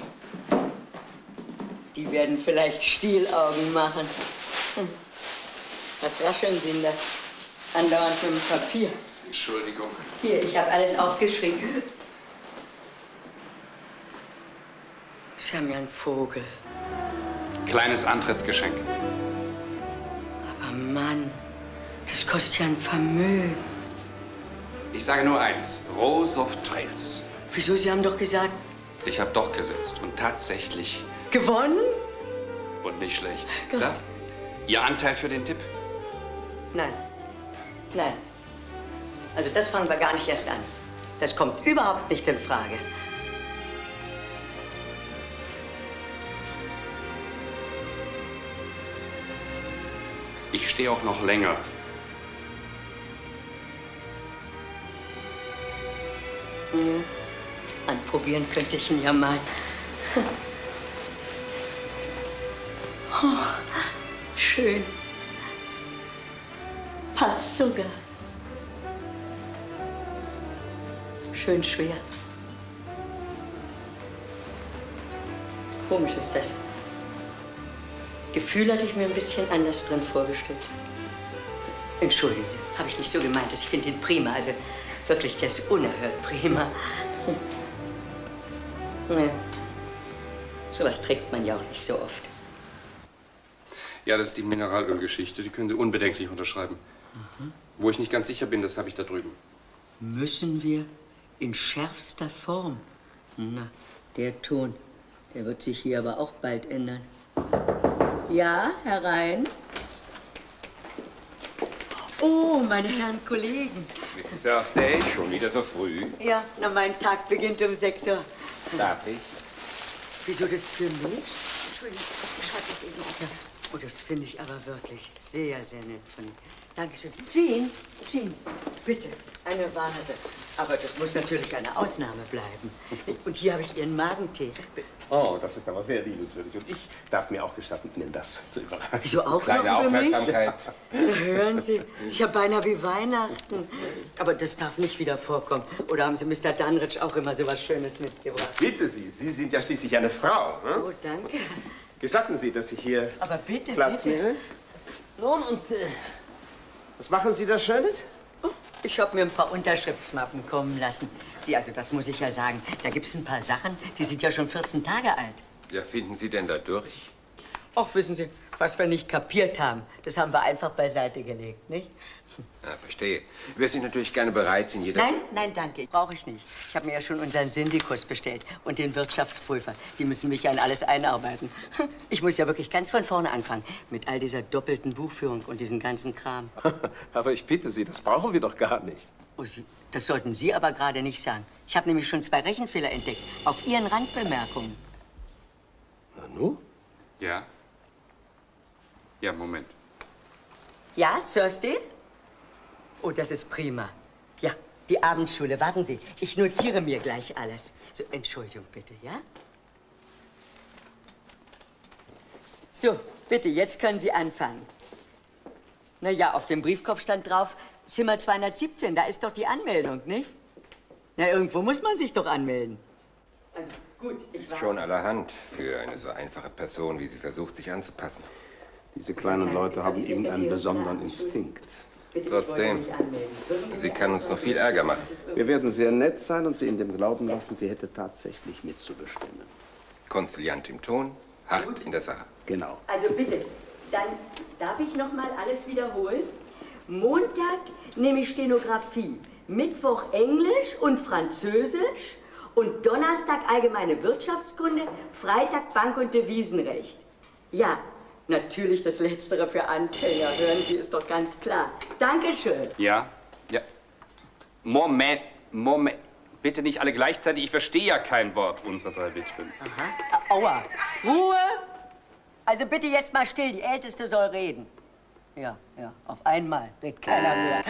Die werden vielleicht Stielaugen machen. Hm. Was rascheln Sie denn da? Andauernd mit dem Papier.
Entschuldigung.
Hier, ich habe alles aufgeschrieben. Sie haben ja einen Vogel.
Kleines Antrittsgeschenk.
Aber Mann, das kostet ja ein Vermögen.
Ich sage nur eins. Rose of Trails.
Wieso? Sie haben doch gesagt...
Ich habe doch gesetzt und tatsächlich...
Gewonnen?
Und nicht schlecht.
Gott.
Ja? Ihr Anteil für den Tipp?
Nein. Nein. Also das fangen wir gar nicht erst an. Das kommt überhaupt nicht in Frage.
Ich stehe auch noch länger.
Ja. Anprobieren könnte ich ihn ja mal. Oh, schön. Passt sogar. Schön schwer. Komisch ist das. Gefühl hatte ich mir ein bisschen anders drin vorgestellt. Entschuldigt, habe ich nicht so gemeint. Ich finde ihn prima. Also wirklich, der ist unerhört prima. Ja. Sowas trägt man ja auch nicht so oft.
Ja, das ist die Mineralölgeschichte. Die können Sie unbedenklich unterschreiben.
Mhm.
Wo ich nicht ganz sicher bin, das habe ich da drüben.
Müssen wir in schärfster Form? Na, der Ton, der wird sich hier aber auch bald ändern. Ja, herein. Oh, meine Herren Kollegen.
Misses Thursday, schon wieder so früh?
Ja, na, mein Tag beginnt um sechs Uhr.
Darf ich?
Wieso das für mich? Entschuldigung, ich schreibe das eben auf. Ja. Oh, das finde ich aber wirklich sehr, sehr nett von Ihnen. Dankeschön. Jean, Jean, bitte, eine Vase. Aber das muss natürlich eine Ausnahme bleiben. Und hier habe ich Ihren Magentee.
Oh, das ist aber sehr liebenswürdig. Und ich darf mir auch gestatten, Ihnen das zu überreichen.
Wieso auch
Kleine
noch für
Aufmerksamkeit.
mich? Na, hören Sie, ist ja beinahe wie Weihnachten. Aber das darf nicht wieder vorkommen. Oder haben Sie Mister Dunridge auch immer so was Schönes mitgebracht?
Bitte Sie, Sie sind ja schließlich eine Frau. Hm?
Oh, danke.
Gestatten Sie, dass ich hier
Aber bitte,
Platz
bitte.
nehme? Nun, und äh, was machen Sie da Schönes?
Ich habe mir ein paar Unterschriftsmappen kommen lassen. Sie, also das muss ich ja sagen, da gibt es ein paar Sachen, die sind ja schon vierzehn Tage alt.
Ja, finden Sie denn da durch?
Ach, wissen Sie, was wir nicht kapiert haben, das haben wir einfach beiseite gelegt, nicht?
Ja, verstehe. Wir sind natürlich gerne bereit, in jeder...
Nein, nein, danke, brauche ich nicht. Ich habe mir ja schon unseren Syndikus bestellt und den Wirtschaftsprüfer. Die müssen mich ja in alles einarbeiten. Ich muss ja wirklich ganz von vorne anfangen, mit all dieser doppelten Buchführung und diesem ganzen Kram.
Aber ich bitte Sie, das brauchen wir doch gar nicht.
Oh, Sie, das sollten Sie aber gerade nicht sagen. Ich habe nämlich schon zwei Rechenfehler entdeckt, auf Ihren Randbemerkungen.
Na nu?
Ja. Ja, Moment.
Ja, Thursday? Oh, das ist prima. Ja, die Abendschule. Warten Sie, ich notiere mir gleich alles. So, Entschuldigung bitte, ja? So, bitte, jetzt können Sie anfangen. Na ja, auf dem Briefkopf stand drauf, Zimmer zweihundertsiebzehn, da ist doch die Anmeldung, nicht? Na, irgendwo muss man sich doch anmelden. Also, gut, ich
Ist schon allerhand für eine so einfache Person, wie sie versucht, sich anzupassen.
Diese kleinen Leute haben irgendeinen besonderen Instinkt.
Trotzdem, sie kann uns noch viel Ärger machen.
Wir werden sehr nett sein und Sie in dem Glauben lassen, sie hätte tatsächlich mitzubestimmen.
Konziliant im Ton, hart in der Sache.
Genau.
Also bitte, dann darf ich noch mal alles wiederholen. Montag nehme ich Stenografie, Mittwoch Englisch und Französisch und Donnerstag allgemeine Wirtschaftskunde, Freitag Bank- und Devisenrecht. Ja, natürlich das Letztere für Anfänger, hören Sie, ist doch ganz klar. Dankeschön.
Ja, ja. Moment, Moment. Bitte nicht alle gleichzeitig, ich verstehe ja kein Wort unserer drei Witwen.
Aha. Aua. Ruhe! Also bitte jetzt mal still, die Älteste soll reden. Ja, ja, auf einmal redet keiner mehr.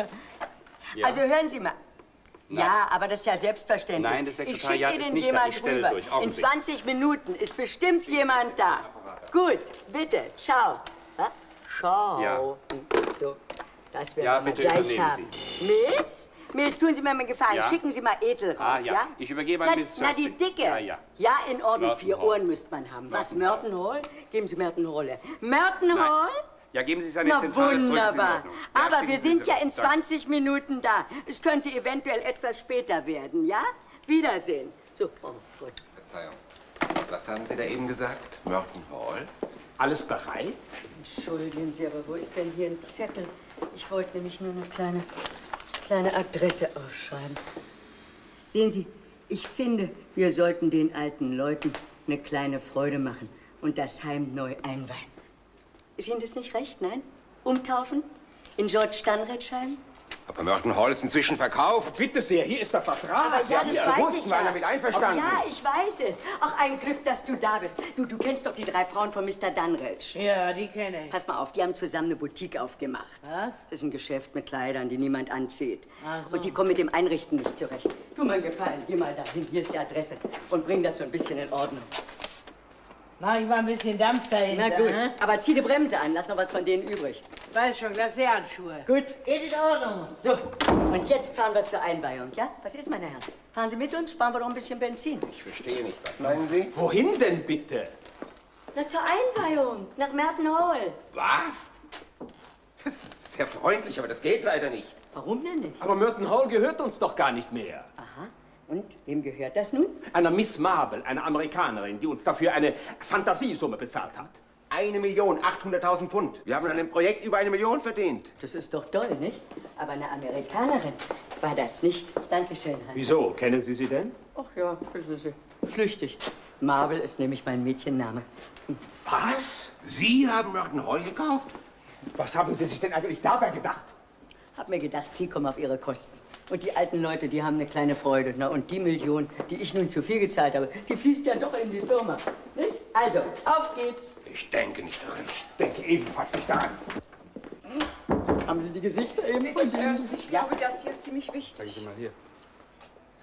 Ja.
Also hören Sie mal.
Nein.
Ja, aber das ist ja selbstverständlich.
Nein, das
Ich
Sekretariat
schicke
ist
Ihnen
nicht da.
jemand
Ich stelle
rüber.
durch.
In
Augenblick.
zwanzig Minuten ist bestimmt jemand da. Gut, bitte, schau. Ha? Schau.
Ja.
So, das werden
Ja,
wir mal
bitte
gleich
übernehmen
haben. Mills? Mills, tun Sie mir mal einen Gefallen.
Ja.
Schicken Sie mal Edel rauf,
Ah, ja.
ja?
Ich übergebe
na,
an Miss
Na, die
Thurston.
Dicke.
Ja, ja.
Ja, in Ordnung.
Merton
Vier
Hall.
Ohren müsste man haben. Was,
Merton
Merton Hall? Geben Sie Merton Hall her. Merton
Nein.
Hall?
Ja, geben Sie seine
Na
Zentrale zurück, ist in
wunderbar.
Ordnung. Ja,
Aber
schicken
wir
Sie
sind
sie-
ja in
Danke.
zwanzig Minuten da. Es könnte eventuell etwas später werden, ja? Wiedersehen. So, oh Gott.
Verzeihung. Was haben Sie da eben gesagt? Merton Hall?
Alles bereit?
Entschuldigen Sie, aber wo ist denn hier ein Zettel? Ich wollte nämlich nur eine kleine, kleine Adresse aufschreiben. Sehen Sie, ich finde, wir sollten den alten Leuten eine kleine Freude machen und das Heim neu einweihen. Ist Ihnen das nicht recht, nein? Umtaufen? In George Dunridge Heim?
Aber Merton Hall ist inzwischen verkauft.
Bitte sehr, hier ist der Vertrag.
Aber
Sie
ja,
haben
das
Ihre
weiß
Wurst,
ich
waren
ja.
damit einverstanden.
Ja, ich weiß es. Ach, ein Glück, dass du da bist. Du, du kennst doch die drei Frauen von Mister Dunridge.
Ja, die kenne ich.
Pass mal auf, die haben zusammen eine Boutique aufgemacht.
Was?
Das ist ein Geschäft mit Kleidern, die niemand anzieht.
Ach so.
Und die kommen mit dem Einrichten nicht zurecht. Tu mir einen Gefallen, geh mal dahin, hier ist die Adresse. Und bring das so ein bisschen in Ordnung.
Mach ich mal ein bisschen Dampf dahinter.
Na gut,
ne?
aber zieh die Bremse an, lass noch was von denen übrig.
Weiß schon, Glacéhandschuhe.
Gut.
Geht in Ordnung.
So, und jetzt fahren wir zur Einweihung, ja? Was ist, meine Herren? Fahren Sie mit uns, sparen wir doch ein bisschen Benzin.
Ich verstehe nicht. Was meinen Sie?
Wohin denn bitte?
Na, zur Einweihung, nach Merton Hall.
Was? Das ist sehr freundlich, aber das geht leider nicht.
Warum denn nicht?
Aber Merton Hall gehört uns doch gar nicht mehr.
Aha. Und wem gehört das nun?
Einer Miss Marble, einer Amerikanerin, die uns dafür eine Fantasiesumme bezahlt hat.
Eine Million, achthunderttausend Pfund. Wir haben an dem Projekt über eine Million verdient.
Das ist doch toll, nicht? Aber eine Amerikanerin war das nicht. Dankeschön, Hans.
Wieso? Kennen Sie sie denn?
Ach ja, wissen Sie. Flüchtig. Marble ist nämlich mein Mädchenname.
Was? Sie haben Merton Hall gekauft?
Was haben Sie sich denn eigentlich dabei gedacht?
Hab mir gedacht, Sie kommen auf Ihre Kosten. Und die alten Leute, die haben eine kleine Freude. Na, und die Million, die ich nun zu viel gezahlt habe, die fließt ja doch in die Firma. Nicht? Also, auf geht's.
Ich denke nicht daran.
Ich denke ebenfalls nicht daran.
Haben Sie die Gesichter eben?
Missus Hurst, ich glaube, das hier ist ziemlich wichtig.
Zeigen Sie mal hier.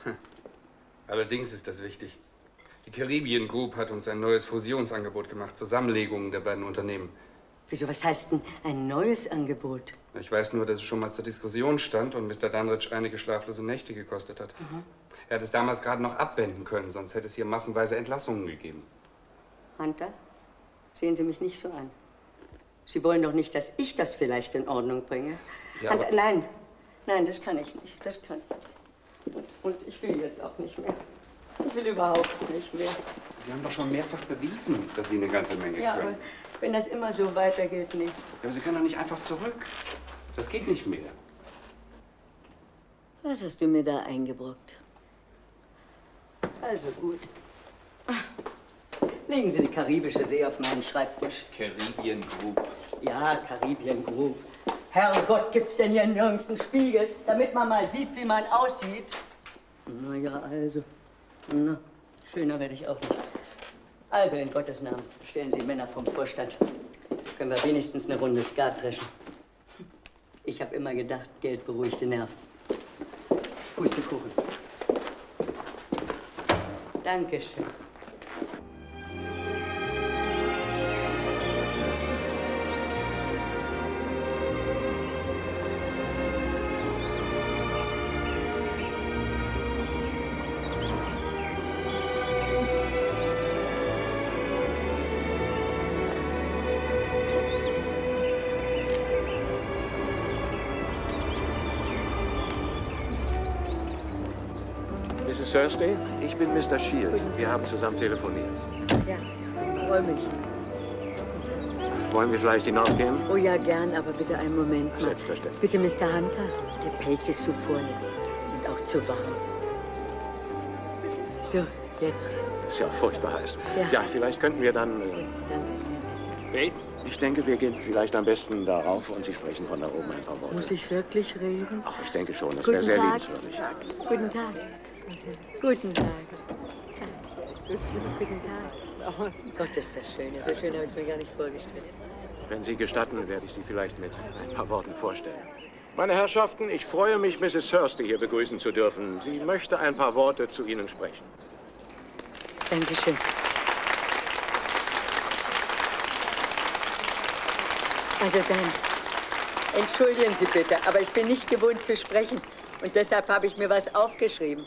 Allerdings ist das wichtig. Die Caribbean Group hat uns ein neues Fusionsangebot gemacht, Zusammenlegungen der beiden Unternehmen.
Wieso, was heißt denn ein neues Angebot?
Ich weiß nur, dass es schon mal zur Diskussion stand und Mister Dunridge einige schlaflose Nächte gekostet hat.
Mhm.
Er hat es damals gerade noch abwenden können, sonst hätte es hier massenweise Entlassungen gegeben.
Hunter, sehen Sie mich nicht so an. Sie wollen doch nicht, dass ich das vielleicht in Ordnung bringe.
Ja,
Hunter,
aber-
nein, nein, das kann ich nicht. Das kann ich nicht. Und, und ich will jetzt auch nicht mehr. Ich will überhaupt nicht mehr.
Sie haben doch schon mehrfach bewiesen, dass Sie eine ganze Menge
Ja,
können.
aber wenn das immer so weitergeht, nicht.
Aber Sie können doch nicht einfach zurück. Das geht nicht mehr.
Was hast du mir da eingebrockt? Also gut. Legen Sie die Karibische See auf meinen Schreibtisch.
Caribbean Group.
Ja, Caribbean Group. Herrgott, gibt's denn hier nirgends einen Spiegel, damit man mal sieht, wie man aussieht? Na ja, also. Na, schöner werde ich auch nicht. Also, in Gottes Namen, stellen Sie Männer vom Vorstand. Können wir wenigstens eine Runde Skat dreschen. Ich habe immer gedacht, Geld beruhigt die Nerven. Pustekuchen. Dankeschön.
Misses Thursday, ich bin Mister Shield. Wir haben zusammen telefoniert.
Ja, freue mich.
Wollen wir vielleicht hinaufgehen?
Oh ja, gern, aber bitte einen Moment mal.
Selbstverständlich.
Bitte, Mister Hunter, der Pelz ist zu vornehm und auch zu warm. So, jetzt.
Ist ja furchtbar heiß.
Ja.
Ja, vielleicht könnten wir dann... Äh,
Danke sehr.
Bates? Ich denke, wir gehen vielleicht am besten darauf und Sie sprechen von da oben ein paar Worte.
Muss ich wirklich reden?
Ach, ich denke schon, das wäre sehr
Tag.
liebenswürdig.
Guten Tag. Guten Tag. Guten Tag. Gott, ist das schön. So schön habe ich es mir gar nicht vorgestellt.
Wenn Sie gestatten, werde ich Sie vielleicht mit ein paar Worten vorstellen. Meine Herrschaften, ich freue mich, Misses Thursday hier begrüßen zu dürfen. Sie möchte ein paar Worte zu Ihnen sprechen.
Dankeschön. Also dann, entschuldigen Sie bitte, aber ich bin nicht gewohnt zu sprechen. Und deshalb habe ich mir was aufgeschrieben.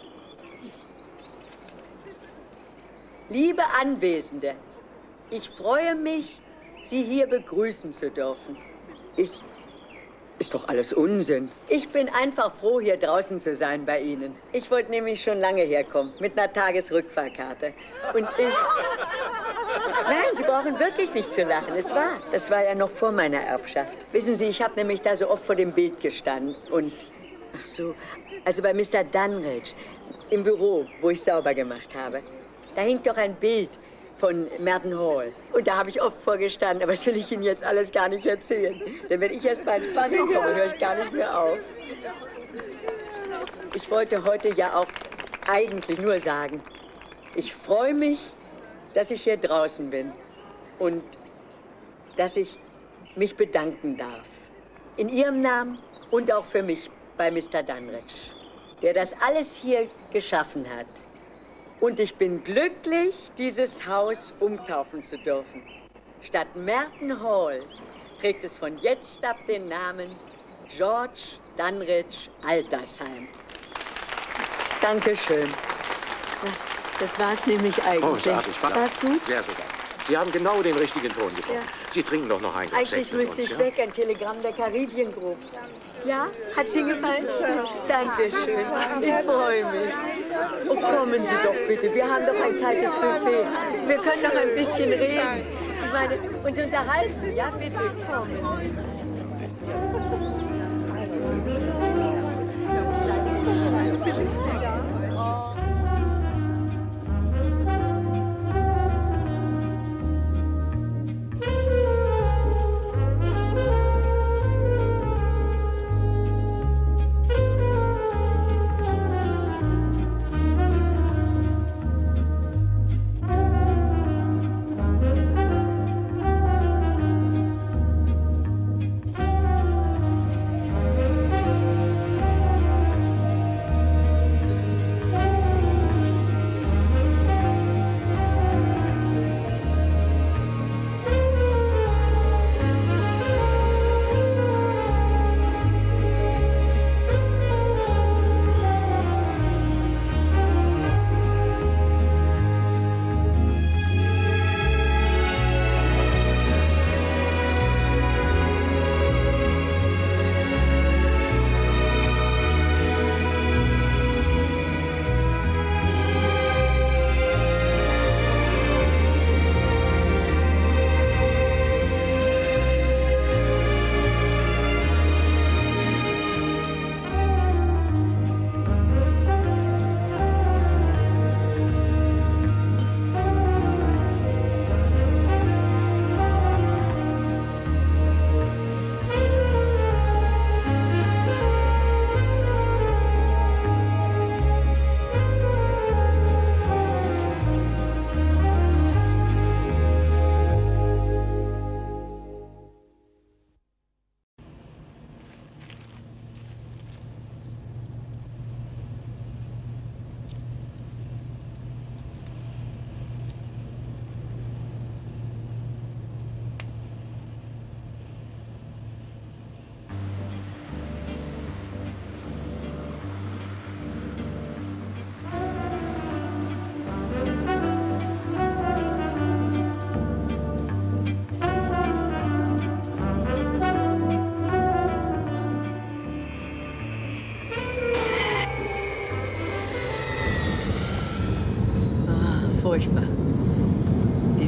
Liebe Anwesende, ich freue mich, Sie hier begrüßen zu dürfen. Ich... Ist doch alles Unsinn. Ich bin einfach froh, hier draußen zu sein bei Ihnen. Ich wollte nämlich schon lange herkommen, mit einer Tagesrückfahrkarte. Und ich... Nein, Sie brauchen wirklich nicht zu lachen. Es war. Das war ja noch vor meiner Erbschaft. Wissen Sie, ich habe nämlich da so oft vor dem Bild gestanden. Und... Ach so, also bei Mister Dunridge, im Büro, wo ich sauber gemacht habe. Da hing doch ein Bild von Merton Hall. Und da habe ich oft vorgestanden, aber das will ich Ihnen jetzt alles gar nicht erzählen. Denn wenn ich erst mal ins Wasser komme, höre ich gar nicht mehr auf. Ich wollte heute ja auch eigentlich nur sagen, ich freue mich, dass ich hier draußen bin und dass ich mich bedanken darf. In Ihrem Namen und auch für mich bei Mister Dunridge, der das alles hier geschaffen hat. Und ich bin glücklich, dieses Haus umtaufen zu dürfen. Statt Merton Hall trägt es von jetzt ab den Namen George Dunridge Altersheim. Dankeschön. Das war's nämlich eigentlich.
Großartig,
War's gut?
Sehr sogar. Sie haben genau den richtigen Ton getroffen.
Ja.
Sie trinken doch noch ein Glas
Eigentlich
Sekt mit
müsste
uns,
ich
ja?
weg, ein Telegramm der Caribbean Group. Ja? Hat's Ihnen gefallen? Dankeschön. Ich freue mich. Oh, kommen Sie doch bitte. Wir haben doch ein kaltes Buffet. Wir können doch ein bisschen reden. Ich meine, uns unterhalten. Ja, bitte, kommen.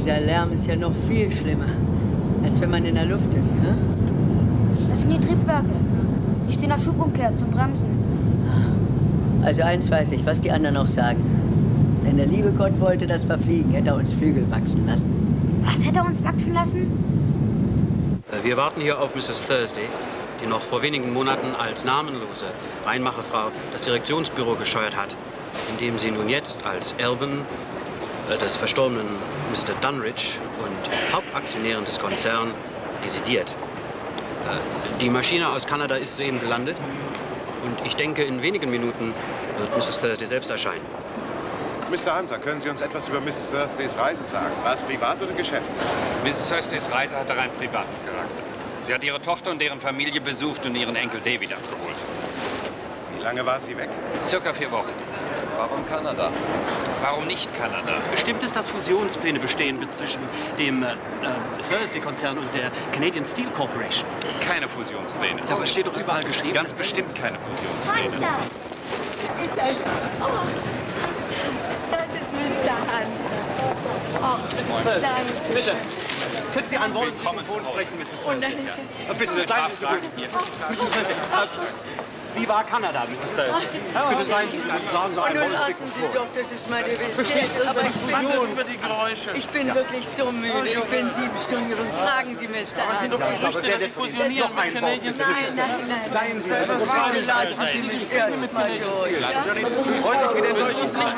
Dieser Lärm ist ja noch viel schlimmer, als wenn man in der Luft ist. Hm?
Das sind die Triebwerke. Die stehen auf Schubumkehr zum Bremsen.
Also eins weiß ich, was die anderen auch sagen. Wenn der liebe Gott wollte, dass wir fliegen, hätte er uns Flügel wachsen lassen.
Was hätte er uns wachsen lassen?
Wir warten hier auf Misses Thursday, die noch vor wenigen Monaten als namenlose Rheinmacherfrau das Direktionsbüro gescheuert hat, in dem sie nun jetzt als Erbin äh, des verstorbenen Mister Dunridge und Hauptaktionärin des Konzerns residiert. Äh, die Maschine aus Kanada ist soeben gelandet und ich denke, in wenigen Minuten wird Misses Thursday selbst erscheinen.
Mister Hunter, können Sie uns etwas über Misses Thursdays Reise sagen? War es privat oder geschäftlich?
Misses Thursdays Reise hatte rein privaten Charakter. Sie hat ihre Tochter und deren Familie besucht und ihren Enkel David abgeholt.
Wie lange war sie weg?
Circa vier Wochen.
Warum Kanada?
Warum nicht Kanada?
Stimmt es, dass Fusionspläne bestehen zwischen dem äh, Thursday-Konzern und der Canadian Steel Corporation?
Keine Fusionspläne.
Ja, aber es steht doch überall geschrieben.
Ganz bestimmt keine Fusionspläne.
Hunter! Da ist er ja. Oh. Das ist Mister Hunter.
Ach, Misses Thursday, bitte. Können Sie ein Wort ins Mikrofon sprechen, Misses Thursday? Ja. Bitte, seien Sie so gut. Misses Thursday, wie war Kanada, Misses Thursday? Bitte seien Sie so gut, sagen Sie ein Wort ins
lassen Sie doch, das ist meine Vision. Aber ich bin,
über die Geräusche.
ich bin wirklich so müde. Ich bin sieben Stunden gerungen. Fragen Sie Mister
Aber es sind doch Gerüchte, dass Sie fusionieren mit Canadian Steel.
Nein, nein, nein.
Seien Sie
Bitte lassen Sie mich erst mal durch.
Freundlich wieder durch uns nicht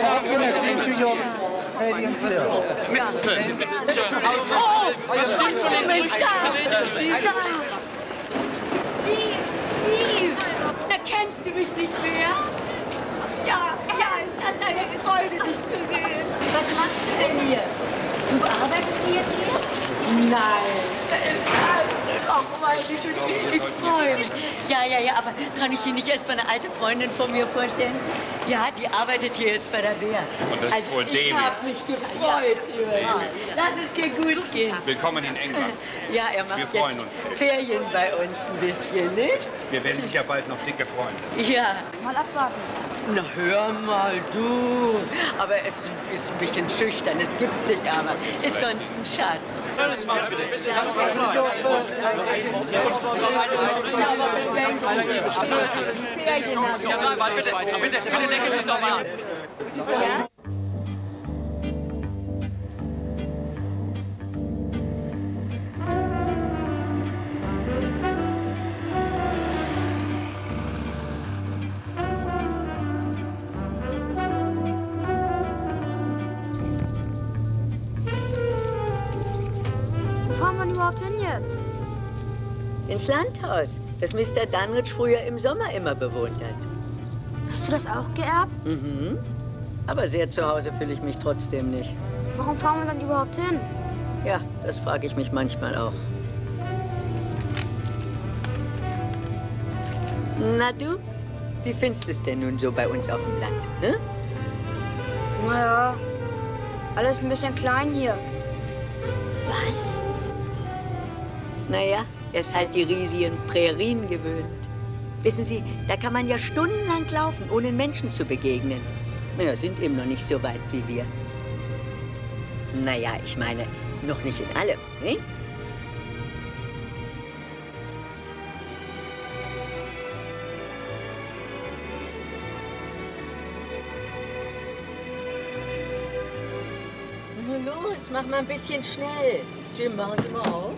Misses Thursday, bitte.
Oh, was stimmt von den Gerüchten? Da! Wie? Wie? Da kennst du mich nicht mehr? Ja, ja, ist das eine Freude, dich zu sehen.
Was machst du denn hier? Du arbeitest du jetzt hier?
Nein.
Ach, meine Güte, ich freue mich. Ja, ja, ja, aber kann ich Ihnen nicht erst mal eine alte Freundin von mir vorstellen? Ja, die arbeitet hier jetzt bei der Wehr.
Und das ist
also,
wohl
ich
David.
Ich habe mich gefreut über ihn. Lass es dir gut gehen.
Willkommen in England.
Ja, er macht
Wir freuen
jetzt
uns.
Ferien bei uns ein bisschen, nicht?
Wir werden sicher bald noch dicke Freunde.
Ja.
Mal abwarten.
Na, hör mal, du. Aber es ist ein bisschen schüchtern, es gibt sich aber. Ist sonst ein Schatz.
Wo fahren wir denn überhaupt hin jetzt?
Ins Landhaus, das Mister Dunridge früher im Sommer immer bewohnt hat.
Hast du das auch geerbt?
Mhm. Aber sehr zu Hause fühle ich mich trotzdem nicht.
Warum fahren wir dann überhaupt hin?
Ja, das frage ich mich manchmal auch. Na du, wie findest du es denn nun so bei uns auf dem Land? Hm?
Naja, alles ein bisschen klein hier.
Was? Naja, er ist halt die riesigen Prärien gewöhnt. Wissen Sie, da kann man ja stundenlang laufen, ohne Menschen zu begegnen. Wir sind eben noch nicht so weit wie wir. Naja, ich meine, noch nicht in allem, ne? Na los, mach mal ein bisschen schnell. Jim, machen Sie mal auf.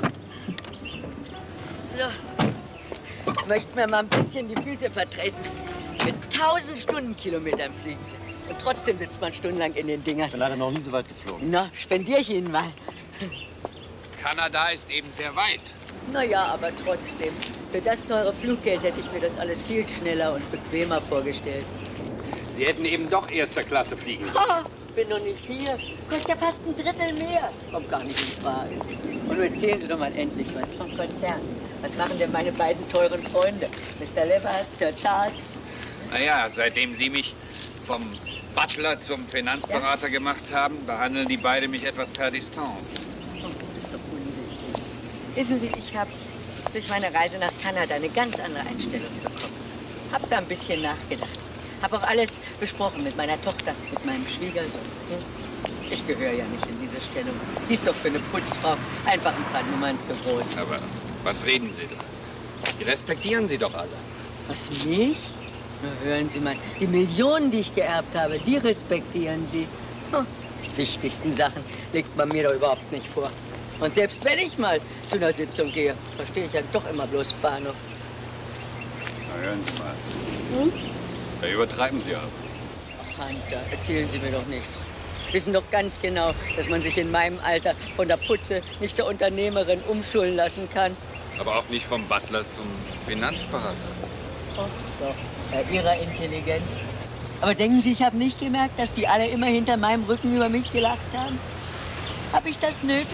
So. Ich möchte mir mal ein bisschen die Füße vertreten. Mit tausend Stundenkilometern fliegen Sie. Und trotzdem sitzt man stundenlang in den Dingern.
Ich bin leider noch nie so weit geflogen.
Na, spendiere ich Ihnen mal.
Kanada ist eben sehr weit.
Na ja, aber trotzdem. Für das teure Fluggeld hätte ich mir das alles viel schneller und bequemer vorgestellt.
Sie hätten eben doch erster Klasse fliegen sollen.
Ha, bin noch nicht hier. Kostet ja fast ein Drittel mehr. Kommt gar nicht in Frage. Und nun erzählen Sie doch mal endlich was vom Konzern. Was machen denn meine beiden teuren Freunde? Mister Levert, Sir Charles?
Naja, seitdem Sie mich vom Butler zum Finanzberater ja? gemacht haben, behandeln die beiden mich etwas per Distanz.
Oh, das ist doch unwichtig. Wissen Sie, ich habe durch meine Reise nach Kanada eine ganz andere Einstellung bekommen. Hab da ein bisschen nachgedacht. Hab auch alles besprochen mit meiner Tochter, mit meinem Schwiegersohn. Hm? Ich gehöre ja nicht in diese Stellung. Die ist doch für eine Putzfrau einfach ein paar Nummern zu groß.
Aber was reden Sie da? Die respektieren Sie doch alle.
Was, mich? Na, hören Sie mal, die Millionen, die ich geerbt habe, die respektieren Sie. Hm. Die wichtigsten Sachen legt man mir doch überhaupt nicht vor. Und selbst wenn ich mal zu einer Sitzung gehe, verstehe ich ja doch immer bloß Bahnhof.
Na, hören Sie mal. Hm? Da übertreiben Sie aber.
Ach, Hunter, erzählen Sie mir doch nichts. Sie wissen doch ganz genau, dass man sich in meinem Alter von der Putze nicht zur Unternehmerin umschulen lassen kann.
Aber auch nicht vom Butler zum Finanzberater.
Oh, doch, bei Ihrer Intelligenz. Aber denken Sie, ich habe nicht gemerkt, dass die alle immer hinter meinem Rücken über mich gelacht haben? Habe ich das nötig?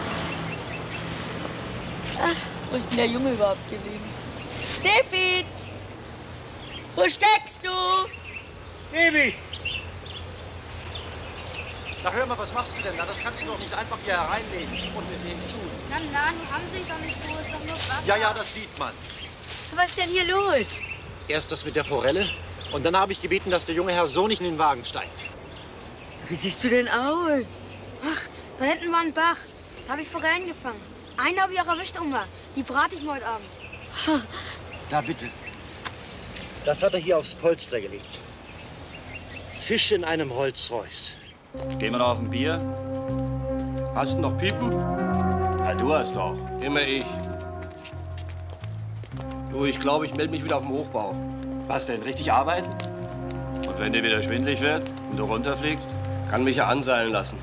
Ach, wo ist denn der Junge überhaupt geblieben? David! Wo steckst du?
David! Na hör mal, was machst du denn da? Das kannst du doch nicht einfach hier hereinlegen und mit dem tun.
Na, na, nun haben Sie doch nicht so, ist doch nur Wasser.
Ja, ja, das sieht man.
Was ist denn hier los?
Erst das mit der Forelle und dann habe ich gebeten, dass der junge Herr so nicht in den Wagen steigt.
Wie siehst du denn aus?
Ach, da hinten war ein Bach. Da habe ich Forellen gefangen. Eine habe ich auch erwischt, Oma. Die brate ich mir heute Abend.
Da bitte. Das hat er hier aufs Polster gelegt. Fisch in einem Rolls-Royce.
Gehen wir noch auf ein Bier?
Hast du noch Piepen?
Ja, du hast doch.
Immer ich. Du, ich glaube, ich melde mich wieder auf dem Hochbau.
Was denn, richtig arbeiten? Und wenn dir wieder schwindelig wird und du runterfliegst?
Kann mich ja anseilen lassen.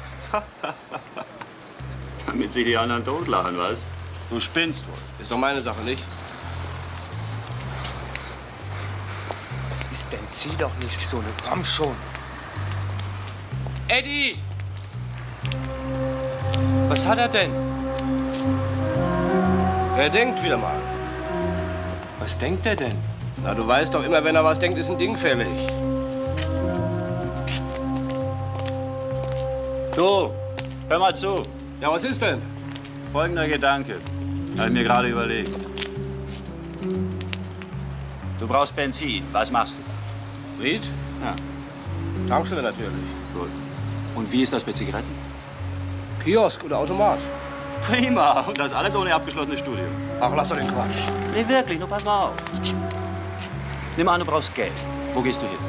Damit sich die anderen totlachen, was? Du spinnst wohl.
Ist doch meine Sache, nicht?
Was ist denn? Zieh doch nicht so, ne? Komm schon.
Eddie! Was hat er denn?
Er denkt wieder mal.
Was denkt er denn?
Na, du weißt doch immer, wenn er was denkt, ist ein Ding fällig.
Du, hör mal zu.
Ja, was ist denn?
Folgender Gedanke. Habe ich mir gerade überlegt. Du brauchst Benzin. Was machst du?
Ried?
Ja.
Tankstelle natürlich.
Gut. Und wie ist das mit Zigaretten?
Kiosk oder Automat.
Prima. Und das alles ohne abgeschlossenes Studium.
Ach, lass doch den Quatsch.
Nee, wirklich. Nur pass mal auf. Nimm an, du brauchst Geld. Wo gehst du hin?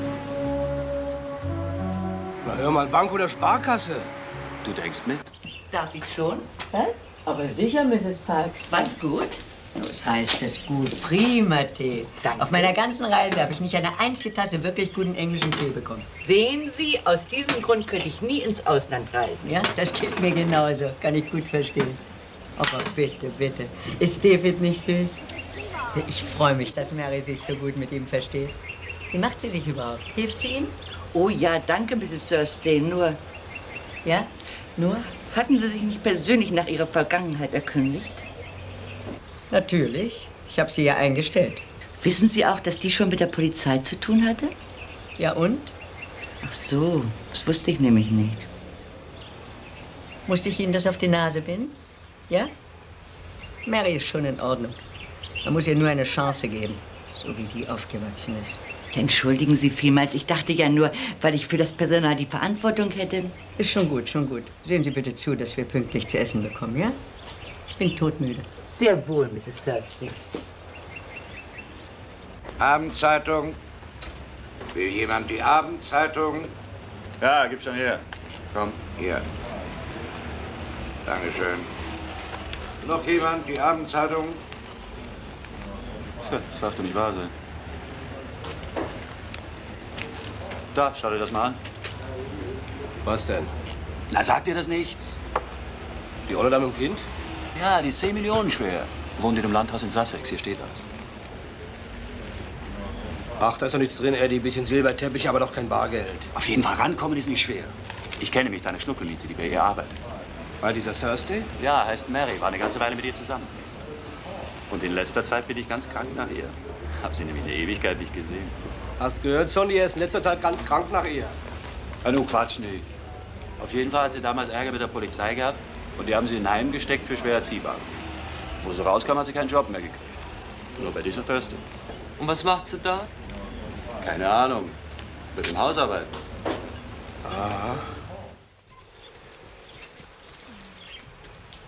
Na, hör mal, Bank oder Sparkasse?
Du denkst mit?
Darf ich schon? Was? Aber sicher, Misses Parks. Was gut? Das heißt es gut. Prima Tee. Danke. Auf meiner ganzen Reise habe ich nicht eine einzige Tasse wirklich guten englischen Tee bekommen.
Sehen Sie, aus diesem Grund könnte ich nie ins Ausland reisen.
Ja, das geht mir genauso. Kann ich gut verstehen. Aber bitte, bitte. Ist David nicht süß? Ich freue mich, dass Mary sich so gut mit ihm versteht. Wie macht sie sich überhaupt? Hilft sie ihm?
Oh ja, danke, Misses Thursday. Nur...
Ja? Nur?
Hatten Sie sich nicht persönlich nach Ihrer Vergangenheit erkundigt?
Natürlich. Ich habe sie ja eingestellt.
Wissen Sie auch, dass die schon mit der Polizei zu tun hatte?
Ja, und?
Ach so, das wusste ich nämlich nicht.
Musste ich Ihnen das auf die Nase binden? Ja? Mary ist schon in Ordnung. Man muss ihr nur eine Chance geben, so wie die aufgewachsen ist.
Entschuldigen Sie vielmals, ich dachte ja nur, weil ich für das Personal die Verantwortung hätte.
Ist schon gut, schon gut. Sehen Sie bitte zu, dass wir pünktlich zu essen bekommen, ja? Ich bin todmüde.
Sehr wohl, Misses Thursday.
Abendzeitung. Will jemand die Abendzeitung?
Ja, gib schon her. Komm.
Hier. Dankeschön. Noch jemand die Abendzeitung?
Das darf doch nicht wahr sein. Da, schau dir das mal an.
Was denn?
Na, sagt dir das nichts?
Die Olle da mit dem Kind?
Ja, die ist zehn Millionen schwer. Wohnt in einem Landhaus in Sussex. Hier steht das.
Ach, da ist doch nichts drin, Eddie. Bisschen Silberteppich, aber doch kein Bargeld.
Auf jeden Fall rankommen ist nicht schwer. Ich kenne mich deine Schnuckelniete, die bei ihr arbeitet.
Bei dieser Thursday?
Ja, heißt Mary. War eine ganze Weile mit ihr zusammen. Und in letzter Zeit bin ich ganz krank nach ihr. Hab sie nämlich eine Ewigkeit nicht gesehen.
Hast gehört, Sonny, er ist in letzter Zeit ganz krank nach ihr.
Ja, nun Quatsch nicht. Auf jeden Fall hat sie damals Ärger mit der Polizei gehabt und die haben sie in ein Heim gesteckt für schwer erziehbar. Wo sie rauskam, hat sie keinen Job mehr gekriegt. Nur bei dieser Thursday.
Und was macht sie da?
Keine Ahnung. Wird im Haus arbeiten.
Aha.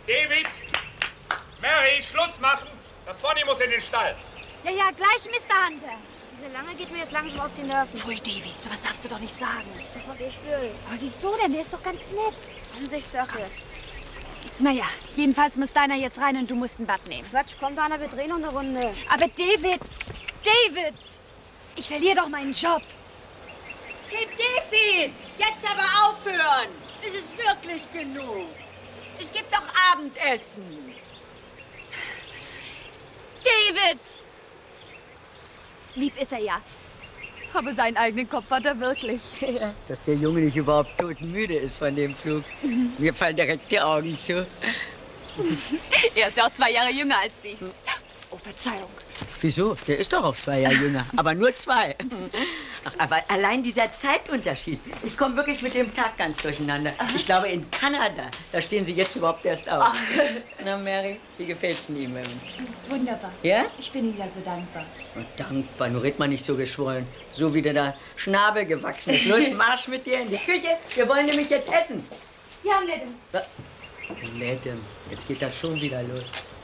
David! Mary, Schluss machen! Das Pony muss in den Stall.
Ja, ja, gleich, Mister Hunter. Diese Lange geht mir jetzt langsam auf die Nerven.
Pfui, David, sowas darfst du doch nicht sagen.
Ich sag, was ich will. Aber wieso denn? Der ist doch ganz nett. Ansichtssache.
Naja, jedenfalls muss deiner jetzt rein und du musst ein Bad nehmen.
Quatsch, kommt einer, wir drehen noch eine Runde.
Aber David, David, ich verliere doch meinen Job.
Hey, David, jetzt aber aufhören. Es ist wirklich genug. Es gibt doch Abendessen.
David! Lieb ist er ja. Aber seinen eigenen Kopf hat er wirklich.
Ja, dass der Junge nicht überhaupt todmüde ist von dem Flug. Mhm. Mir fallen direkt die Augen zu.
Er ist ja auch zwei Jahre jünger als Sie. Oh, Verzeihung.
Wieso? Der ist doch auch zwei Jahre jünger. Aber nur zwei. Ach, aber allein dieser Zeitunterschied. Ich komme wirklich mit dem Tag ganz durcheinander. Aha. Ich glaube, in Kanada, da stehen Sie jetzt überhaupt erst auf. Ach. Na, Mary, wie gefällt's denn Ihnen bei uns?
Wunderbar.
Ja?
Ich bin Ihnen ja so dankbar.
Und dankbar, nur red mal nicht so geschwollen. So wie der da Schnabel gewachsen ist. Los, Marsch mit dir in die Küche. Wir wollen nämlich jetzt essen.
Ja, Madame.
Madame, jetzt geht das schon wieder los.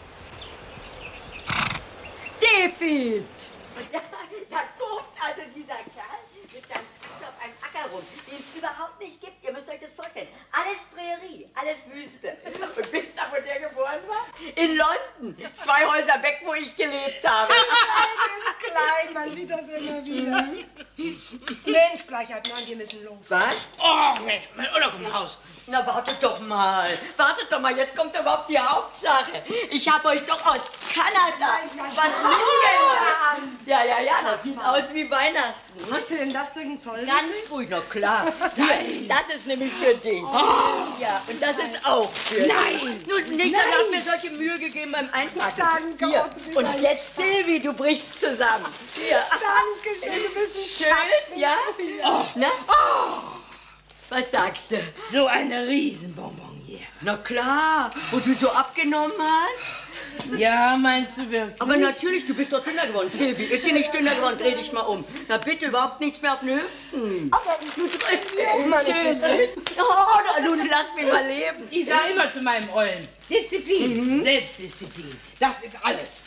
David! Und da, da tobt also dieser Kerl mit seinem Fuß auf einem Acker rum, den es überhaupt nicht gibt. Ihr müsst euch das vorstellen. Alles Prärie, alles Wüste. Und wisst ihr, wo der geboren war? In London. Zwei Häuser weg, wo ich gelebt habe.
Alles klein, man sieht das immer wieder. Mensch, Gleichheit, nein, wir müssen los.
Was?
Oh, Mensch, mein Urlaub im Haus.
Na, wartet doch mal. Wartet doch mal, jetzt kommt überhaupt die Hauptsache. Ich habe euch doch aus Kanada was mitgebracht. Ja, ja, ja, das sieht aus wie Weihnachten.
Hast du denn das durch den Zoll?
Ganz ruhig, na klar. Hier, das ist nämlich für dich.
Oh.
Ja, und das ist auch für dich.
Nein.
Nun, nicht, dann hat mir solche Mühe gegeben beim Einpacken. Hier. Und jetzt, Silvi, du brichst zusammen. Hier.
Dankeschön, du bist ein
Schön, ja?
Oh.
Na? Oh. Was sagst du?
So eine Riesenbonbon hier.
Na klar, wo du so abgenommen hast.
Ja, meinst du wirklich?
Aber natürlich, du bist doch dünner geworden. Silvi, ist sie nicht dünner geworden? Dreh dich mal um. Na bitte, überhaupt nichts mehr auf den Hüften. Aber du drehst dich. Oh, nun lass mich mal leben.
Ich sag immer zu meinem Ollen, Disziplin, mhm. Selbstdisziplin, das ist alles.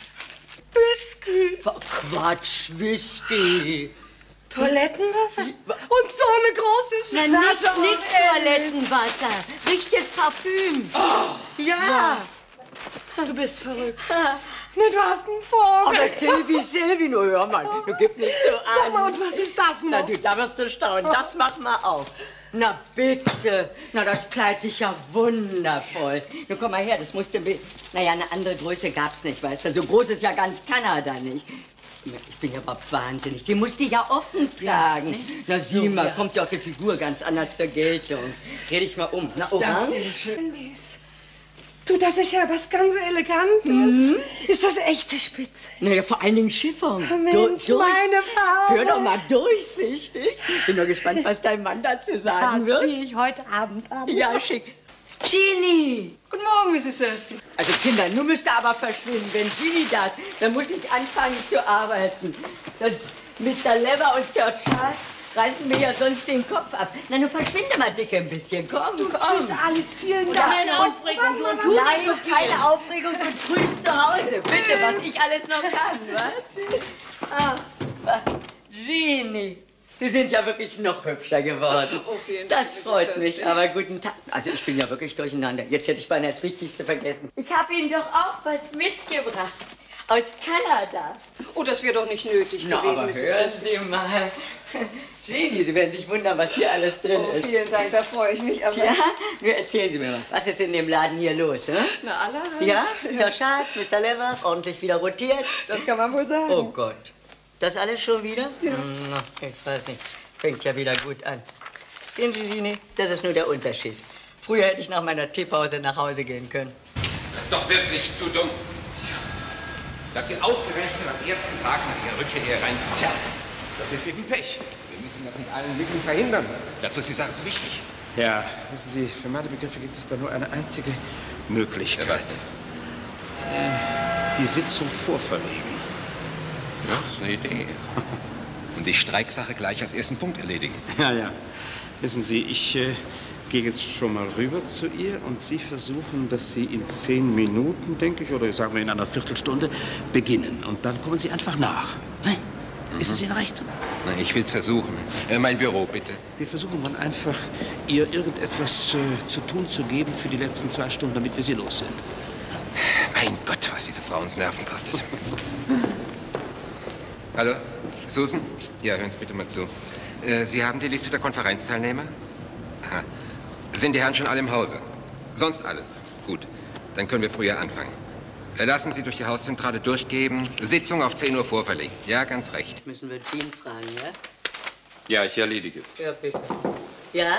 Whisky.
Quatsch, Whisky.
Toilettenwasser? Und so eine große Flasche.
Na, nichts, nichts Toilettenwasser. Richtiges Parfüm.
Oh,
ja.
Du bist verrückt. Ne, du hast einen Vogel.
Aber Silvi, Silvi, nur hör mal, du gib nicht so an.
Sag mal, und was ist das noch?
Na, du, da wirst du staunen. Das mach mal auf. Na bitte. Na, das Kleid ist ja wundervoll. Nun komm mal her, das musste... Naja, eine andere Größe gab's nicht, weißt du. So groß ist ja ganz Kanada nicht. Ich bin ja überhaupt wahnsinnig. Die musste ja offen tragen. Ja, na sieh mal, kommt ja auch die Figur ganz anders zur Geltung. Dreh dich mal um. Na, orange?
Du, das ist ja was ganz Elegantes. Mhm. Ist das echte Spitze?
Naja, vor allen Dingen Chiffon.
Mensch, du, meine Farbe.
Hör doch mal durchsichtig. Bin nur gespannt, was dein Mann dazu sagen
das
wird.
Das ziehe ich heute Abend an.
Ja, schick. Ginny!
Guten Morgen, Missus Thurston.
Also Kinder, nun müsst ihr aber verschwinden. Wenn Ginny da ist, dann muss ich anfangen zu arbeiten. Sonst Mister Lever und Sir Charles reißen mir ja sonst den Kopf ab. Na, nun verschwinde mal, Dicke, ein bisschen. Komm,
du,
komm.
Tschüss, Alice, vielen Dank.
Keine Aufregung, du und du.
Nein, keine Aufregung, du grüßt zu Hause. Bitte, was ich alles noch kann, was? Ah, Ginny. Sie sind ja wirklich noch hübscher geworden.
Oh, vielen Dank.
Das freut mich, aber guten Tag. Also ich bin ja wirklich durcheinander. Jetzt hätte ich beinahe das Wichtigste vergessen. Ich habe Ihnen doch auch was mitgebracht. Aus Kanada.
Oh, das wäre doch nicht nötig
Na,
gewesen,
aber
Missus
hören
Thurston.
Sie mal. Ginny, Sie werden sich wundern, was hier alles drin
Oh,
ist.
vielen Dank, da freue ich mich. Aber
Ja, nur erzählen Sie mir mal, was ist in dem Laden hier los? Hm?
Na, allerhand.
Ja, Sir Charles, Mister Lever, ordentlich wieder rotiert.
Das kann man wohl sagen.
Oh Gott. Das alles schon wieder? Ja. Ich weiß nicht. Fängt ja wieder gut an. Sehen Sie, Ginny, das ist nur der Unterschied. Früher hätte ich nach meiner Teepause nach Hause gehen können.
Das ist doch wirklich zu dumm. Dass Sie ausgerechnet am ersten Tag nach Ihrer Rückkehr hier rein.
Tja, das ist eben Pech.
Wir müssen das mit allen Mitteln verhindern. Dazu ist die Sache zu wichtig.
Ja, wissen Sie, für meine Begriffe gibt es da nur eine einzige Möglichkeit.
Ja, was denn?
Die Sitzung vorverlegen.
Ja, das ist eine Idee. Und die Streiksache gleich als ersten Punkt erledigen.
Ja, ja. Wissen Sie, ich äh,
gehe jetzt schon mal rüber zu ihr und Sie versuchen, dass Sie in zehn Minuten, denke ich, oder sagen wir in einer Viertelstunde, beginnen. Und dann kommen Sie einfach nach. Ne? Mhm. Ist es Ihnen recht so?
Na, ich will es versuchen. Äh, mein Büro, bitte.
Wir versuchen dann einfach, ihr irgendetwas äh, zu tun zu geben für die letzten zwei Stunden, damit wir Sie los sind.
Mein Gott, was diese Frau uns Nerven kostet. Hallo, Susan? Ja, hören Sie bitte mal zu. Äh, Sie haben die Liste der Konferenzteilnehmer? Aha. Sind die Herren schon alle im Hause? Sonst alles? Gut, dann können wir früher anfangen. Äh, lassen Sie durch die Hauszentrale durchgeben. Sitzung auf zehn Uhr vorverlegt. Ja, ganz recht.
Müssen wir Jean fragen, ja?
Ja, ich erledige es.
Ja, bitte. Ja?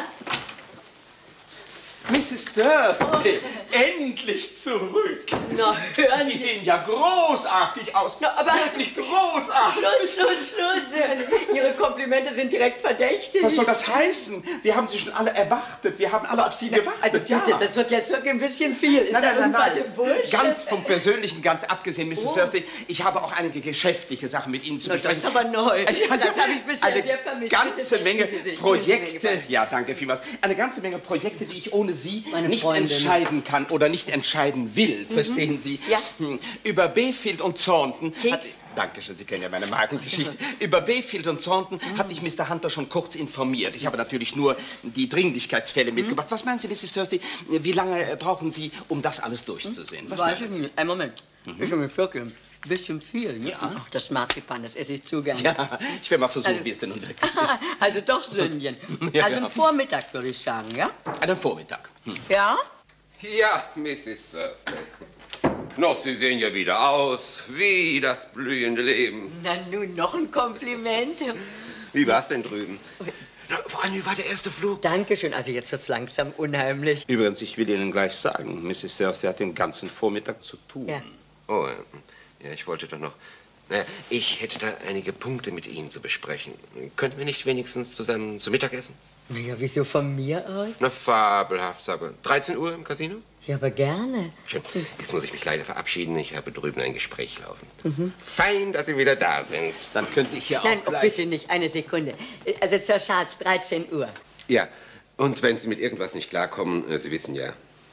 Misses Dursley, oh. Endlich zurück.
Na, hören
Sie sehen ja großartig aus.
Na, aber
wirklich großartig.
Schluss, Schluss, Schluss. Ihre Komplimente sind direkt verdächtig.
Was soll das heißen? Wir haben Sie schon alle erwartet. Wir haben alle auf Sie gewartet.
Also bitte,
ja.
Das wird jetzt wirklich ein bisschen viel. Ist
nein,
da
nein,
irgendwas
nein,
im Busch?
Ganz vom Persönlichen, ganz abgesehen, Misses
Oh.
Dursley, ich habe auch einige geschäftliche Sachen mit Ihnen zu
Na,
besprechen.
das ist aber neu.
Ja, ja,
Das habe ich bisher
eine
sehr vermisst.
ganze
Bitte
Menge
setzen Sie sich.
Projekte.
Menge.
Ja, danke vielmals. Eine ganze Menge Projekte, die ich ohne Sie
Meine
nicht
Freundin.
entscheiden kann oder nicht entscheiden will.
Mhm.
Verstehen Sie?
Ja.
Hm. Über Bayfield und Thornton.
Keks?
Hat, Dankeschön, Sie kennen ja meine Magengeschichte. Über Bayfield und Thornton
Mhm.
hatte ich Mister Hunter schon kurz informiert. Ich habe natürlich nur die Dringlichkeitsfälle
Mhm.
mitgebracht. Was meinen Sie, Misses Dursley? Wie lange brauchen Sie, um das alles durchzusehen? Was
Weiß
meinen
ich
Sie?
nicht. Einen Moment. Mhm. Ist schon wirklich ein bisschen viel, ne? Ja. Ach, das Marzipan, das esse ich zu gerne.
Ja, ich will mal versuchen,
Also-
wie es denn nun wirklich ist.
Also doch Sündchen.
Ja,
also
ja.
am Vormittag, würde ich sagen, ja?
Einen Vormittag. Hm.
Ja?
Ja, Misses Thursday. Noch, Sie sehen ja wieder aus wie das blühende Leben.
Na nun, noch ein Kompliment.
Wie war's denn drüben? Na, vor allem, wie war der erste Flug?
Dankeschön. Also jetzt wird's langsam unheimlich.
Übrigens, ich will Ihnen gleich sagen, Misses Thursday hat den ganzen Vormittag zu tun.
Ja.
Oh, ja, ich wollte doch noch... Na, ich hätte da einige Punkte mit Ihnen zu besprechen. Könnten wir nicht wenigstens zusammen zu Mittag essen?
Na ja, wieso von mir aus?
Na, fabelhaft, aber dreizehn Uhr im Casino?
Ja, aber gerne.
Schön. Jetzt muss ich mich leider verabschieden. Ich habe drüben ein Gespräch laufend.
Mhm.
Fein, dass Sie wieder da sind.
Dann könnte ich ja
Nein,
auch
oh,
gleich...
bitte nicht. Eine Sekunde. Also, Sir Charles, dreizehn Uhr.
Ja, und wenn Sie mit irgendwas nicht klarkommen, äh, Sie wissen ja.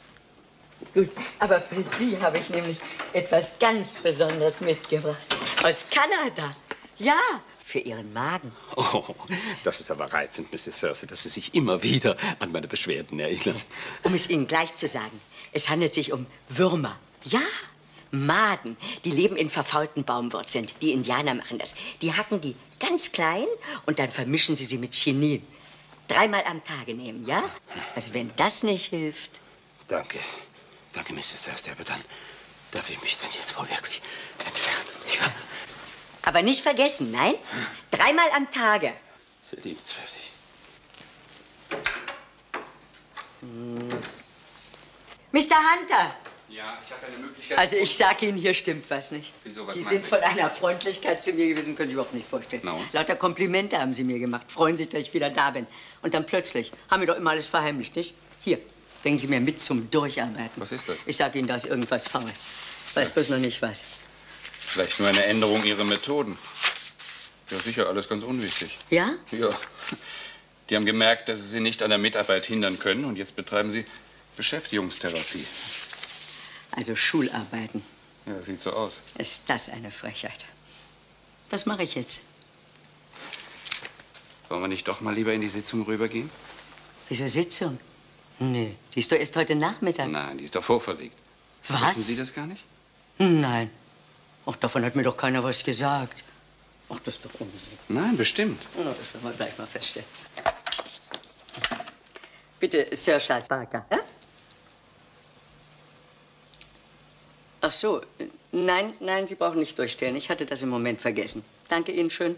Gut, aber für Sie habe ich nämlich etwas ganz Besonderes mitgebracht. Aus Kanada. Ja, für Ihren Magen.
Oh, das ist aber reizend, Misses Thursday, dass Sie sich immer wieder an meine Beschwerden erinnern.
Um es Ihnen gleich zu sagen, es handelt sich um Würmer. Ja, Maden. Die leben in verfaulten Baumwurzeln. Die Indianer machen das. Die hacken die ganz klein und dann vermischen sie sie mit Chinin. Dreimal am Tage nehmen, ja? Also wenn das nicht hilft...
Danke. Danke, Misses Thursday, aber dann darf ich mich dann jetzt wohl wirklich entfernen, nicht wahr?
Aber nicht vergessen, nein? Dreimal am Tage.
Sehr liebenswürdig.
Mister Hunter!
Ja, ich habe eine Möglichkeit...
Also ich sag Ihnen, hier stimmt was nicht.
Wieso, was
Die
meinen
sind
Sie?
von einer Freundlichkeit zu mir gewesen, können Sie überhaupt nicht vorstellen.
Na und?
Lauter Komplimente haben Sie mir gemacht, freuen sich, dass ich wieder da bin. Und dann plötzlich, haben wir doch immer alles verheimlicht, nicht? Hier, bringen Sie mir mit zum Durcharbeiten.
Was ist das?
Ich sag Ihnen, da ist irgendwas faul. Weiß bloß noch nicht was.
Vielleicht nur eine Änderung Ihrer Methoden. Ja, sicher, alles ganz unwichtig.
Ja?
Ja. Die haben gemerkt, dass sie sie nicht an der Mitarbeit hindern können und jetzt betreiben sie Beschäftigungstherapie.
Also Schularbeiten.
Ja, sieht so aus.
Ist das eine Frechheit? Was mache ich jetzt?
Wollen wir nicht doch mal lieber in die Sitzung rübergehen?
Wieso Sitzung? Nee, die ist doch erst heute Nachmittag.
Nein, die ist doch vorverlegt.
Was?
Wissen Sie das gar nicht?
Nein. Ach, davon hat mir doch keiner was gesagt. Ach, das ist doch Unsinn.
Nein, bestimmt.
Na, das werden wir gleich mal feststellen. Bitte, Sir Charles Parker. Ja? Ach so, nein, nein, Sie brauchen nicht durchstellen. Ich hatte das im Moment vergessen. Danke Ihnen schön.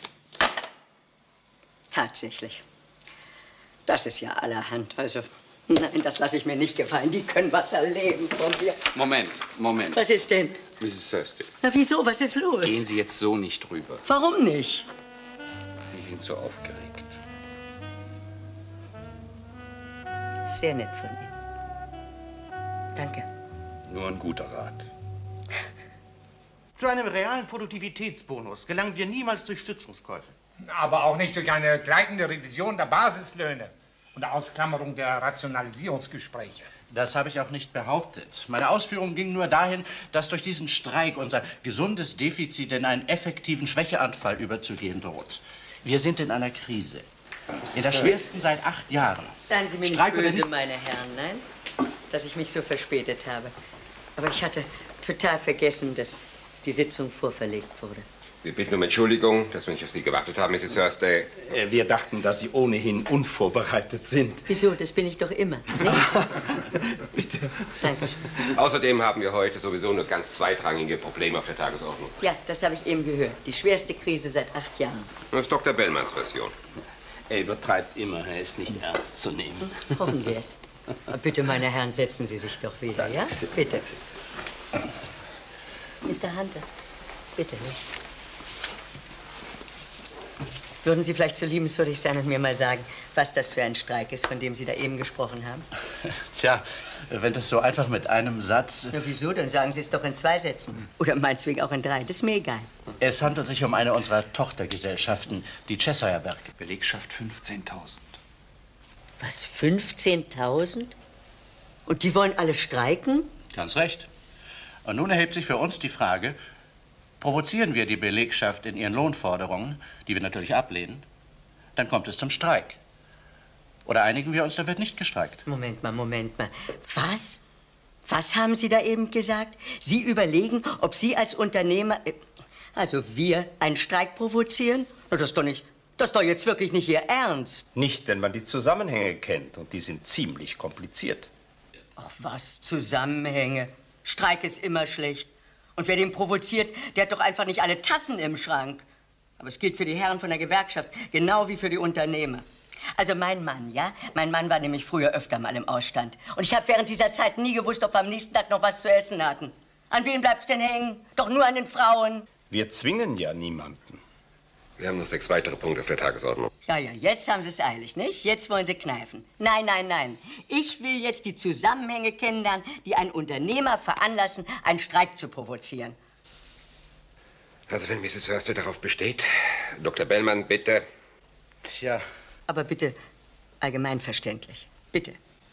Tatsächlich. Das ist ja allerhand. Also, nein, das lasse ich mir nicht gefallen. Die können was erleben von mir.
Moment, Moment.
Was ist denn?
Misses Thursday,
Na, wieso? Was ist los?
gehen Sie jetzt so nicht rüber.
Warum nicht?
Sie sind so aufgeregt.
Sehr nett von Ihnen. Danke.
Nur ein guter Rat.
Zu einem realen Produktivitätsbonus gelangen wir niemals durch Stützungskäufe.
Aber auch nicht durch eine gleitende Revision der Basislöhne. und der Ausklammerung der Rationalisierungsgespräche.
Das habe ich auch nicht behauptet. Meine Ausführung ging nur dahin, dass durch diesen Streik unser gesundes Defizit in einen effektiven Schwächeanfall überzugehen droht. Wir sind in einer Krise. In der schwersten seit acht Jahren.
Seien Sie mir nicht
Streik oder
böse,
nicht?
meine Herren, nein, dass ich mich so verspätet habe. Aber ich hatte total vergessen, dass die Sitzung vorverlegt wurde.
Wir bitten um Entschuldigung, dass wir nicht auf Sie gewartet haben, Misses Thursday.
Äh, Wir dachten, dass Sie ohnehin unvorbereitet sind.
Wieso? Das bin ich doch immer.
Bitte.
Dankeschön.
Außerdem haben wir heute sowieso nur ganz zweitrangige Probleme auf der Tagesordnung.
Ja, das habe ich eben gehört. Die schwerste Krise seit acht Jahren.
Das ist Doktor Bellmans Version.
Er übertreibt immer, er ist nicht ernst zu nehmen.
Hoffen wir es. Aber bitte, meine Herren, setzen Sie sich doch wieder, ja? Bitte. Mister Hunter, bitte nicht. Würden Sie vielleicht so liebenswürdig sein und mir mal sagen, was das für ein Streik ist, von dem Sie da eben gesprochen haben?
Tja, wenn das so einfach mit einem Satz...
Na, wieso? Dann sagen Sie es doch in zwei Sätzen. Oder meinetwegen auch in drei. Das ist mir egal.
Es handelt sich um eine unserer Tochtergesellschaften, die Cheshire-Werke.
Belegschaft fünfzehntausend.
Was, fünfzehntausend? Und die wollen alle streiken?
Ganz recht. Und nun erhebt sich für uns die Frage, provozieren wir die Belegschaft in ihren Lohnforderungen, die wir natürlich ablehnen, dann kommt es zum Streik. Oder einigen wir uns, da wird nicht gestreikt.
Moment mal, Moment mal. Was? Was haben Sie da eben gesagt? Sie überlegen, ob Sie als Unternehmer, äh, also wir, einen Streik provozieren? Na, das ist doch nicht, das ist doch jetzt wirklich nicht Ihr Ernst.
Nicht, wenn man die Zusammenhänge kennt. Und die sind ziemlich kompliziert.
Ach, was Zusammenhänge? Streik ist immer schlecht. Und wer den provoziert, der hat doch einfach nicht alle Tassen im Schrank. Aber es gilt für die Herren von der Gewerkschaft, genau wie für die Unternehmer. Also mein Mann, ja? Mein Mann war nämlich früher öfter mal im Ausstand. Und ich habe während dieser Zeit nie gewusst, ob wir am nächsten Tag noch was zu essen hatten. An wen bleibt's denn hängen? Doch nur an den Frauen.
Wir zwingen ja niemanden.
Wir haben noch sechs weitere Punkte auf der Tagesordnung.
Ja, ja, jetzt haben Sie es eilig, nicht? Jetzt wollen Sie kneifen. Nein, nein, nein. Ich will jetzt die Zusammenhänge kennenlernen, die einen Unternehmer veranlassen, einen Streik zu provozieren.
Also wenn Misses Thursday darauf besteht, Doktor Bellman, bitte.
Tja.
Aber bitte allgemeinverständlich. Bitte.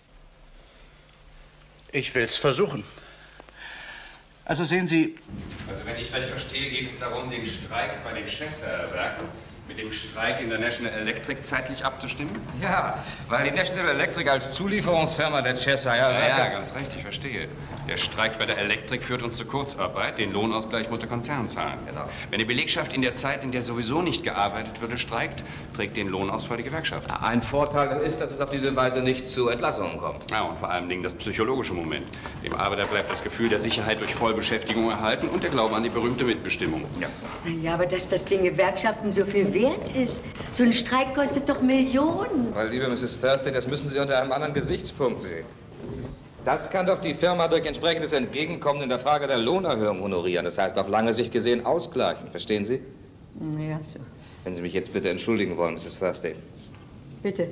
Ich will's versuchen. Also sehen Sie...
Also wenn ich recht verstehe, geht es darum, den Streik bei den Cheshire-Werken mit dem Streik in der National Electric zeitlich abzustimmen?
Ja, weil die National Electric als Zulieferungsfirma der Cheshire
Ja,
Werke...
ja, ganz recht, ich verstehe. Der Streik bei der Electric führt uns zur Kurzarbeit. Den Lohnausgleich muss der Konzern zahlen.
Genau.
Wenn die Belegschaft in der Zeit, in der sowieso nicht gearbeitet würde, streikt, trägt den Lohnausfall die Gewerkschaft.
Ein Vorteil ist, dass es auf diese Weise nicht zu Entlassungen kommt.
Ja, und vor allen Dingen das psychologische Moment. Dem Arbeiter bleibt das Gefühl der Sicherheit durch Vollbeschäftigung erhalten und der Glaube an die berühmte Mitbestimmung. Ja.
Ja, aber dass das den Gewerkschaften so viel wert ist. So ein Streik kostet doch Millionen.
Weil, liebe Misses Thursday, das müssen Sie unter einem anderen Gesichtspunkt sehen. Das kann doch die Firma durch entsprechendes Entgegenkommen in der Frage der Lohnerhöhung honorieren. Das heißt, auf lange Sicht gesehen ausgleichen. Verstehen Sie?
Ja, so.
Wenn Sie mich jetzt bitte entschuldigen wollen, Misses Thursday.
Bitte.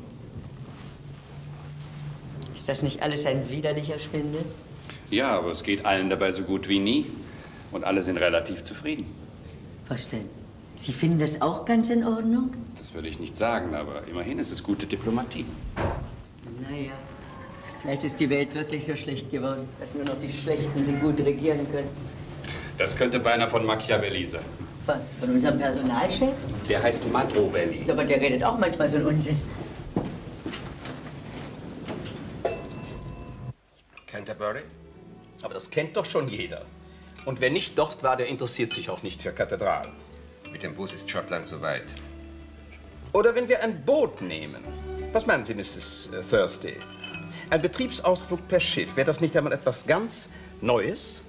Ist das nicht alles ein widerlicher Schwindel?
Ja, aber es geht allen dabei so gut wie nie. Und alle sind relativ zufrieden.
Was denn? Sie finden das auch ganz in Ordnung?
Das würde ich nicht sagen, aber immerhin ist es gute Diplomatie.
Naja, vielleicht ist die Welt wirklich so schlecht geworden, dass nur noch die Schlechten sie gut regieren können.
Das könnte beinahe von Machiavelli sein.
Was, von unserem Personalchef?
Der heißt Machiavelli.
Ja, aber der redet auch manchmal so einen Unsinn.
Canterbury?
Aber das kennt doch schon jeder. Und wer nicht dort war, der interessiert sich auch nicht für Kathedralen.
Mit dem Bus ist Schottland so weit.
Oder wenn wir ein Boot nehmen. Was meinen Sie, Misses Thursday? Ein Betriebsausflug per Schiff, wäre das nicht einmal etwas ganz Neues?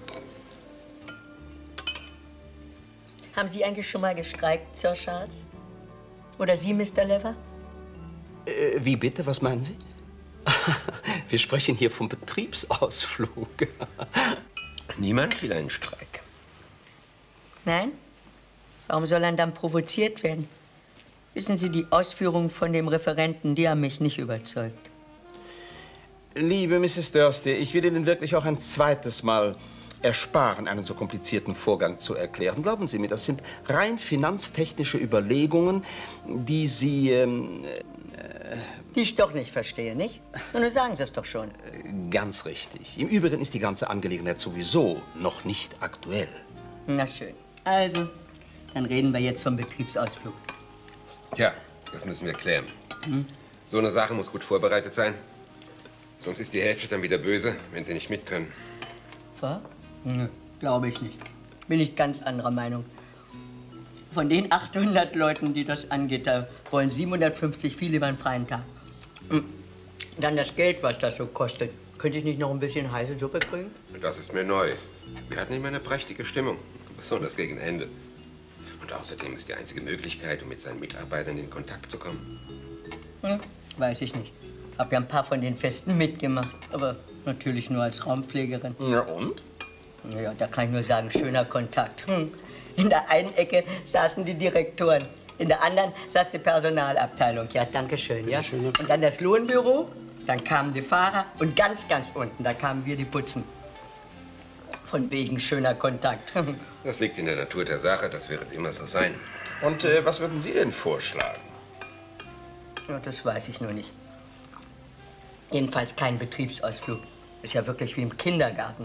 Haben Sie eigentlich schon mal gestreikt, Sir Charles? Oder Sie, Mister Lever?
Äh, wie bitte? Was meinen Sie? Wir sprechen hier vom Betriebsausflug.
Niemand will einen Streik.
Nein? Warum soll er dann provoziert werden? Wissen Sie, die Ausführungen von dem Referenten, die haben mich nicht überzeugt.
Liebe Misses Thursday, ich will Ihnen wirklich auch ein zweites Mal ersparen, einen so komplizierten Vorgang zu erklären. Glauben Sie mir, das sind rein finanztechnische Überlegungen, die Sie ähm,
Die ich doch nicht verstehe, nicht? Nun sagen Sie es doch schon.
Ganz richtig. Im Übrigen ist die ganze Angelegenheit sowieso noch nicht aktuell.
Na schön. Also, dann reden wir jetzt vom Betriebsausflug.
Tja, das müssen wir klären.
Hm?
So eine Sache muss gut vorbereitet sein. Sonst ist die Hälfte dann wieder böse, wenn sie nicht mit können.
Was? Nö, glaube ich nicht. Bin ich ganz anderer Meinung. Von den achthundert Leuten, die das angeht, da wollen siebenhundertfünfzig viel über einen freien Tag. Hm. Dann das Geld, was das so kostet. Könnte ich nicht noch ein bisschen heiße Suppe kriegen?
Das ist mir neu. Wir hatten immer eine prächtige Stimmung, besonders gegen Ende. Und außerdem ist die einzige Möglichkeit, um mit seinen Mitarbeitern in Kontakt zu kommen.
Hm, weiß ich nicht. Hab ja ein paar von den Festen mitgemacht, aber natürlich nur als Raumpflegerin.
Ja, und?
Ja, da kann ich nur sagen, schöner Kontakt. Hm. In der einen Ecke saßen die Direktoren, in der anderen saß die Personalabteilung. Ja, danke schön, ja. Und dann das Lohnbüro, dann kamen die Fahrer und ganz, ganz unten, da kamen wir, die Putzen. Von wegen schöner Kontakt.
Das liegt in der Natur der Sache, das wird immer so sein.
Und äh, was würden Sie denn vorschlagen?
Ja, das weiß ich nur nicht. Jedenfalls kein Betriebsausflug. Ist ja wirklich wie im Kindergarten.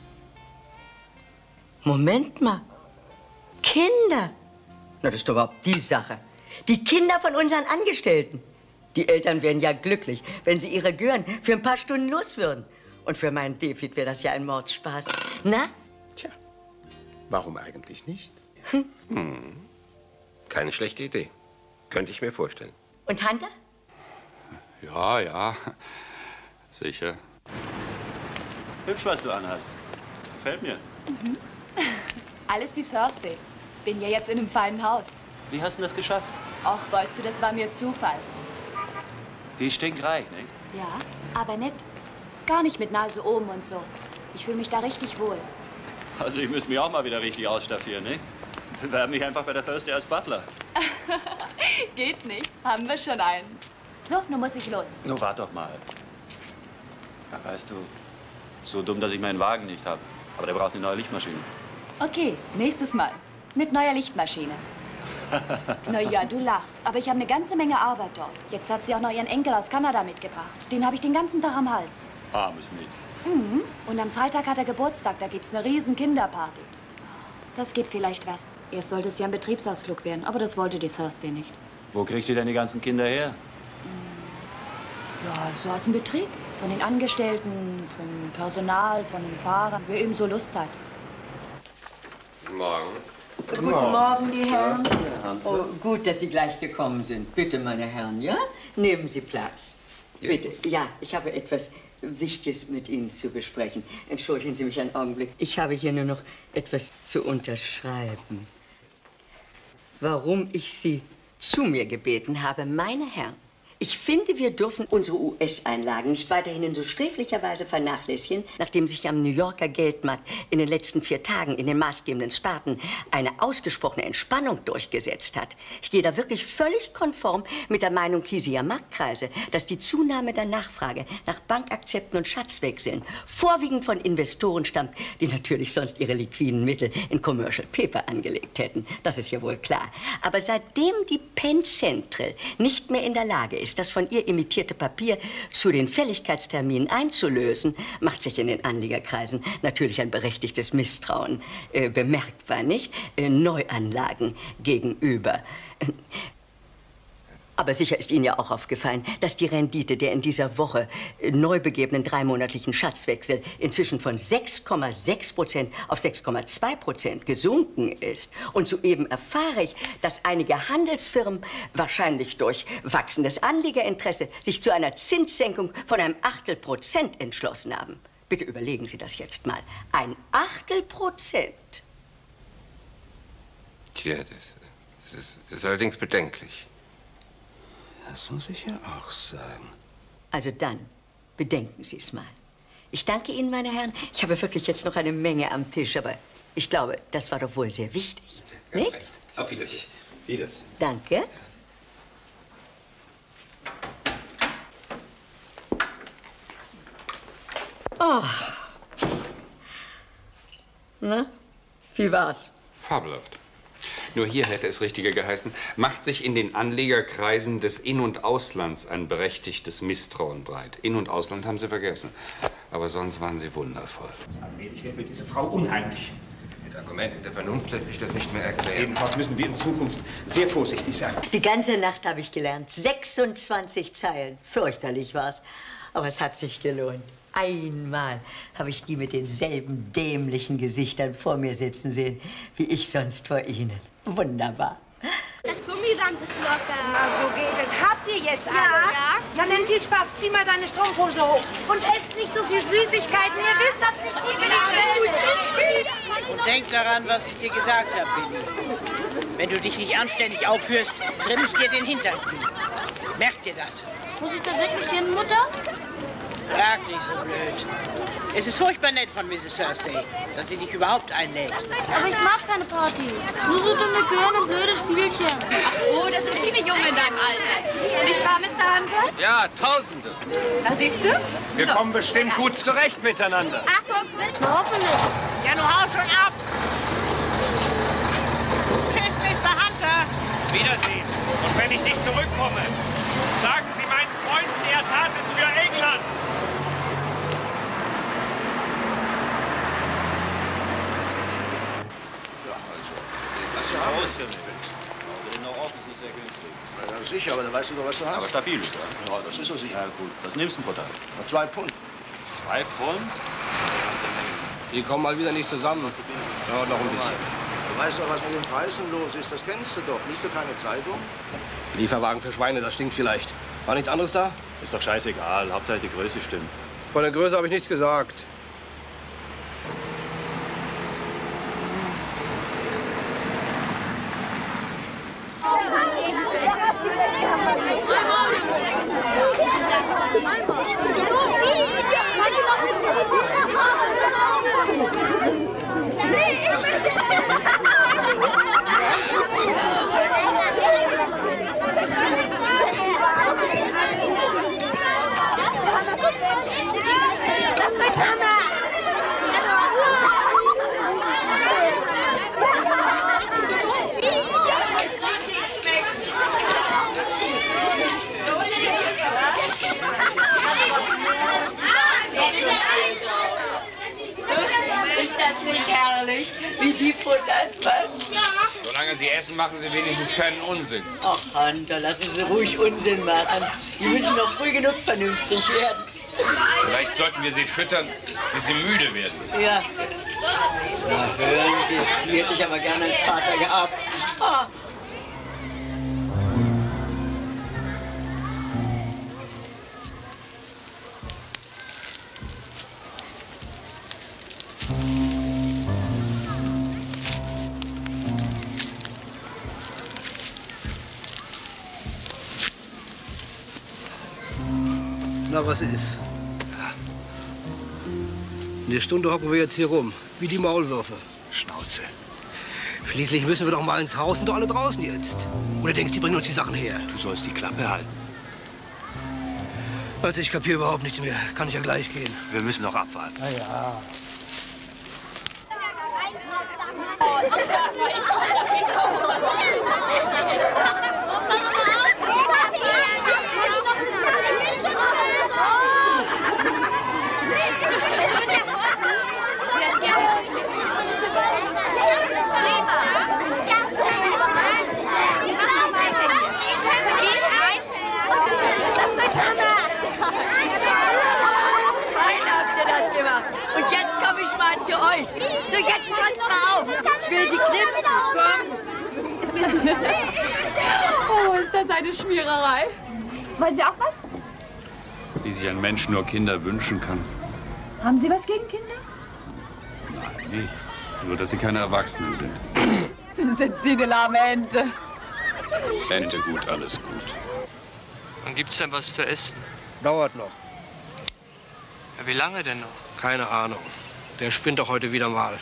Moment mal. Kinder? Na, das ist doch überhaupt die Sache. Die Kinder von unseren Angestellten. Die Eltern wären ja glücklich, wenn sie ihre Gören für ein paar Stunden los würden. Und für meinen David wäre das ja ein Mordspaß. Na?
Tja, warum eigentlich nicht?
Hm.
Hm. Keine schlechte Idee. Könnte ich mir vorstellen.
Und Hunter?
Ja, ja, sicher. Hübsch, was du anhast. Gefällt mir.
Mhm. Alles die Thursday. Bin ja jetzt in einem feinen Haus.
Wie hast du das geschafft?
Ach, weißt du, das war mir Zufall.
Die ist stinkreich, ne?
Ja, aber nett. Gar nicht mit Nase oben und so. Ich fühle mich da richtig wohl.
Also ich müsste mich auch mal wieder richtig ausstaffieren, ne? Bewerbe mich einfach bei der Thursday als Butler.
Geht nicht. Haben wir schon einen. So, nun muss ich los.
Nun, wart doch mal. Ja, weißt du, so dumm, dass ich meinen Wagen nicht habe. Aber der braucht eine neue Lichtmaschine.
Okay, nächstes Mal. Mit neuer Lichtmaschine. Na ja, du lachst. Aber ich habe eine ganze Menge Arbeit dort. Jetzt hat sie auch noch ihren Enkel aus Kanada mitgebracht. Den habe ich den ganzen Tag am Hals.
Armes Mädchen.
Mhm. Und am Freitag hat er Geburtstag. Da gibt's eine riesen Kinderparty. Das gibt vielleicht was. Erst sollte es ja ein Betriebsausflug werden. Aber das wollte die Thursday nicht.
Wo kriegt ihr denn die ganzen Kinder her?
Ja, so aus dem Betrieb. Von den Angestellten, vom Personal, von den Fahrern. Wer eben so Lust hat.
Guten Morgen.
Guten Morgen, die Herren. Oh, gut, dass Sie gleich gekommen sind. Bitte, meine Herren, ja? Nehmen Sie Platz. Bitte. Ja, ich habe etwas Wichtiges mit Ihnen zu besprechen. Entschuldigen Sie mich einen Augenblick. Ich habe hier nur noch etwas zu unterschreiben. Warum ich Sie zu mir gebeten habe, meine Herren. Ich finde, wir dürfen unsere U S-Einlagen nicht weiterhin in so sträflicher Weise vernachlässigen, nachdem sich am New Yorker Geldmarkt in den letzten vier Tagen in den maßgebenden Sparten eine ausgesprochene Entspannung durchgesetzt hat. Ich gehe da wirklich völlig konform mit der Meinung hiesiger Marktkreise, dass die Zunahme der Nachfrage nach Bankakzepten und Schatzwechseln vorwiegend von Investoren stammt, die natürlich sonst ihre liquiden Mittel in Commercial Paper angelegt hätten. Das ist ja wohl klar. Aber seitdem die Penn Central nicht mehr in der Lage ist, das von ihr emittierte Papier zu den Fälligkeitsterminen einzulösen, macht sich in den Anlegerkreisen natürlich ein berechtigtes Misstrauen äh, bemerkbar, nicht? Äh, Neuanlagen gegenüber. Aber sicher ist Ihnen ja auch aufgefallen, dass die Rendite der in dieser Woche äh, neu begebenen dreimonatlichen Schatzwechsel inzwischen von sechs Komma sechs Prozent auf sechs Komma zwei Prozent gesunken ist. Und soeben erfahre ich, dass einige Handelsfirmen wahrscheinlich durch wachsendes Anlegerinteresse sich zu einer Zinssenkung von einem Achtel Prozent entschlossen haben. Bitte überlegen Sie das jetzt mal. Ein Achtel Prozent.
Tja, das, das, ist, das ist allerdings bedenklich.
Das muss ich ja auch sagen.
Also dann, bedenken Sie es mal. Ich danke Ihnen, meine Herren. Ich habe wirklich jetzt noch eine Menge am Tisch, aber ich glaube, das war doch wohl sehr wichtig.
Ganz
Nicht?
recht. Auf Wiedersehen.
Wiedersehen.
Danke. Oh. Na, wie war's?
Fabelhaft.
Nur hier hätte es richtiger geheißen, macht sich in den Anlegerkreisen des In- und Auslands ein berechtigtes Misstrauen breit. In- und Ausland haben Sie vergessen. Aber sonst waren Sie wundervoll.
Allmählich wird mir diese Frau unheimlich.
Mit Argumenten der Vernunft lässt sich das nicht mehr erklären.
Jedenfalls müssen wir in Zukunft sehr vorsichtig sein.
Die ganze Nacht habe ich gelernt. sechsundzwanzig Zeilen. Fürchterlich war's. Aber es hat sich gelohnt. Einmal habe ich die mit denselben dämlichen Gesichtern vor mir sitzen sehen, wie ich sonst vor Ihnen. Wunderbar.
Das Gummiband ist locker.
Na, so geht es. Habt ihr jetzt alle?
Ja. ja.
Na, dann viel Spaß. Zieh mal deine Strumpfhose hoch. Und esst nicht so viel Süßigkeiten. Ihr wisst, das nicht gut für die Welt.
Und denk daran, was ich dir gesagt habe, Billy. Wenn du dich nicht anständig aufführst, trimm ich dir den Hintern. Merkt dir das?
Muss ich da wirklich hin, Mutter?
Frag nicht so blöd. Es ist furchtbar nett von Misses Thursday, dass sie dich überhaupt einlädt.
Aber ich mag keine Partys. Nur so dumme Birnen und blöde Spielchen.
Ach oh, das sind viele Jungen in deinem Alter. Nicht wahr, Mister Hunter?
Ja, Tausende.
Da siehst du?
Wir kommen bestimmt gut zurecht miteinander.
Achtung, hoffentlich.
Ja, nun hau schon ab. Tschüss, Mister Hunter.
Wiedersehen. Und wenn ich nicht zurückkomme, sagen Sie meinen Freunden, er tat es für England.
Ja, sicher, aber dann weißt du doch, was du hast.
Aber stabil ist er.
Ja, das ist so sicher.
Ja, gut. Was nimmst du denn, Butter?
Na, zwei Pfund.
Zwei Pfund?
Die kommen mal wieder nicht zusammen. Dauert noch ein bisschen.
Du weißt doch, was mit den Preisen los ist. Das kennst du doch. Liest du keine Zeitung?
Lieferwagen für Schweine, das stinkt vielleicht. War nichts anderes da?
Ist doch scheißegal. Hauptsache die Größe stimmt.
Von der Größe habe ich nichts gesagt.
Das wird Hammer!
Ist das nicht herrlich, wie die futtern, was?
Solange Sie essen, machen Sie wenigstens keinen Unsinn.
Ach, Hunter, lassen Sie ruhig Unsinn machen. Die müssen noch früh genug vernünftig werden.
Vielleicht sollten wir sie füttern, bis sie müde werden.
Ja. Na, hören Sie, Sie hätte ich aber gerne als Vater gehabt. Ah.
Na, was ist? Eine Stunde hocken wir jetzt hier rum, wie die Maulwürfe.
Schnauze.
Schließlich müssen wir doch mal ins Haus und doch alle draußen jetzt. Oder denkst du, die bringen uns die Sachen her?
Du sollst die Klappe halten.
Also ich kapiere überhaupt nichts mehr. Kann ich ja gleich gehen.
Wir müssen noch abwarten.
Na ja.
Fein habt ihr das gemacht. Und jetzt komme ich mal zu euch. So, jetzt passt mal auf. Ich will sie knipsen.
Oh, ist das eine Schmiererei. Wollen Sie auch was?
Wie sich ein Mensch nur Kinder wünschen kann.
Haben Sie was gegen Kinder?
Nein, nichts. Nur, dass sie keine Erwachsenen sind.
Sind Sie eine lahme Ente?
Ente gut, alles gut.
Wann gibt's denn was zu essen?
Dauert noch.
Ja, wie lange denn noch?
Keine Ahnung. Der spinnt doch heute wieder mal.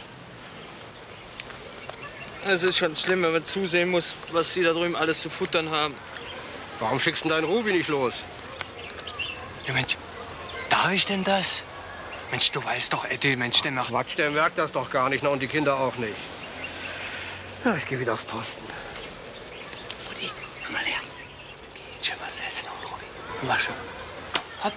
Es ist schon schlimm, wenn man zusehen muss, was Sie da drüben alles zu futtern haben.
Warum schickst du deinen Ruby nicht los?
Ja, Mensch, darf ich denn das? Mensch, du weißt doch, Eddie, Mensch, der macht...
Quatsch, der merkt das doch gar nicht, na, und die Kinder auch nicht. Ja, ich gehe wieder auf Posten.
Rudi, komm mal her. Jetzt schön was essen, Rudi.
Mach schon.
Hopp.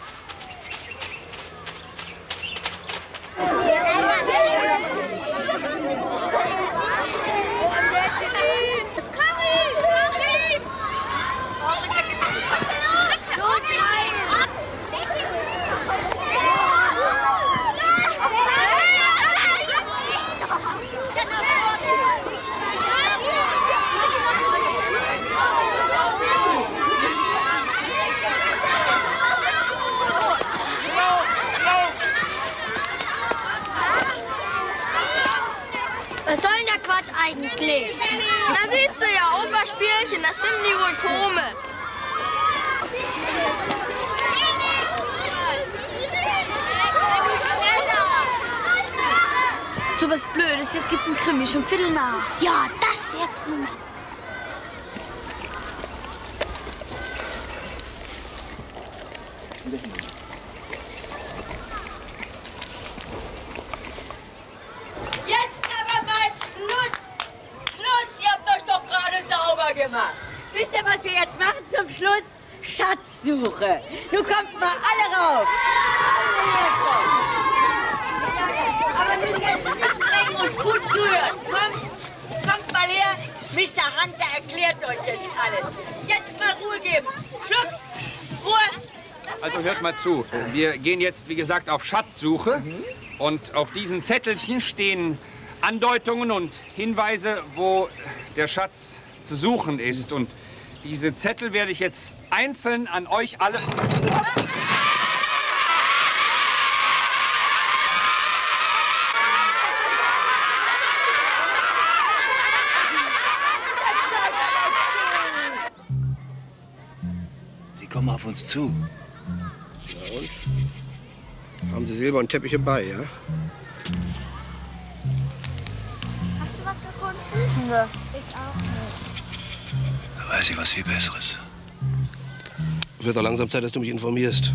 Was soll denn der Quatsch eigentlich? Da siehst du ja, Opa-Spielchen, das finden die wohl komisch. So was Blödes, jetzt gibt's einen Krimi, schon Viertel nach. Ja, das wäre prima.
Jetzt aber mal Schluss! Schluss, ihr habt euch doch gerade sauber gemacht. Wisst ihr, was wir jetzt machen zum Schluss? Schatzsuche. Nun kommt mal alle rauf. Aber nun jetzt nicht streng und gut zuhören. Kommt, kommt mal her. Mister Hunter erklärt euch jetzt alles. Jetzt mal Ruhe geben. Schluck, Ruhe.
Also hört mal zu. Wir gehen jetzt, wie gesagt, auf Schatzsuche. Und auf diesen Zettelchen stehen Andeutungen und Hinweise, wo der Schatz zu suchen ist. Und diese Zettel werde ich jetzt einzeln an euch alle...
Sie kommen auf uns zu.
Ja und? Haben Sie Silber und Teppiche bei, ja?
Hast du was gefunden? Nö. Ich auch nicht.
Da weiß ich was viel Besseres.
Wird doch langsam Zeit, dass du mich informierst.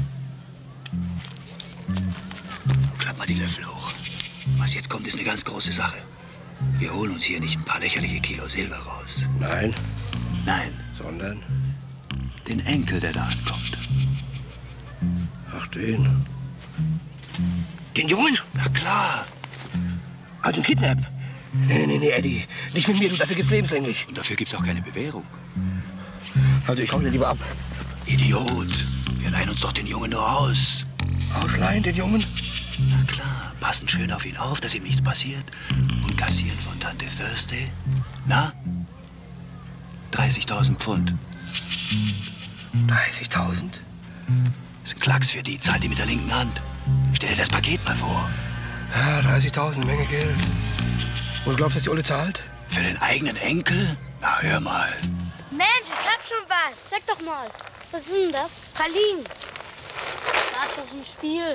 Klapp mal die Löffel hoch. Was jetzt kommt, ist eine ganz große Sache. Wir holen uns hier nicht ein paar lächerliche Kilo Silber raus.
Nein.
Nein.
Sondern?
Den Enkel, der da ankommt.
Ach, den. Den Jungen?
Na klar.
Also ein Kidnap? Nee, nee, nee, nee, Eddie. Nicht mit mir, du, dafür gibt's lebenslänglich.
Und dafür gibt's auch keine Bewährung.
Also ich hau dir lieber ab.
Idiot. Wir leihen uns doch den Jungen nur aus.
Ausleihen, den Jungen?
Na klar. Passen schön auf ihn auf, dass ihm nichts passiert. Und kassieren von Tante Thursday. Na? dreißigtausend Pfund.
dreißigtausend?
Ist ein Klacks für die. Zahlt die mit der linken Hand. Stell dir das Paket mal vor.
Ja, dreißigtausend, eine Menge Geld. Und du glaubst, dass die Olle zahlt?
Für den eigenen Enkel? Na, hör mal.
Mensch, ich hab schon was. Sag doch mal. Was ist denn das? Pralinen. Das ist ein Spiel.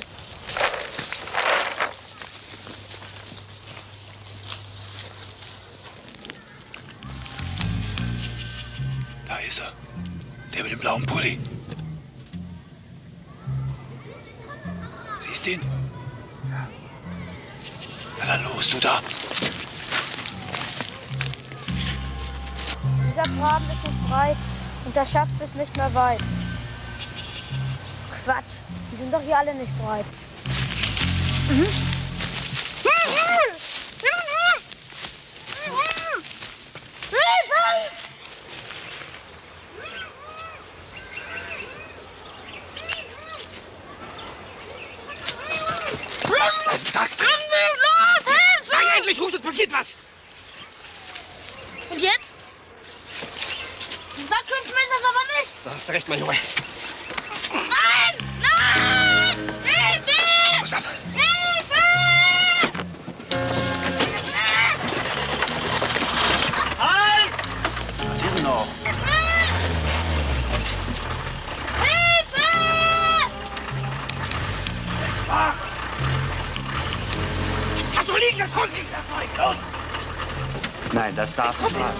Da ist er. Der mit dem blauen Pulli. Siehst du ihn? Ja. Na dann los, du da.
Dieser Graben ist nicht breit und der Schatz ist nicht mehr weit. Quatsch, die sind doch hier alle nicht breit. Mhm.
Sag!
Sag endlich, Ruf, es passiert was!
Und jetzt? Sag uns mir das aber nicht!
Da hast du recht, mein Junge.
Nein! Nein! Hilfe!
Los ab!
Hilfe!
Halt! Was ist denn noch?
Hilfe!
Jetzt wach! Hast du liegen gefunden? Los!
Nein, das darf nicht wahr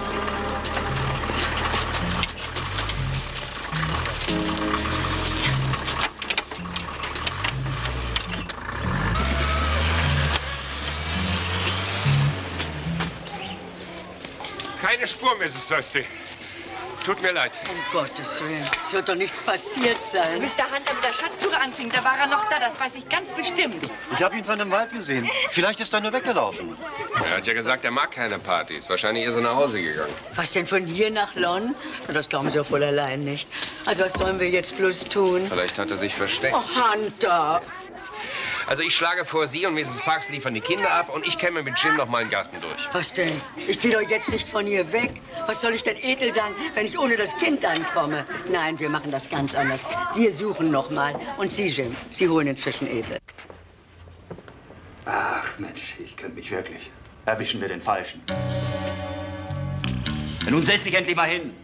Keine Spur, Misses Thursday. Tut mir leid.
Um Gottes Willen, es wird doch nichts passiert sein.
Bis der Hunter mit der Schatzsuche anfing, da war er noch da, das weiß ich ganz bestimmt.
Ich habe ihn von dem Wald gesehen. Vielleicht ist er nur weggelaufen.
Er hat ja gesagt, er mag keine Partys. Wahrscheinlich ist er nach Hause gegangen.
Was denn von hier nach London? Na, das glauben Sie ja wohl allein nicht. Also was sollen wir jetzt bloß tun?
Vielleicht hat er sich versteckt.
Oh, Hunter!
Also ich schlage vor, Sie und Misses Parks liefern die Kinder ab und ich kämme mit Jim noch mal in den Garten durch.
Was denn? Ich gehe doch jetzt nicht von hier weg. Was soll ich denn Ethel sagen, wenn ich ohne das Kind ankomme? Nein, wir machen das ganz anders. Wir suchen noch mal. Und Sie, Jim, Sie holen inzwischen Ethel.
Ach, Mensch, ich könnte mich wirklich. Erwischen wir den Falschen. Nun setz dich endlich mal hin.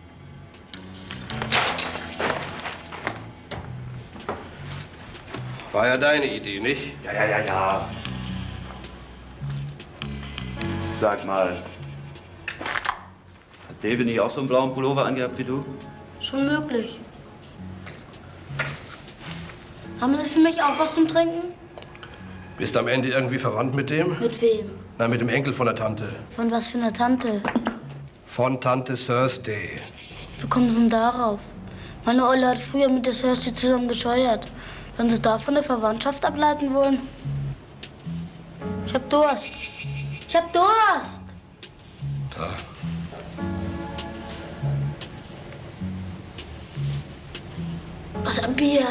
War ja deine Idee, nicht?
Ja, ja, ja, ja. Sag mal, hat David nicht auch so einen blauen Pullover angehabt wie du?
Schon möglich. Haben Sie für mich auch was zum Trinken?
Bist du am Ende irgendwie verwandt mit dem?
Mit wem?
Na, mit dem Enkel von der Tante.
Von was für einer Tante?
Von Tante Thursday.
Wie kommen Sie denn darauf? Meine Olle hat früher mit der Thursday zusammen gescheuert. Wenn Sie davon eine Verwandtschaft ableiten wollen? Ich hab Durst. Ich hab Durst!
Da.
Was ein Bier.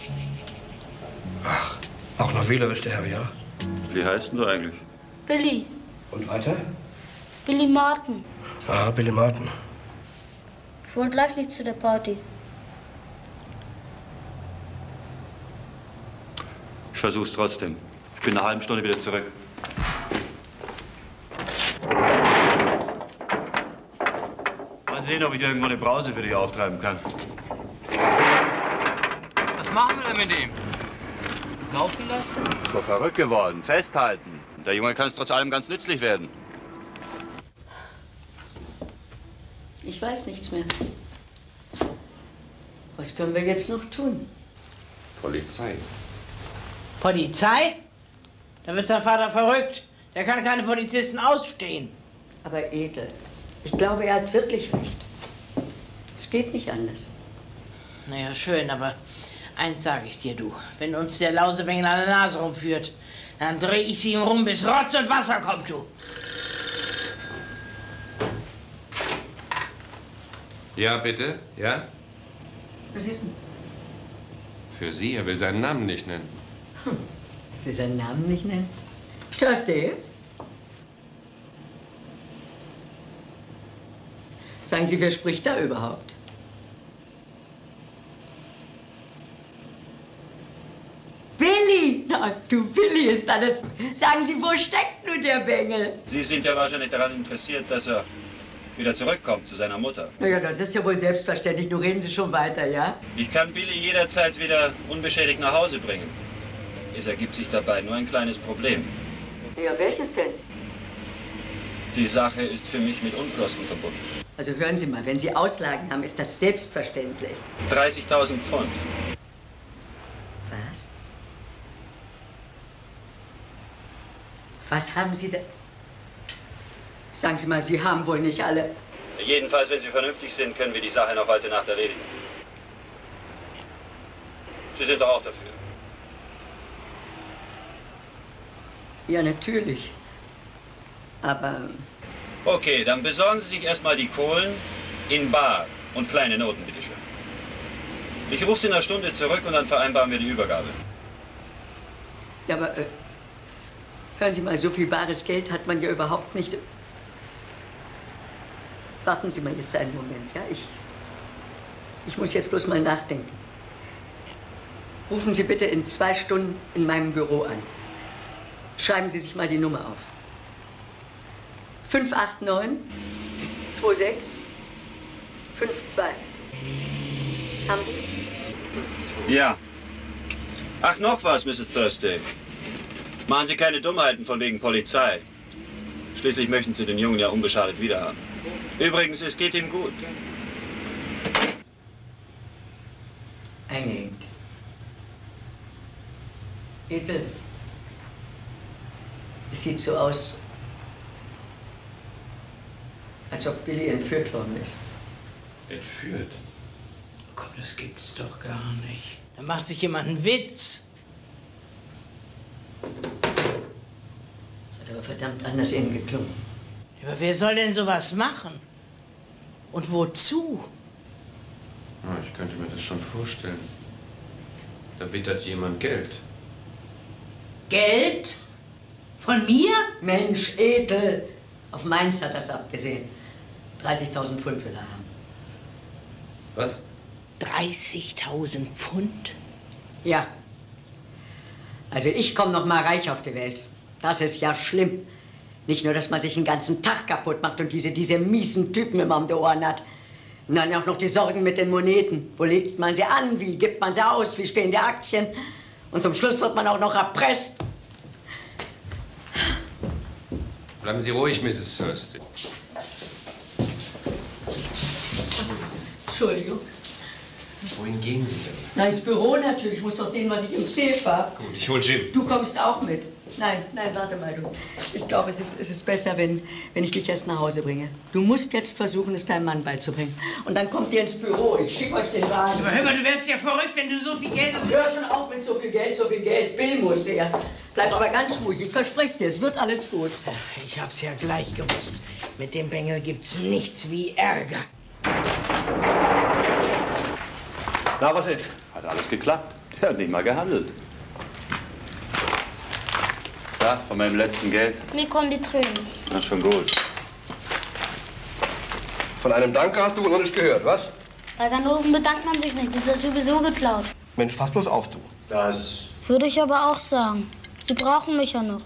Ach, auch noch wählerisch der Herr, ja?
Wie heißt denn du eigentlich?
Billy.
Und weiter?
Billy Martin.
Ah, Billy Martin.
Ich wollte gleich nicht zu der Party.
Ich versuch's trotzdem. Ich bin in einer halben Stunde wieder zurück. Mal sehen, ob ich irgendwo eine Brause für dich auftreiben kann.
Was machen wir denn mit ihm? Laufen lassen?
Ist doch verrückt geworden. Festhalten. Der Junge kann es trotz allem ganz nützlich werden.
Ich weiß nichts mehr. Was können wir jetzt noch tun?
Polizei.
Polizei? Da wird sein Vater verrückt. Der kann keine Polizisten ausstehen.
Aber Ethel, ich glaube, er hat wirklich recht. Es geht nicht anders.
Naja, schön, aber eins sage ich dir, du. Wenn uns der Lausebengel an der Nase rumführt, dann dreh ich sie ihm rum, bis Rotz und Wasser kommt, du.
Ja, bitte? Ja?
Was ist denn?
Für Sie, er will seinen Namen nicht nennen.
Hm. Will seinen Namen nicht nennen? Thursday? Sagen Sie, wer spricht da überhaupt? Billy! Na, du, Billy ist alles. Sagen Sie, wo steckt nur der Bengel?
Sie sind ja wahrscheinlich daran interessiert, dass er wieder zurückkommt zu seiner Mutter.
Na ja, das ist ja wohl selbstverständlich. Nun reden Sie schon weiter, ja?
Ich kann Billy jederzeit wieder unbeschädigt nach Hause bringen. Es ergibt sich dabei nur ein kleines Problem.
Ja, welches denn?
Die Sache ist für mich mit Unkosten verbunden.
Also hören Sie mal, wenn Sie Auslagen haben, ist das selbstverständlich.
dreißigtausend Pfund.
Was? Was haben Sie da? Sagen Sie mal, Sie haben wohl nicht alle.
Jedenfalls, wenn Sie vernünftig sind, können wir die Sache noch heute Nacht erledigen. Sie sind doch auch dafür.
Ja, natürlich. Aber...
Okay, dann besorgen Sie sich erstmal die Kohlen in bar und kleine Noten, bitteschön. Ich rufe Sie in einer Stunde zurück und dann vereinbaren wir die Übergabe.
Ja, aber... Äh, hören Sie mal, so viel bares Geld hat man ja überhaupt nicht... Warten Sie mal jetzt einen Moment, ja? Ich... Ich muss jetzt bloß mal nachdenken. Rufen Sie bitte in zwei Stunden in meinem Büro an. Schreiben Sie sich mal die Nummer auf. fünf acht neun zwei sechs fünf zwei. Haben Sie?
Ja. Ach, noch was, Misses Thursday. Machen Sie keine Dummheiten von wegen Polizei. Schließlich möchten Sie den Jungen ja unbeschadet wiederhaben. Übrigens, es geht ihm gut.
Eingehängt. Ethel. Es sieht so aus, Als ob Billy entführt worden ist.
Entführt?
Komm, das gibt's doch gar nicht. Da macht sich jemand einen Witz.
Hat aber verdammt anders eben geklungen.
Aber wer soll denn sowas machen? Und wozu?
Ja, ich könnte mir das schon vorstellen. Da wittert jemand Geld.
Geld? Von mir?
Mensch, Edel. Auf Mainz hat das abgesehen. dreißigtausend Pfund will er haben.
Was?
dreißigtausend Pfund?
Ja. Also ich komme noch mal reich auf die Welt. Das ist ja schlimm. Nicht nur, dass man sich den ganzen Tag kaputt macht und diese, diese miesen Typen immer um die Ohren hat. Und dann auch noch die Sorgen mit den Moneten. Wo legt man sie an? Wie gibt man sie aus? Wie stehen die Aktien? Und zum Schluss wird man auch noch erpresst.
Bleiben Sie ruhig, Misses Thursday.
Entschuldigung.
Wohin gehen Sie denn?
Na, ins Büro natürlich. Ich muss doch sehen, was ich im Safe habe.
Gut, ich hol Jim.
Du kommst auch mit. Nein, nein, warte mal, du. Ich glaube, es ist, es ist besser, wenn, wenn ich dich erst nach Hause bringe. Du musst jetzt versuchen, es deinem Mann beizubringen. Und dann kommt ihr ins Büro. Ich schicke euch den Wagen.
Aber hör mal, du wärst ja verrückt, wenn du so viel Geld hast.
Hör schon auf mit so viel Geld, so viel Geld. Bill muss her. Bleib aber ganz ruhig. Ich verspreche dir, es wird alles gut.
Ich hab's ja gleich gewusst. Mit dem Bengel gibt's nichts wie Ärger.
Na, was ist? Hat alles geklappt. Er hat nicht mal gehandelt. Ja, von meinem letzten Geld.
Mir kommen die Tränen.
Na, schon gut.
Von einem Danke hast du wohl noch nicht gehört, was?
Bei Ganoven bedankt man sich nicht. Das ist sowieso geklaut.
Mensch, pass bloß auf, du.
Das...
Würde ich aber auch sagen. Sie brauchen mich ja noch.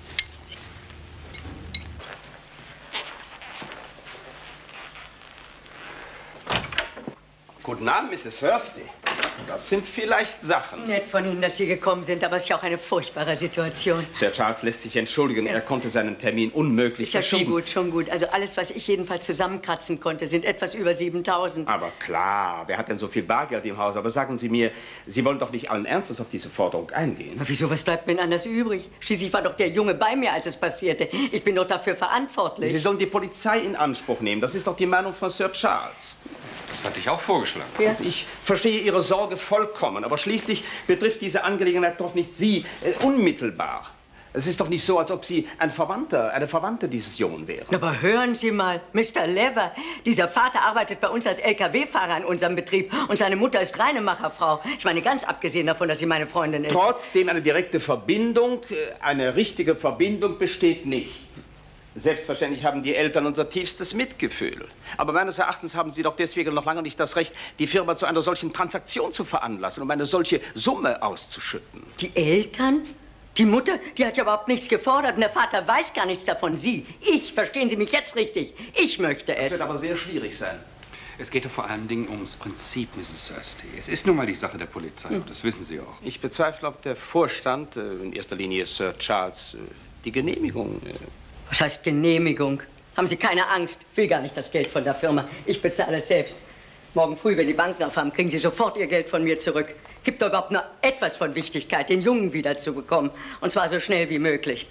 Guten Abend, Misses Thursday. Das sind vielleicht Sachen.
Nett von Ihnen, dass Sie gekommen sind, aber es ist ja auch eine furchtbare Situation.
Sir Charles lässt sich entschuldigen. Er konnte seinen Termin unmöglich
Ist ja schon
verschieben.
gut, schon gut. Also alles, was ich jedenfalls zusammenkratzen konnte, sind etwas über siebentausend.
Aber klar, wer hat denn so viel Bargeld im Haus? Aber sagen Sie mir, Sie wollen doch nicht allen Ernstes auf diese Forderung eingehen.
Aber wieso, was bleibt mir denn anders übrig? Schließlich war doch der Junge bei mir, als es passierte. Ich bin doch dafür verantwortlich.
Sie sollen die Polizei in Anspruch nehmen. Das ist doch die Meinung von Sir Charles.
Das hatte ich auch vorgeschlagen.
Ja. Also ich verstehe Ihre Sorge vollkommen, aber schließlich betrifft diese Angelegenheit doch nicht Sie äh, unmittelbar. Es ist doch nicht so, als ob Sie ein Verwandter, eine Verwandte dieses Jungen wären.
Aber hören Sie mal, Mister Lever, dieser Vater arbeitet bei uns als L K W-Fahrer in unserem Betrieb und seine Mutter ist Reinemacherfrau. Ich meine, ganz abgesehen davon, dass sie meine Freundin ist.
Trotzdem eine direkte Verbindung, äh, eine richtige Verbindung besteht nicht. Selbstverständlich haben die Eltern unser tiefstes Mitgefühl. Aber meines Erachtens haben sie doch deswegen noch lange nicht das Recht, die Firma zu einer solchen Transaktion zu veranlassen, um eine solche Summe auszuschütten.
Die Eltern? Die Mutter, die hat ja überhaupt nichts gefordert und der Vater weiß gar nichts davon. Sie, ich, verstehen Sie mich jetzt richtig? Ich möchte es.
Das wird aber sehr schwierig sein.
Es geht doch vor allen Dingen ums Prinzip, Misses Thursday. Es ist nun mal die Sache der Polizei,
Hm.
und das wissen Sie auch.
Ich bezweifle, ob der Vorstand, äh, in erster Linie Sir Charles, äh, die Genehmigung... Äh,
Was heißt Genehmigung? Haben Sie keine Angst? Ich will gar nicht das Geld von der Firma. Ich bezahle es selbst. Morgen früh, wenn die Banken aufhaben, kriegen Sie sofort Ihr Geld von mir zurück. Gibt da überhaupt nur etwas von Wichtigkeit, den Jungen wiederzubekommen. Und zwar so schnell wie möglich.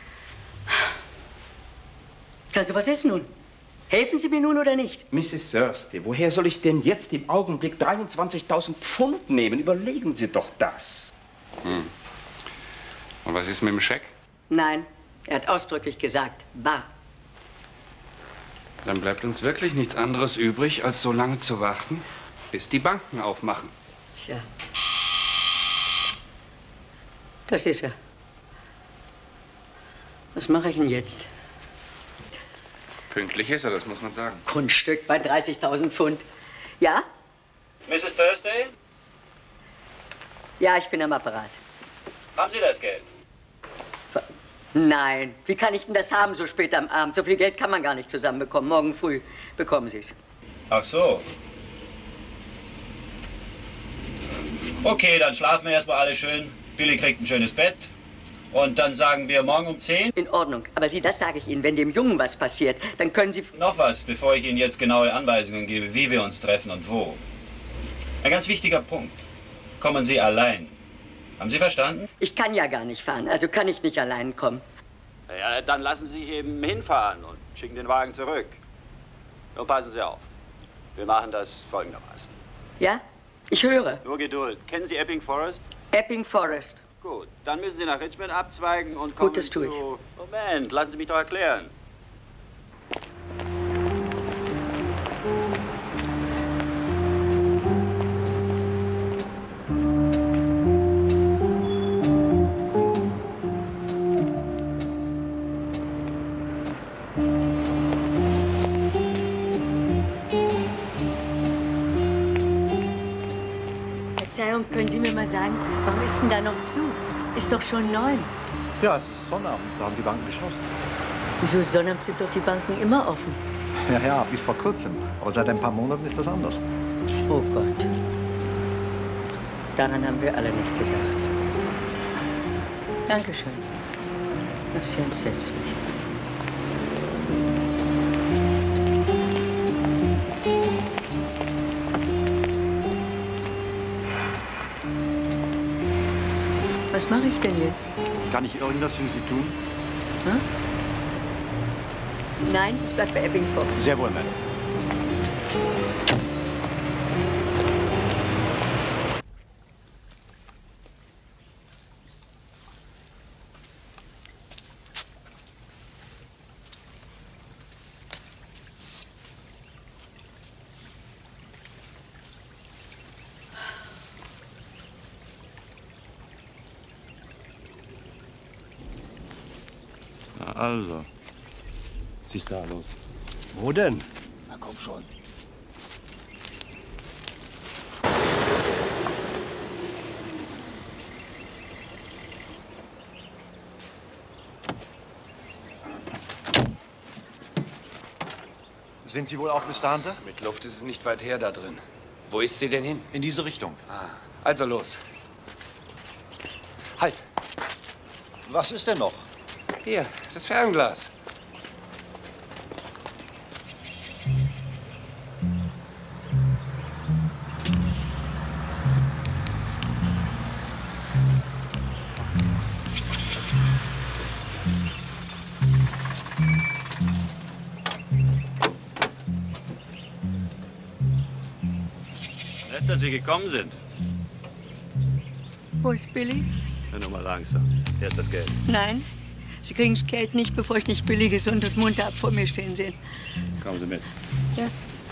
Also, was ist nun? Helfen Sie mir nun oder nicht?
Misses Thursday, woher soll ich denn jetzt im Augenblick dreiundzwanzigtausend Pfund nehmen? Überlegen Sie doch das.
Hm. Und was ist mit dem Scheck?
Nein, er hat ausdrücklich gesagt, bar.
Dann bleibt uns wirklich nichts anderes übrig, als so lange zu warten, bis die Banken aufmachen.
Tja. Das ist er. Was mache ich denn jetzt?
Pünktlich ist er, das muss man sagen.
Kunststück bei dreißigtausend Pfund. Ja?
Misses Thursday,
Ja, ich bin am Apparat.
haben Sie das Geld?
Nein, wie kann ich denn das haben so spät am Abend? So viel Geld kann man gar nicht zusammenbekommen. Morgen früh bekommen Sie es.
Ach so. Okay, dann schlafen wir erstmal alle schön. Billy kriegt ein schönes Bett. Und dann sagen wir morgen um zehn.
In Ordnung. Aber Sie, das sage ich Ihnen, wenn dem Jungen was passiert, dann können Sie...
Noch was, bevor ich Ihnen jetzt genaue Anweisungen gebe, wie wir uns treffen und wo. Ein ganz wichtiger Punkt. Kommen Sie allein. Haben Sie verstanden?
Ich kann ja gar nicht fahren, also kann ich nicht allein kommen.
Ja, dann lassen Sie sich eben hinfahren und schicken den Wagen zurück. Nun passen Sie auf. Wir machen das folgendermaßen.
Ja? Ich höre.
Nur Geduld. Kennen Sie Epping Forest?
Epping Forest.
Gut, dann müssen Sie nach Richmond abzweigen und kommen
Gut, das tue ich.
zu... Moment, lassen Sie mich doch erklären.
Verzeihung, können Sie mir mal sagen, warum ist denn da noch zu? Ist doch schon neun.
Ja, es ist Sonnabend. Da haben die Banken geschlossen.
Wieso Sonnabend sind doch die Banken immer offen?
Ja, ja, bis vor kurzem. Aber seit ein paar Monaten ist das anders.
Oh Gott. Daran haben wir alle nicht gedacht. Dankeschön. Das ist ja entsetzlich. Was mache ich denn jetzt?
Kann ich irgendwas für Sie tun?
Hm? Nein, es bleibt bei Epping Forest.
Sehr wohl, Madame.
Also. Was ist da los?
Wo denn?
Na komm schon.
Sind Sie wohl auch Mister Hunter?
Mit Luft ist es nicht weit her da drin. Wo ist sie denn hin?
In diese Richtung.
Ah, also los. Halt!
Was ist denn noch?
Hier, das Fernglas.
Nett, dass Sie gekommen sind.
Wo ist Billy?
Ja, nur mal langsam. Hier ist das Geld.
Nein, Sie kriegen das Geld nicht, bevor ich nicht Billy gesund und munter ab vor mir stehen sehen.
Kommen Sie mit.
Ja.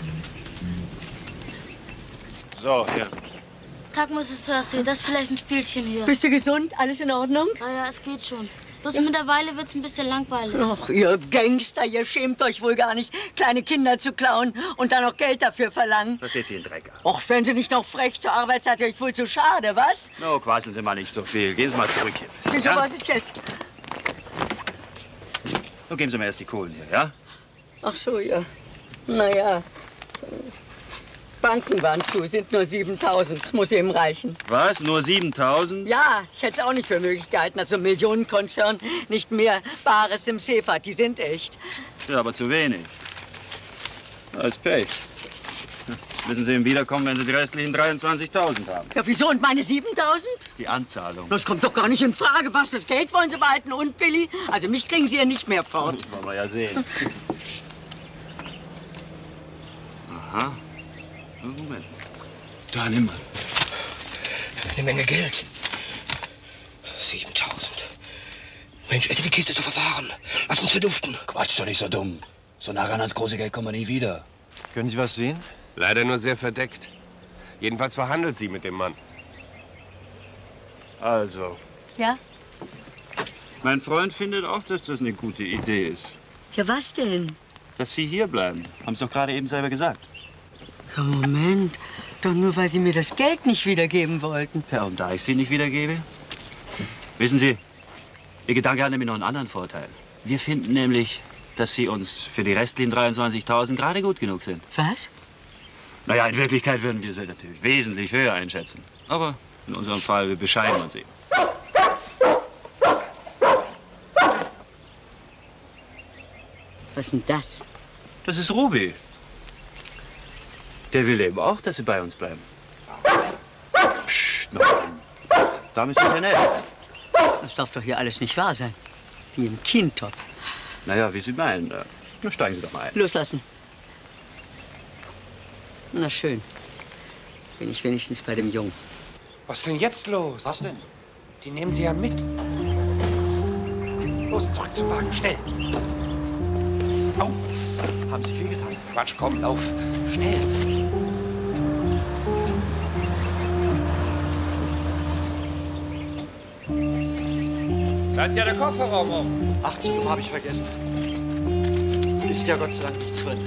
So, hier.
Tag, Misses Thursday, das ist vielleicht ein Spielchen hier.
Bist du gesund? Alles in Ordnung?
Ja, ja, es geht schon. Bloß mittlerweile wird's ein bisschen langweilig.
Ach, ihr Gangster, ihr schämt euch wohl gar nicht, kleine Kinder zu klauen und dann noch Geld dafür verlangen.
Versteht Sie in Dreck an.
Och, wenn Sie nicht noch frech zur Arbeit seid, euch wohl zu schade, was?
No, quasseln Sie mal nicht so viel. Gehen Sie mal zurück hier.
Wieso,
Ja?
was ist jetzt?
So, geben Sie mir erst die Kohlen hier, ja?
Ach so, ja. Naja, Banken waren zu, sind nur siebentausend. Das muss eben reichen.
Was? Nur siebentausend?
Ja, ich hätte es auch nicht für möglich gehalten, dass so ein Millionenkonzern nicht mehr Bares im Safe hat. Die sind echt.
Ja, aber zu wenig. Als Pech. Müssen Sie ihm wiederkommen, wenn Sie die restlichen dreiundzwanzigtausend haben.
Ja, wieso? Und meine siebentausend?
Das ist die Anzahlung.
Das kommt doch gar nicht in Frage. Was, das Geld wollen Sie behalten und Billy? Also mich kriegen Sie ja nicht mehr fort.
Das wollen wir ja sehen. Aha. Moment. Da, nimm mal.
Eine Menge Geld. siebentausend. Mensch, hätte die Kiste zu verfahren. Lass uns verduften.
Quatsch doch nicht so dumm. So nah ran ans große Geld kommen wir nie wieder.
Können Sie was sehen?
Leider nur sehr verdeckt. Jedenfalls verhandelt sie mit dem Mann.
Also,
Ja?
mein Freund findet auch, dass das eine gute Idee ist.
Ja, was denn?
Dass Sie hier bleiben. Haben Sie doch gerade eben selber gesagt.
Ja, Moment. Doch nur, weil Sie mir das Geld nicht wiedergeben wollten.
Ja, und da ich Sie nicht wiedergebe? Wissen Sie, Ihr Gedanke hat nämlich noch einen anderen Vorteil. Wir finden nämlich, dass Sie uns für die restlichen dreiundzwanzigtausend gerade gut genug sind.
Was?
Naja, in Wirklichkeit würden wir Sie natürlich wesentlich höher einschätzen. Aber in unserem Fall, wir bescheiden uns eben.
Was ist denn das?
Das ist Ruby. Der will eben auch, dass Sie bei uns bleiben. Psst, Mann. Da müssen Sie nett.
Das darf doch hier alles nicht wahr sein. Wie im Kindtopf.
Naja, wie Sie meinen. Na, steigen Sie doch mal ein.
Loslassen.
Na schön. Bin ich wenigstens bei dem Jungen.
Was ist denn jetzt los?
Was denn?
Die nehmen Sie ja mit. Los, zurück zum Wagen, schnell.
Au, haben Sie viel getan?
Quatsch, komm, lauf, schnell. Da ist ja der Kofferraum offen.
Ach, zu dumm, habe ich vergessen. Ist ja Gott sei Dank nichts drin.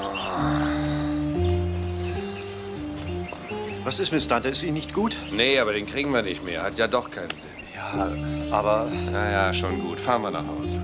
Was ist, Miss Dante? Ist Ihnen nicht gut?
Nee, aber den kriegen wir nicht mehr. Hat ja doch keinen Sinn.
Ja, aber...
Na ja, schon gut. Fahren wir nach Hause.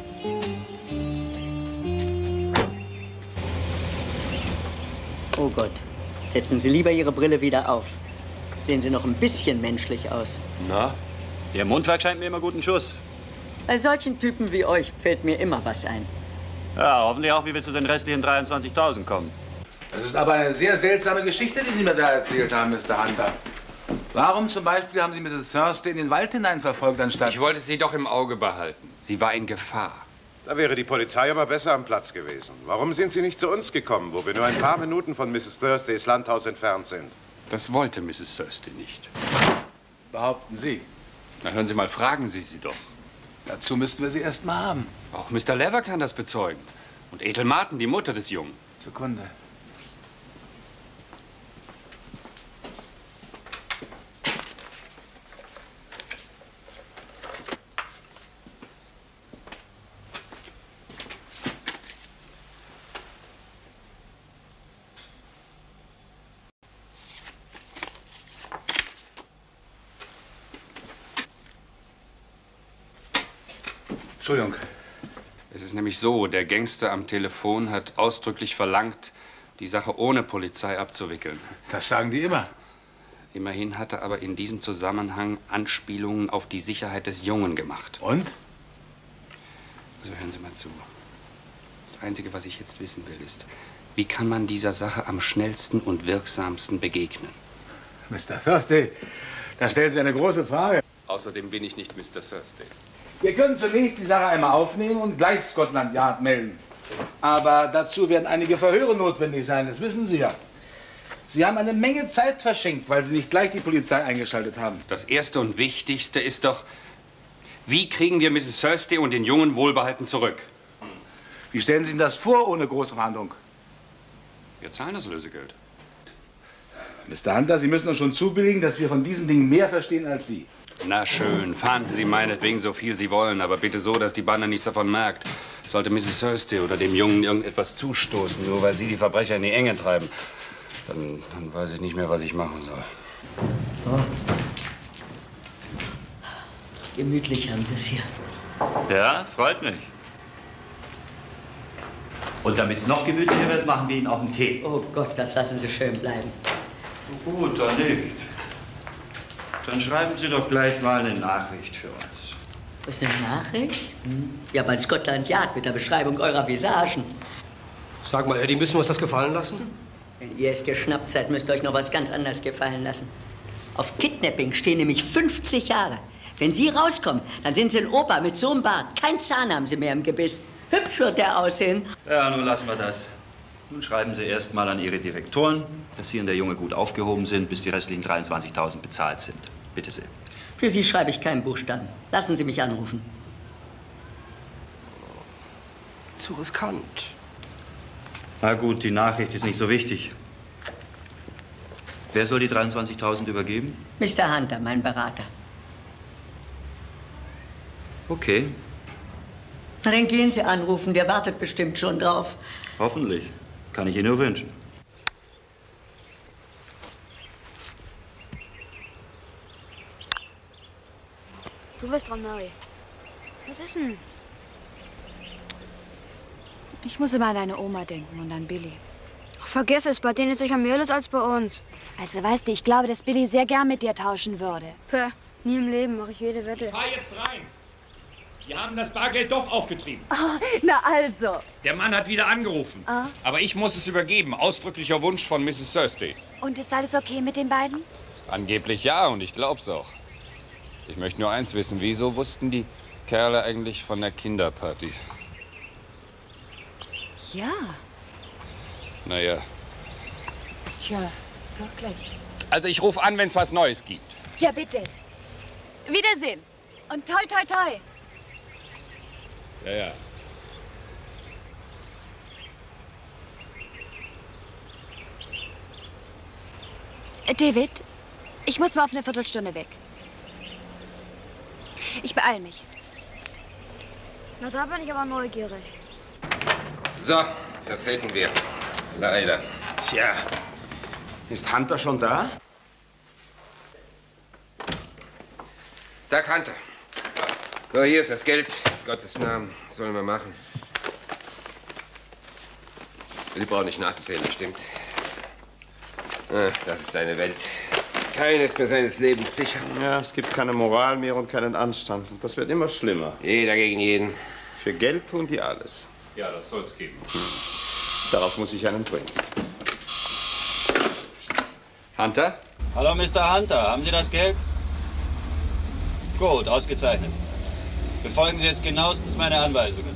Oh Gott. Setzen Sie lieber Ihre Brille wieder auf. Sehen Sie noch ein bisschen menschlich aus.
Na, Ihr Mundwerk scheint mir immer guten Schuss.
Bei solchen Typen wie euch fällt mir immer was ein.
Ja, hoffentlich auch, wie wir zu den restlichen dreiundzwanzigtausend kommen.
Das ist aber eine sehr seltsame Geschichte, die Sie mir da erzählt haben, Mister Hunter. Warum zum Beispiel haben Sie Misses Thursday in den Wald hinein verfolgt, anstatt...
Ich wollte sie doch im Auge behalten. Sie war in Gefahr.
Da wäre die Polizei aber besser am Platz gewesen. Warum sind Sie nicht zu uns gekommen, wo wir nur ein paar Minuten von Misses Thursdays Landhaus entfernt sind?
Das wollte Misses Thursday nicht.
Behaupten Sie?
Na, hören Sie mal, fragen Sie sie doch.
Dazu müssten wir sie erst mal haben.
Auch Mister Lever kann das bezeugen. Und Ethel Martin, die Mutter des Jungen.
Sekunde. Entschuldigung.
Es ist nämlich so, der Gangster am Telefon hat ausdrücklich verlangt, die Sache ohne Polizei abzuwickeln.
Das sagen die immer.
Immerhin hat er aber in diesem Zusammenhang Anspielungen auf die Sicherheit des Jungen gemacht.
Und?
Also hören Sie mal zu. Das Einzige, was ich jetzt wissen will, ist, wie kann man dieser Sache am schnellsten und wirksamsten begegnen?
Mister Thursday, da stellen Sie eine große Frage.
Außerdem bin ich nicht Mister Thursday.
Wir können zunächst die Sache einmal aufnehmen und gleich Scotland Yard melden. Aber dazu werden einige Verhöre notwendig sein, das wissen Sie ja. Sie haben eine Menge Zeit verschenkt, weil Sie nicht gleich die Polizei eingeschaltet haben.
Das Erste und Wichtigste ist doch, wie kriegen wir Misses Thursday und den Jungen wohlbehalten zurück?
Wie stellen Sie sich das vor, ohne große Verhandlung?
Wir zahlen das Lösegeld.
Mister Hunter, Sie müssen uns schon zubilligen, dass wir von diesen Dingen mehr verstehen als Sie.
Na schön, fahnden Sie meinetwegen so viel Sie wollen, aber bitte so, dass die Bande nichts davon merkt. Sollte Misses Thursday oder dem Jungen irgendetwas zustoßen, nur weil Sie die Verbrecher in die Enge treiben, dann, dann weiß ich nicht mehr, was ich machen soll.
Oh. Gemütlich haben Sie es hier.
Ja, freut mich. Und damit es noch gemütlicher wird, machen wir Ihnen auch einen Tee.
Oh Gott, das lassen Sie schön bleiben.
Gut, dann nicht. Dann schreiben Sie doch gleich mal eine Nachricht für uns.
Was ist eine Nachricht? Hm. Ja, bei Scotland Yard mit der Beschreibung eurer Visagen.
Sag mal, Eddie, müssen wir uns das gefallen lassen?
Wenn ihr es geschnappt seid, müsst ihr euch noch was ganz anderes gefallen lassen. Auf Kidnapping stehen nämlich fünfzig Jahre. Wenn Sie rauskommen, dann sind Sie ein Opa mit so einem Bart. Kein Zahn haben Sie mehr im Gebiss. Hübsch wird der aussehen.
Ja, nun lassen wir das. Nun schreiben Sie erst mal an Ihre Direktoren, dass Sie und der Junge gut aufgehoben sind, bis die restlichen dreiundzwanzigtausend bezahlt sind. Bitte sehr.
Für Sie schreibe ich keinen Buchstaben. Lassen Sie mich anrufen.
Zu riskant.
Na gut, die Nachricht ist nicht so wichtig. Wer soll die dreiundzwanzigtausend übergeben?
Mister Hunter, mein Berater.
Okay,
Na, dann gehen Sie anrufen, der wartet bestimmt schon drauf.
hoffentlich. Kann ich Ihnen nur wünschen.
Du bist dran, Mary. Was ist denn?
Ich muss immer an deine Oma denken und an Billy.
Ach, vergiss es, bei denen ist sicher mehr los als bei uns.
Also weißt du, ich glaube, dass Billy sehr gern mit dir tauschen würde.
Pö, nie im Leben mache ich jede Wette.
Fahr jetzt rein. Wir haben das Bargeld doch aufgetrieben.
Oh, na also.
Der Mann hat wieder angerufen.
Ah.
Aber ich muss es übergeben. Ausdrücklicher Wunsch von Misses Thursday.
Und ist alles okay mit den beiden?
Angeblich ja, und ich glaub's auch. Ich möchte nur eins wissen. Wieso wussten die Kerle eigentlich von der Kinderparty?
Ja.
Naja,
Tja, wirklich.
Also ich rufe an, wenn es was Neues gibt.
Ja, bitte. Wiedersehen. Und toi, toi, toi.
Ja, ja.
David, ich muss mal auf eine Viertelstunde weg. Ich beeile mich.
Na, da bin ich aber neugierig.
So, das hätten wir. Leider.
Tja, ist Hunter schon da?
Tag, Hunter. So, hier ist das Geld. In Gottes Namen. Was sollen wir machen? Sie brauchen nicht nachzuzählen, stimmt. Ah, das ist deine Welt. Keiner ist mir seines Lebens sicher.
Ja, es gibt keine Moral mehr und keinen Anstand. Und das wird immer schlimmer.
Jeder gegen jeden.
Für Geld tun die alles.
Ja, das soll's geben.
Hm. Darauf muss ich einen bringen.
Hunter? Hallo, Mister Hunter. Haben Sie das Geld? Gut, ausgezeichnet. Befolgen Sie jetzt genauestens meine Anweisungen.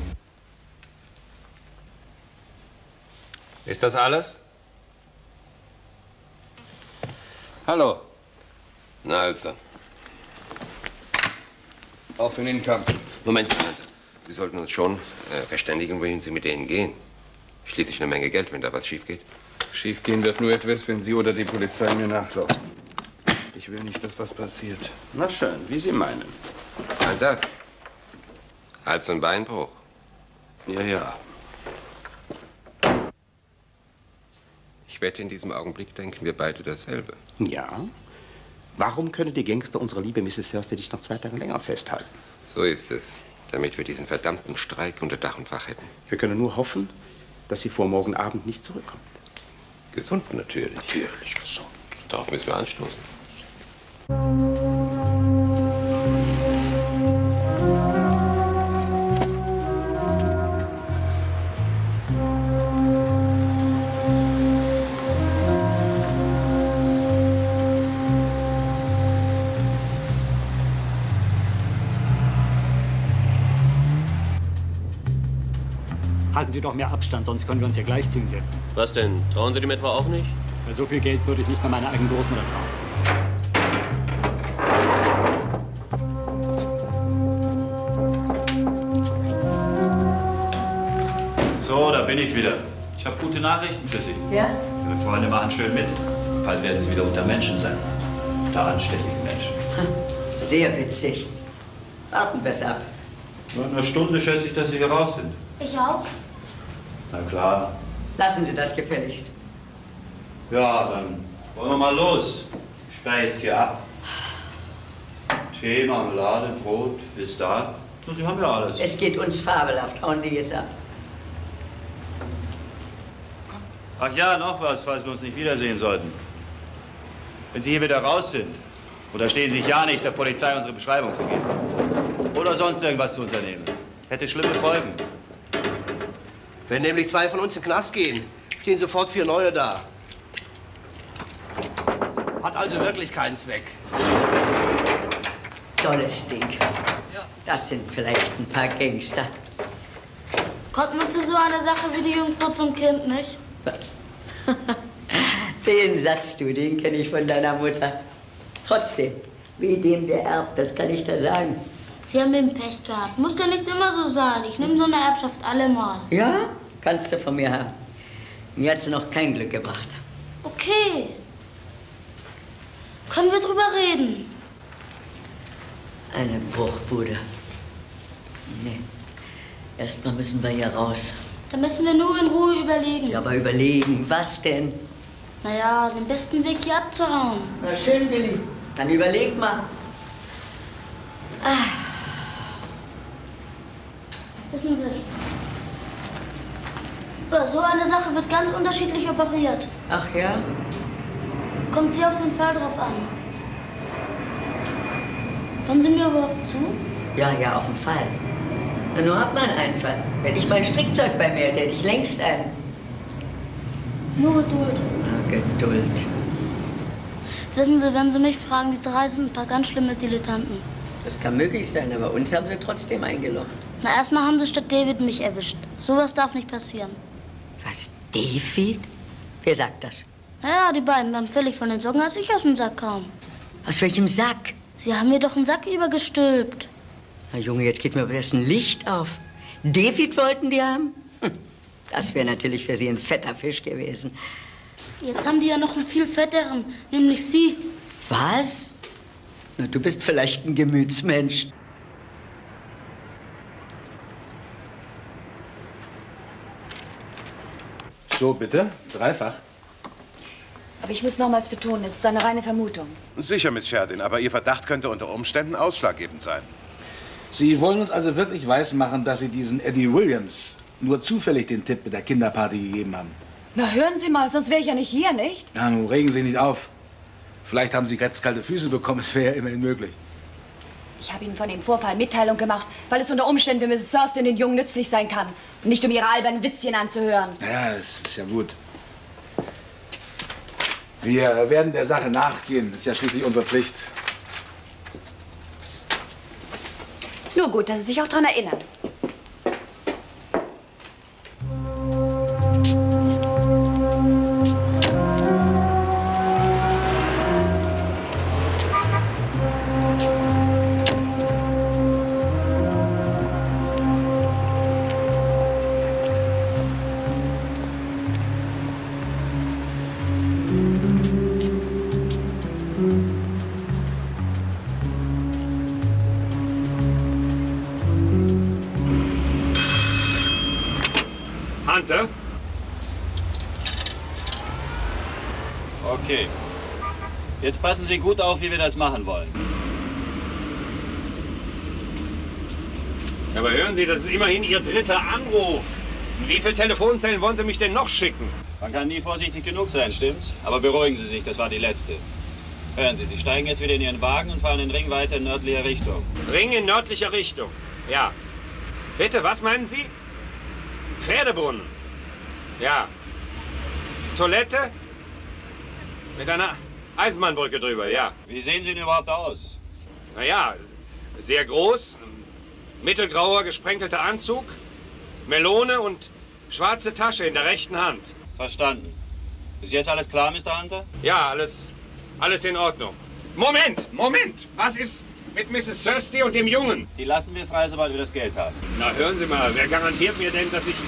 Ist das alles?
Hallo. Na also.
Auf in den Kampf.
Moment, Moment. Sie sollten uns schon äh, verständigen, wohin Sie mit denen gehen. Schließlich eine Menge Geld, wenn da was schief geht.
Schiefgehen wird nur etwas, wenn Sie oder die Polizei mir nachlaufen. Ich will nicht, dass was passiert.
Na schön, wie Sie meinen.
Ein Tag. Hals- und Beinbruch.
Ja, ja.
Ich wette, in diesem Augenblick denken wir beide dasselbe.
Ja? Warum können die Gangster unsere liebe Misses Thursday nicht noch zwei Tage länger festhalten?
So ist es. Damit wir diesen verdammten Streik unter Dach und Fach hätten.
Wir können nur hoffen, dass sie vor morgen Abend nicht zurückkommt.
Gesund natürlich.
Natürlich gesund.
Darauf müssen wir anstoßen.
Halten Sie doch mehr Abstand, sonst können wir uns ja gleich zu ihm setzen.
Was denn? Trauen Sie dem etwa auch nicht?
Bei so viel Geld würde ich nicht mal meiner eigenen Großmutter trauen.
So, da bin ich wieder. Ich habe gute Nachrichten für Sie.
Ja?
Ihre Freunde machen schön mit. Bald werden Sie wieder unter Menschen sein. Unter anständigen Menschen.
Sehr witzig. Warten wir es ab.
Nur in einer Stunde schätze ich, dass Sie hier raus sind.
Ich auch.
Na klar.
Lassen Sie das gefälligst.
Ja, dann wollen wir mal los. Ich sperre jetzt hier ab. Tee, Marmelade, Brot, ist da. So, Sie haben ja alles.
Es geht uns fabelhaft. Hauen Sie jetzt ab.
Ach ja, noch was, falls wir uns nicht wiedersehen sollten. Wenn Sie hier wieder raus sind, unterstehen Sie sich ja nicht, der Polizei unsere Beschreibung zu geben. Oder sonst irgendwas zu unternehmen. Hätte schlimme Folgen.
Wenn nämlich zwei von uns in den Knast gehen, stehen sofort vier neue da. Hat also wirklich keinen Zweck.
Tolles Ding. Das sind vielleicht ein paar Gangster.
Kommt man zu so einer Sache wie die Jungfrau zum Kind, nicht?
Den Satz, du, den kenne ich von deiner Mutter. Trotzdem, wie dem der erbt, das kann ich da sagen.
Sie haben eben Pech gehabt. Muss ja nicht immer so sein. Ich nehme so eine Erbschaft allemal.
Ja? Kannst du von mir haben. Mir hat sie noch kein Glück gebracht.
Okay. Können wir drüber reden?
Eine Bruchbude. Nee. Erstmal müssen wir hier raus.
Da müssen wir nur in Ruhe überlegen.
Ja, aber überlegen, was denn?
Naja, den besten Weg hier abzuhauen.
Na schön, Billy. Dann überleg mal. Ah.
Wissen Sie, über so eine Sache wird ganz unterschiedlich operiert.
Ach ja?
Kommt sie auf den Fall drauf an. Hören Sie mir überhaupt zu?
Ja, ja, auf den Fall. Na, nur hat man einen Fall. Wenn ich mein Strickzeug bei mir hätte, hätte ich längst einen.
Nur Geduld.
Ah, Geduld.
Wissen Sie, wenn Sie mich fragen, die drei sind ein paar ganz schlimme Dilettanten.
Das kann möglich sein, aber uns haben sie trotzdem eingelocht.
Na, erstmal haben sie statt David mich erwischt. Sowas darf nicht passieren.
Was, David? Wer sagt das?
Ja, die beiden waren völlig von den Socken, als ich aus dem Sack kam.
Aus welchem Sack?
Sie haben mir doch einen Sack übergestülpt.
Na Junge, jetzt geht mir aber erst ein Licht auf. David wollten die haben? Hm. Das wäre natürlich für Sie ein fetter Fisch gewesen.
Jetzt haben die ja noch einen viel fetteren, nämlich Sie.
Was? Na, du bist vielleicht ein Gemütsmensch.
So, bitte. Dreifach.
Aber ich muss nochmals betonen, es ist eine reine Vermutung.
Sicher, Miss Sheridan, aber Ihr Verdacht könnte unter Umständen ausschlaggebend sein.
Sie wollen uns also wirklich weismachen, dass Sie diesen Eddie Williams nur zufällig den Tipp mit der Kinderparty gegeben haben?
Na, hören Sie mal, sonst wäre ich ja nicht hier, nicht?
Ja, nun regen Sie nicht auf. Vielleicht haben Sie ganz kalte Füße bekommen, es wäre ja immerhin möglich.
Ich habe Ihnen von dem Vorfall Mitteilung gemacht, weil es unter Umständen für Misses Thurston den Jungen nützlich sein kann. Und nicht um ihre albernen Witzchen anzuhören.
Ja, das ist ja gut. Wir werden der Sache nachgehen. Das ist ja schließlich unsere Pflicht.
Nur gut, dass Sie sich auch daran erinnern.
Hunter? Okay. Jetzt passen Sie gut auf, wie wir das machen wollen.
Aber hören Sie, das ist immerhin Ihr dritter Anruf. In wie viele Telefonzellen wollen Sie mich denn noch schicken?
Man kann nie vorsichtig genug sein, stimmt's? Aber beruhigen Sie sich, das war die letzte. Hören Sie, Sie steigen jetzt wieder in Ihren Wagen und fahren den Ring weiter in nördlicher Richtung.
Ring in nördlicher Richtung. Ja. Bitte, was meinen Sie? Pferdebrunnen. Ja. Toilette? Mit einer Eisenbahnbrücke drüber, ja.
Wie sehen Sie denn überhaupt aus?
Naja, sehr groß, mittelgrauer, gesprenkelter Anzug, Melone und schwarze Tasche in der rechten Hand.
Verstanden. Ist jetzt alles klar, Mister Hunter?
Ja, alles, alles in Ordnung. Moment, Moment! Was ist mit Misses Thurston und dem Jungen?
Die lassen wir frei, sobald wir das Geld haben.
Na, hören Sie mal, wer garantiert mir denn, dass ich...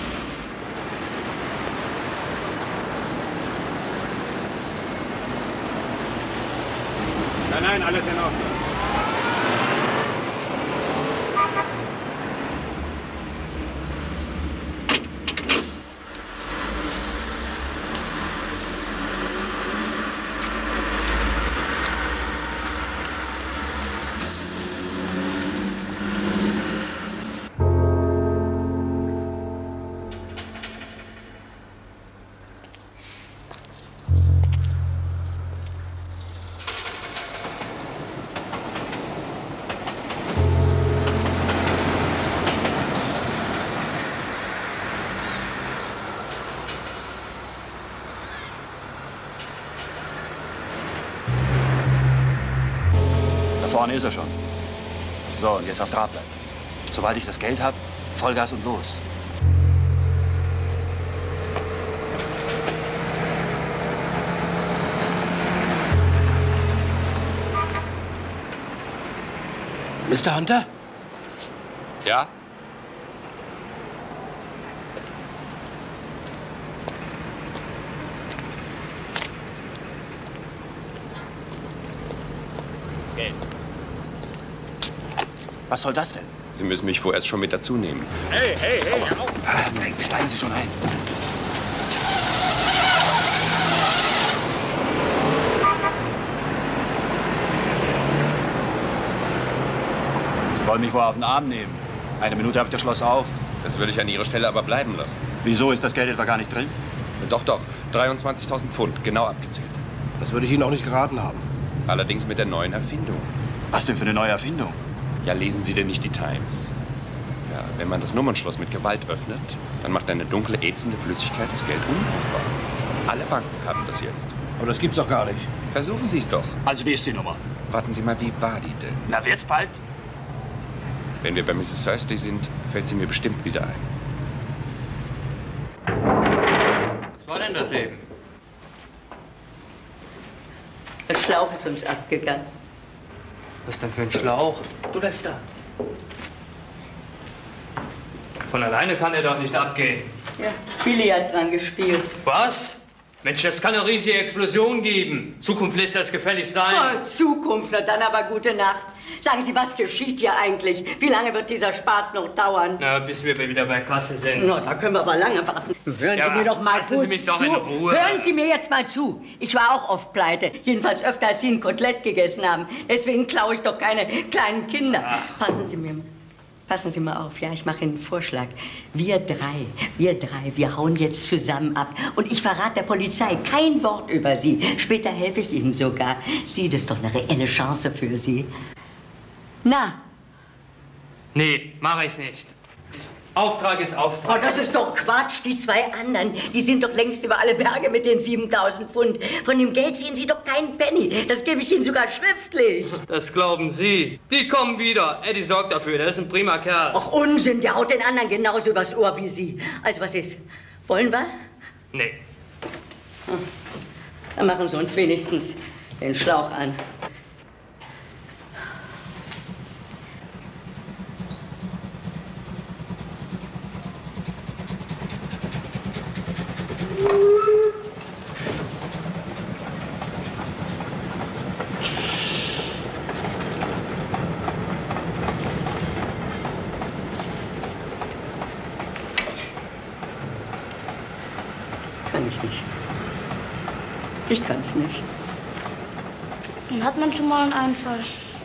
Nein, nein, alles in Ordnung.
Vorne ist er schon. So, und jetzt auf Draht bleiben. Sobald ich das Geld habe, Vollgas und los.
Mister Hunter?
Ja?
Das Geld. Was soll das denn?
Sie müssen mich vorerst schon mit dazu nehmen.
Hey, hey, hey, hör auf!
Nein, steigen Sie schon ein.
Sie wollen mich wohl auf den Arm nehmen. Eine Minute habe ich das Schloss auf.
Das würde ich an Ihrer Stelle aber bleiben lassen.
Wieso ist das Geld etwa gar nicht drin?
Doch, doch. dreiundzwanzigtausend Pfund, genau abgezählt.
Das würde ich Ihnen auch nicht geraten haben.
Allerdings mit der neuen Erfindung.
Was denn für eine neue Erfindung?
Ja, lesen Sie denn nicht die Times? Ja, wenn man das Nummernschloss mit Gewalt öffnet, dann macht eine dunkle, ätzende Flüssigkeit das Geld unbrauchbar. Alle Banken haben das jetzt.
Aber das gibt's doch gar nicht.
Versuchen Sie es doch.
Also, wie ist die Nummer?
Warten Sie mal, wie war die denn?
Na, wird's bald?
Wenn wir bei Misses Thurston sind, fällt sie mir bestimmt wieder ein.
Was war denn das eben?
Schlauch ist uns abgegangen.
Was denn für ein Schlauch?
Du bleibst da.
Von alleine kann er doch nicht abgehen.
Ja, Billy hat dran gespielt.
Was? Mensch, das kann eine riesige Explosion geben. Zukunft lässt das gefällig sein.
Oh, Zukunft, na dann aber gute Nacht. Sagen Sie, was geschieht hier eigentlich? Wie lange wird dieser Spaß noch dauern?
Na, bis wir wieder bei Kasse sind.
Na, da können wir aber lange warten. Hören
Ja,
Sie mir doch mal
lassen
gut
Sie mich doch
zu.
in Ruhe.
Hören Sie mir jetzt mal zu. Ich war auch oft pleite. Jedenfalls öfter, als Sie ein Kotelett gegessen haben. Deswegen klaue ich doch keine kleinen Kinder.
Ach.
Passen Sie mir mal. Passen Sie mal auf, ja, ich mache Ihnen einen Vorschlag. Wir drei, wir drei, wir hauen jetzt zusammen ab. Und ich verrate der Polizei kein Wort über Sie. Später helfe ich Ihnen sogar. Sie, das ist doch eine reelle Chance für Sie. Na?
Nee, mache ich nicht. Auftrag ist Auftrag.
Oh, das ist doch Quatsch. Die zwei anderen, die sind doch längst über alle Berge mit den siebentausend Pfund. Von dem Geld sehen Sie doch keinen Penny. Das gebe ich Ihnen sogar schriftlich.
Das glauben Sie. Die kommen wieder. Eddie sorgt dafür. Der ist ein prima Kerl.
Ach, Unsinn. Der haut den anderen genauso übers Ohr wie Sie. Also, was ist? Wollen wir?
Nee.
Hm. Dann machen Sie uns wenigstens den Schlauch an. Kann ich nicht. Ich kann's nicht.
Dann hat man schon mal einen Einfall.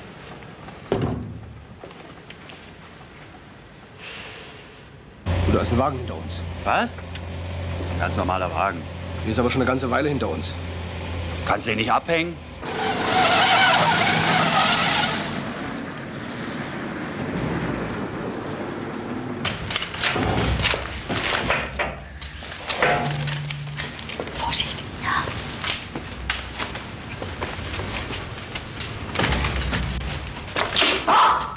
Du, da ist ein Wagen hinter uns.
Was? Ein ganz normaler Wagen.
Die ist aber schon eine ganze Weile hinter uns.
Kannst du ihn nicht abhängen?
Vorsicht, ja. Ah!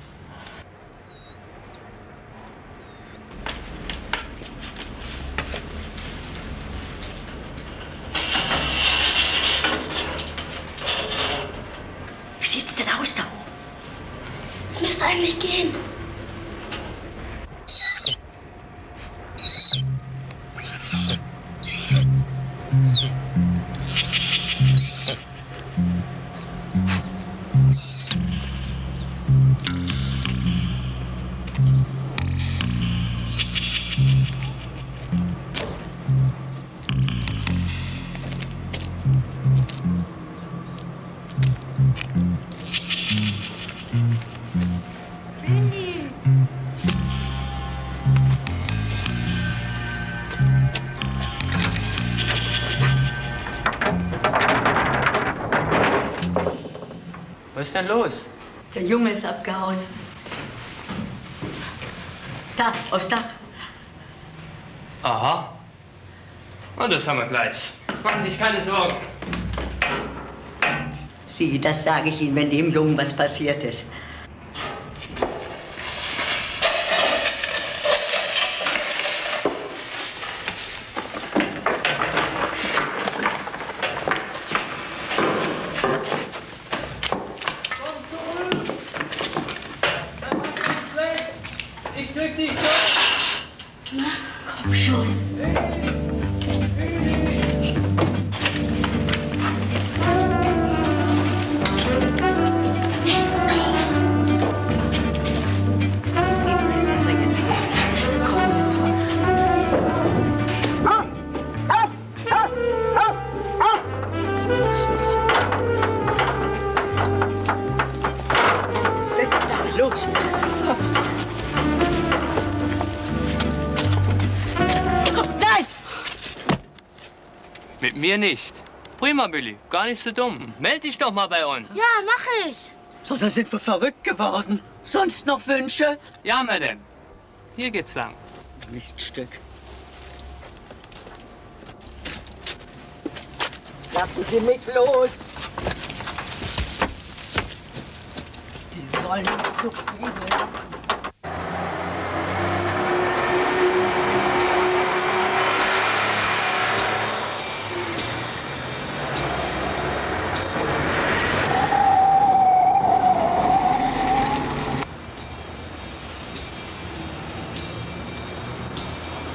Wie sieht's denn aus da oben?
Es müsste eigentlich gehen.
Was ist denn los?
Der Junge ist abgehauen. Da, aufs Dach.
Aha. Und das haben wir gleich. Machen Sie sich keine Sorgen.
Sie, das sage ich Ihnen, wenn dem Jungen was passiert ist.
Ich krieg dich.
Na, komm schon.
Los, komm. Nein!
Mit mir nicht. Prima, Billy. Gar nicht so dumm. Meld dich doch mal bei uns.
Ja, mach ich.
So, da sind wir verrückt geworden. Sonst noch Wünsche?
Ja, Madame. Hier geht's lang.
Miststück. Lassen Sie mich los! Sie sollen nicht zufrieden lassen.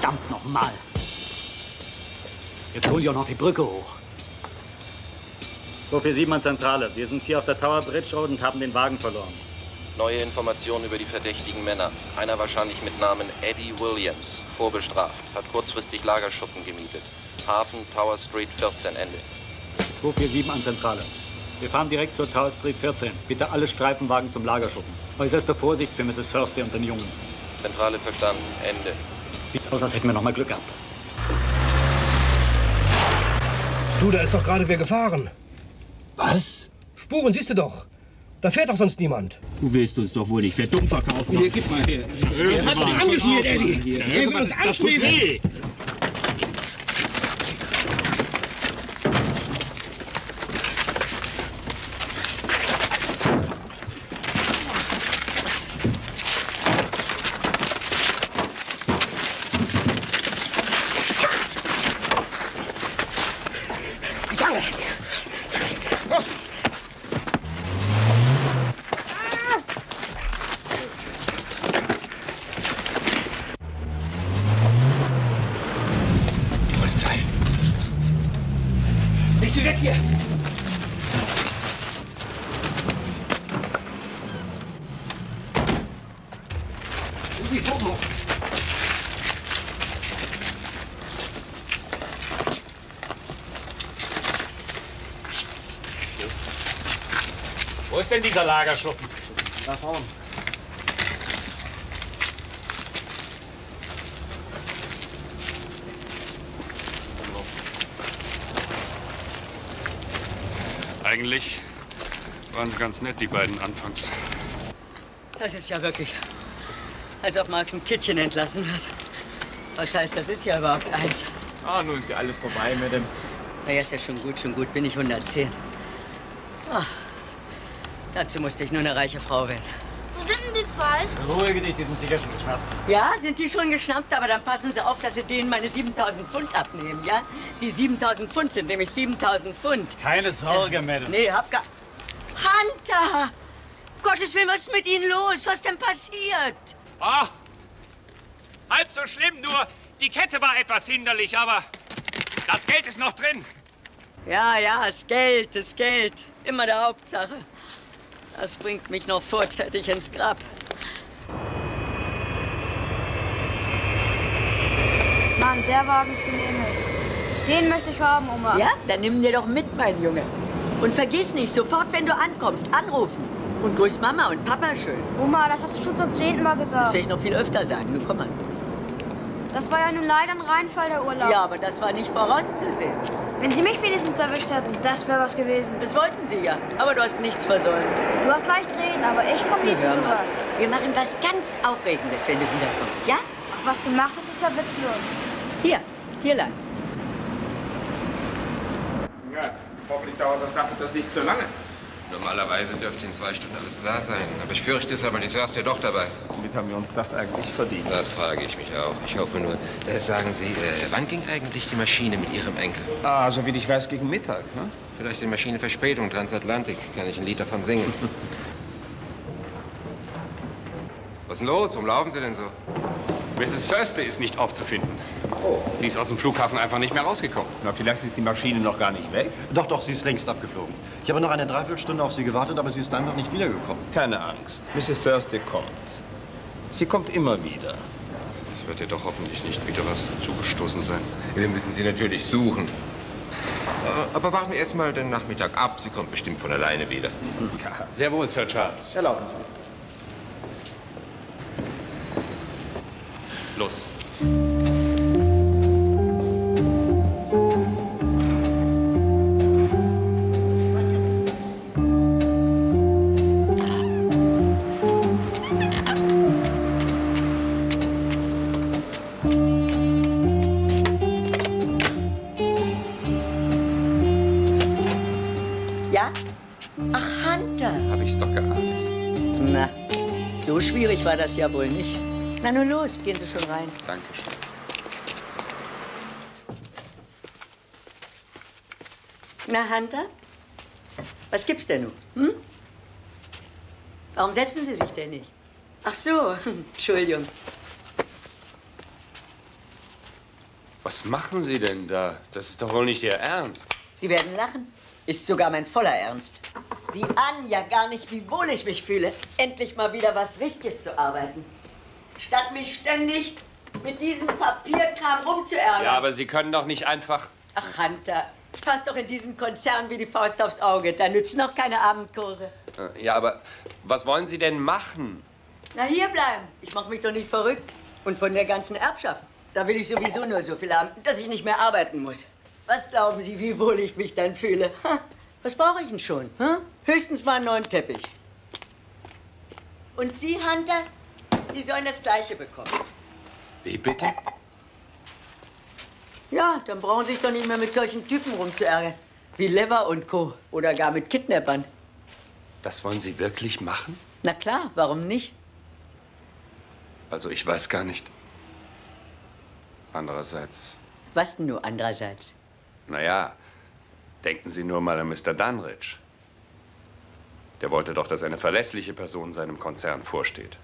Verdammt nochmal. Jetzt holen die auch noch die Brücke hoch. zwei vier sieben an Zentrale. Wir sind hier auf der Tower Bridge Road und haben den Wagen verloren.
Neue Informationen über die verdächtigen Männer. Einer wahrscheinlich mit Namen Eddie Williams. Vorbestraft. Hat kurzfristig Lagerschuppen gemietet. Hafen, Tower Street vierzehn, Ende.
zwei vier sieben an Zentrale. Wir fahren direkt zur Tower Street vierzehn. Bitte alle Streifenwagen zum Lagerschuppen. Äußerste Vorsicht für Misses Thursday und den Jungen.
Zentrale verstanden. Ende.
Sieht aus, als hätten wir noch mal Glück gehabt.
Du, da ist doch gerade wer gefahren. Was? Spuren siehst du doch. Da fährt doch sonst niemand.
Du willst uns doch wohl nicht für dumm verkaufen.
Hier, gib mal her.
Er
hat mich angeschmiert, Eddie. Er will uns anschmieren.
Wo ist denn dieser Lagerschuppen?
Da vorne.
Eigentlich waren sie ganz nett, die beiden anfangs.
Das ist ja wirklich, als ob man aus dem Kittchen entlassen wird. Was heißt, das ist ja überhaupt eins.
Ah, nun ist ja alles vorbei mit dem...
Na ja, ist ja schon gut, schon gut, bin ich hundertzehn. Ah, dazu musste ich nur eine reiche Frau werden.
Wo sind denn die zwei?
Ruhige dich, die sind sicher schon geschnappt.
Ja, sind die schon geschnappt, aber dann passen Sie auf, dass Sie denen meine siebentausend Pfund abnehmen, ja? Sie siebentausend Pfund sind nämlich siebentausend Pfund.
Keine Sorge, Madame.
Nee, hab gar... Hunter! Gottes Willen, was ist mit Ihnen los? Was denn passiert?
Ah, halb so schlimm, nur die Kette war etwas hinderlich, aber das Geld ist noch drin.
Ja, ja, das Geld, das Geld. Immer der Hauptsache. Das bringt mich noch vorzeitig ins Grab.
Mann, der Wagen ist genehmigt. Den möchte ich haben, Oma.
Ja, dann nimm dir doch mit, mein Junge. Und vergiss nicht, sofort, wenn du ankommst, anrufen. Und grüß Mama und Papa schön.
Oma, das hast du schon zum zehnten Mal gesagt.
Das will ich noch viel öfter sagen. Nun komm mal.
Das war ja nun leider ein Reinfall, der Urlaub.
Ja, aber das war nicht vorauszusehen.
Wenn Sie mich wenigstens erwischt hätten, das wäre was gewesen.
Das wollten Sie ja, aber du hast nichts versäumt.
Du hast leicht reden, aber ich komme nie zu
Hör mal,
sowas.
wir machen was ganz Aufregendes, wenn du wiederkommst, ja?
Ach, was gemacht ist, ist ja witzlos.
Hier, hier lang.
Ja, hoffentlich dauert das Nachmittags nicht so lange.
Normalerweise dürfte in zwei Stunden alles klar sein. Aber ich fürchte es, aber die Thursday doch dabei.
Womit haben wir uns das eigentlich verdient?
Das frage ich mich auch. Ich hoffe nur. Äh, sagen Sie, äh, wann ging eigentlich die Maschine mit Ihrem Enkel?
Ah, so wie ich weiß, gegen Mittag, ne?
Vielleicht die Maschinenverspätung, Transatlantik. Kann ich ein Lied davon singen. Was ist denn los? Warum laufen Sie denn so?
Misses Thursday ist nicht aufzufinden. Oh. Sie ist aus dem Flughafen einfach nicht mehr rausgekommen.
Na, vielleicht ist die Maschine noch gar nicht weg.
Doch, doch, sie ist längst abgeflogen. Ich habe noch eine Dreiviertelstunde auf sie gewartet, aber sie ist einfach nicht wiedergekommen.
Keine Angst. Misses Thursday kommt. Sie kommt immer wieder.
Es wird ihr doch hoffentlich nicht wieder was zugestoßen sein.
Wir müssen sie natürlich suchen. Aber warten wir erst mal den Nachmittag ab. Sie kommt bestimmt von alleine wieder.
Ja, sehr wohl, Sir Charles.
Erlauben Sie.
Los.
Ja? Ach, Hunter.
Hab ich's doch geahnt.
Na, so schwierig war das ja wohl nicht. Na nun los, gehen Sie schon rein.
Dankeschön.
Na, Hunter? Was gibt's denn nun? Hm? Warum setzen Sie sich denn nicht? Ach so, Entschuldigung.
Was machen Sie denn da? Das ist doch wohl nicht Ihr Ernst.
Sie werden lachen. Ist sogar mein voller Ernst. Sie ahnen ja gar nicht, wie wohl ich mich fühle, endlich mal wieder was Richtiges zu arbeiten. Statt mich ständig mit diesem Papierkram rumzuärgern.
Ja, aber Sie können doch nicht einfach...
Ach, Hunter, passt doch in diesen Konzern wie die Faust aufs Auge. Da nützen auch keine Abendkurse.
Ja, aber was wollen Sie denn machen?
Na, hier bleiben. Ich mach mich doch nicht verrückt. Und von der ganzen Erbschaft. Da will ich sowieso nur so viel haben, dass ich nicht mehr arbeiten muss. Was glauben Sie, wie wohl ich mich dann fühle? Ha, was brauche ich denn schon? Ha? Höchstens mal einen neuen Teppich. Und Sie, Hunter, Sie sollen das Gleiche bekommen.
Wie bitte?
Ja, dann brauchen Sie sich doch nicht mehr mit solchen Typen rumzuärgern. Wie Lever und Co. Oder gar mit Kidnappern.
Das wollen Sie wirklich machen?
Na klar, warum nicht?
Also ich weiß gar nicht. Andererseits...
Was denn nur andererseits?
Naja, denken Sie nur mal an Mister Dunridge. Der wollte doch, dass eine verlässliche Person seinem Konzern vorsteht.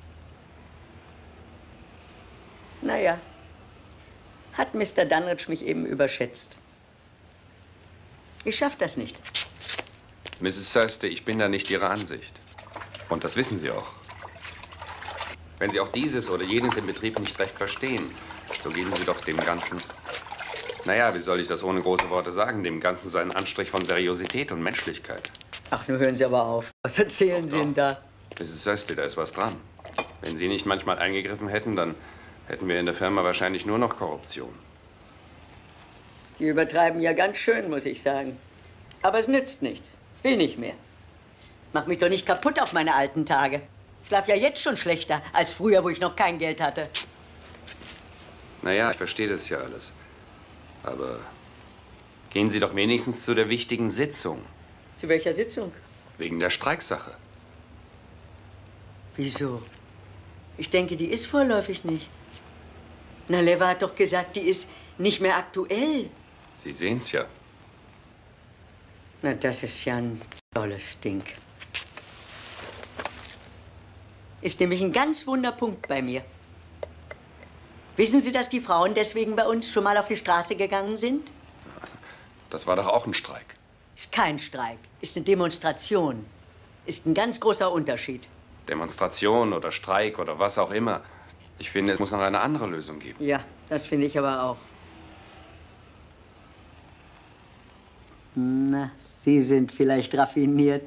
Naja, hat Mister Dunridge mich eben überschätzt. Ich schaff das nicht.
Misses Thursday, ich bin da nicht Ihrer Ansicht. Und das wissen Sie auch. Wenn Sie auch dieses oder jenes im Betrieb nicht recht verstehen, so geben Sie doch dem Ganzen... Naja, wie soll ich das ohne große Worte sagen? Dem Ganzen so einen Anstrich von Seriosität und Menschlichkeit.
Ach, nun hören Sie aber auf. Was erzählen Sie denn da?
Misses Thursday, da ist was dran. Wenn Sie nicht manchmal eingegriffen hätten, dann hätten wir in der Firma wahrscheinlich nur noch Korruption.
Sie übertreiben ja ganz schön, muss ich sagen. Aber es nützt nichts. Will nicht mehr. Mach mich doch nicht kaputt auf meine alten Tage. Ich schlaf ja jetzt schon schlechter als früher, wo ich noch kein Geld hatte.
Naja, ich verstehe das ja alles. Aber gehen Sie doch wenigstens zu der wichtigen Sitzung.
Zu welcher Sitzung?
Wegen der Streiksache.
Wieso? Ich denke, die ist vorläufig nicht. Na, Lever hat doch gesagt, die ist nicht mehr aktuell.
Sie sehen's ja.
Na, das ist ja ein tolles Ding. Ist nämlich ein ganz Wunderpunkt bei mir. Wissen Sie, dass die Frauen deswegen bei uns schon mal auf die Straße gegangen sind?
Das war doch auch ein Streik.
Ist kein Streik, ist eine Demonstration. Ist ein ganz großer Unterschied.
Demonstration oder Streik oder was auch immer. Ich finde, es muss noch eine andere Lösung geben.
Ja, das finde ich aber auch. Na, Sie sind vielleicht raffiniert.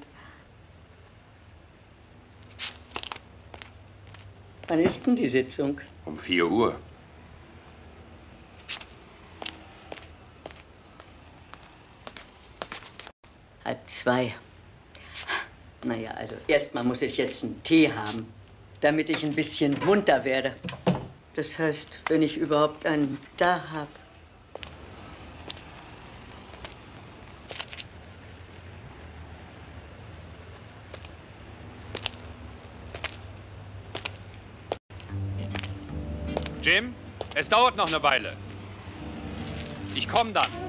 Wann ist denn die Sitzung?
Um vier Uhr.
Halb zwei. Naja, also erstmal muss ich jetzt einen Tee haben, damit ich ein bisschen munter werde. Das heißt, wenn ich überhaupt einen da habe.
Jim, es dauert noch eine Weile. Ich komme dann.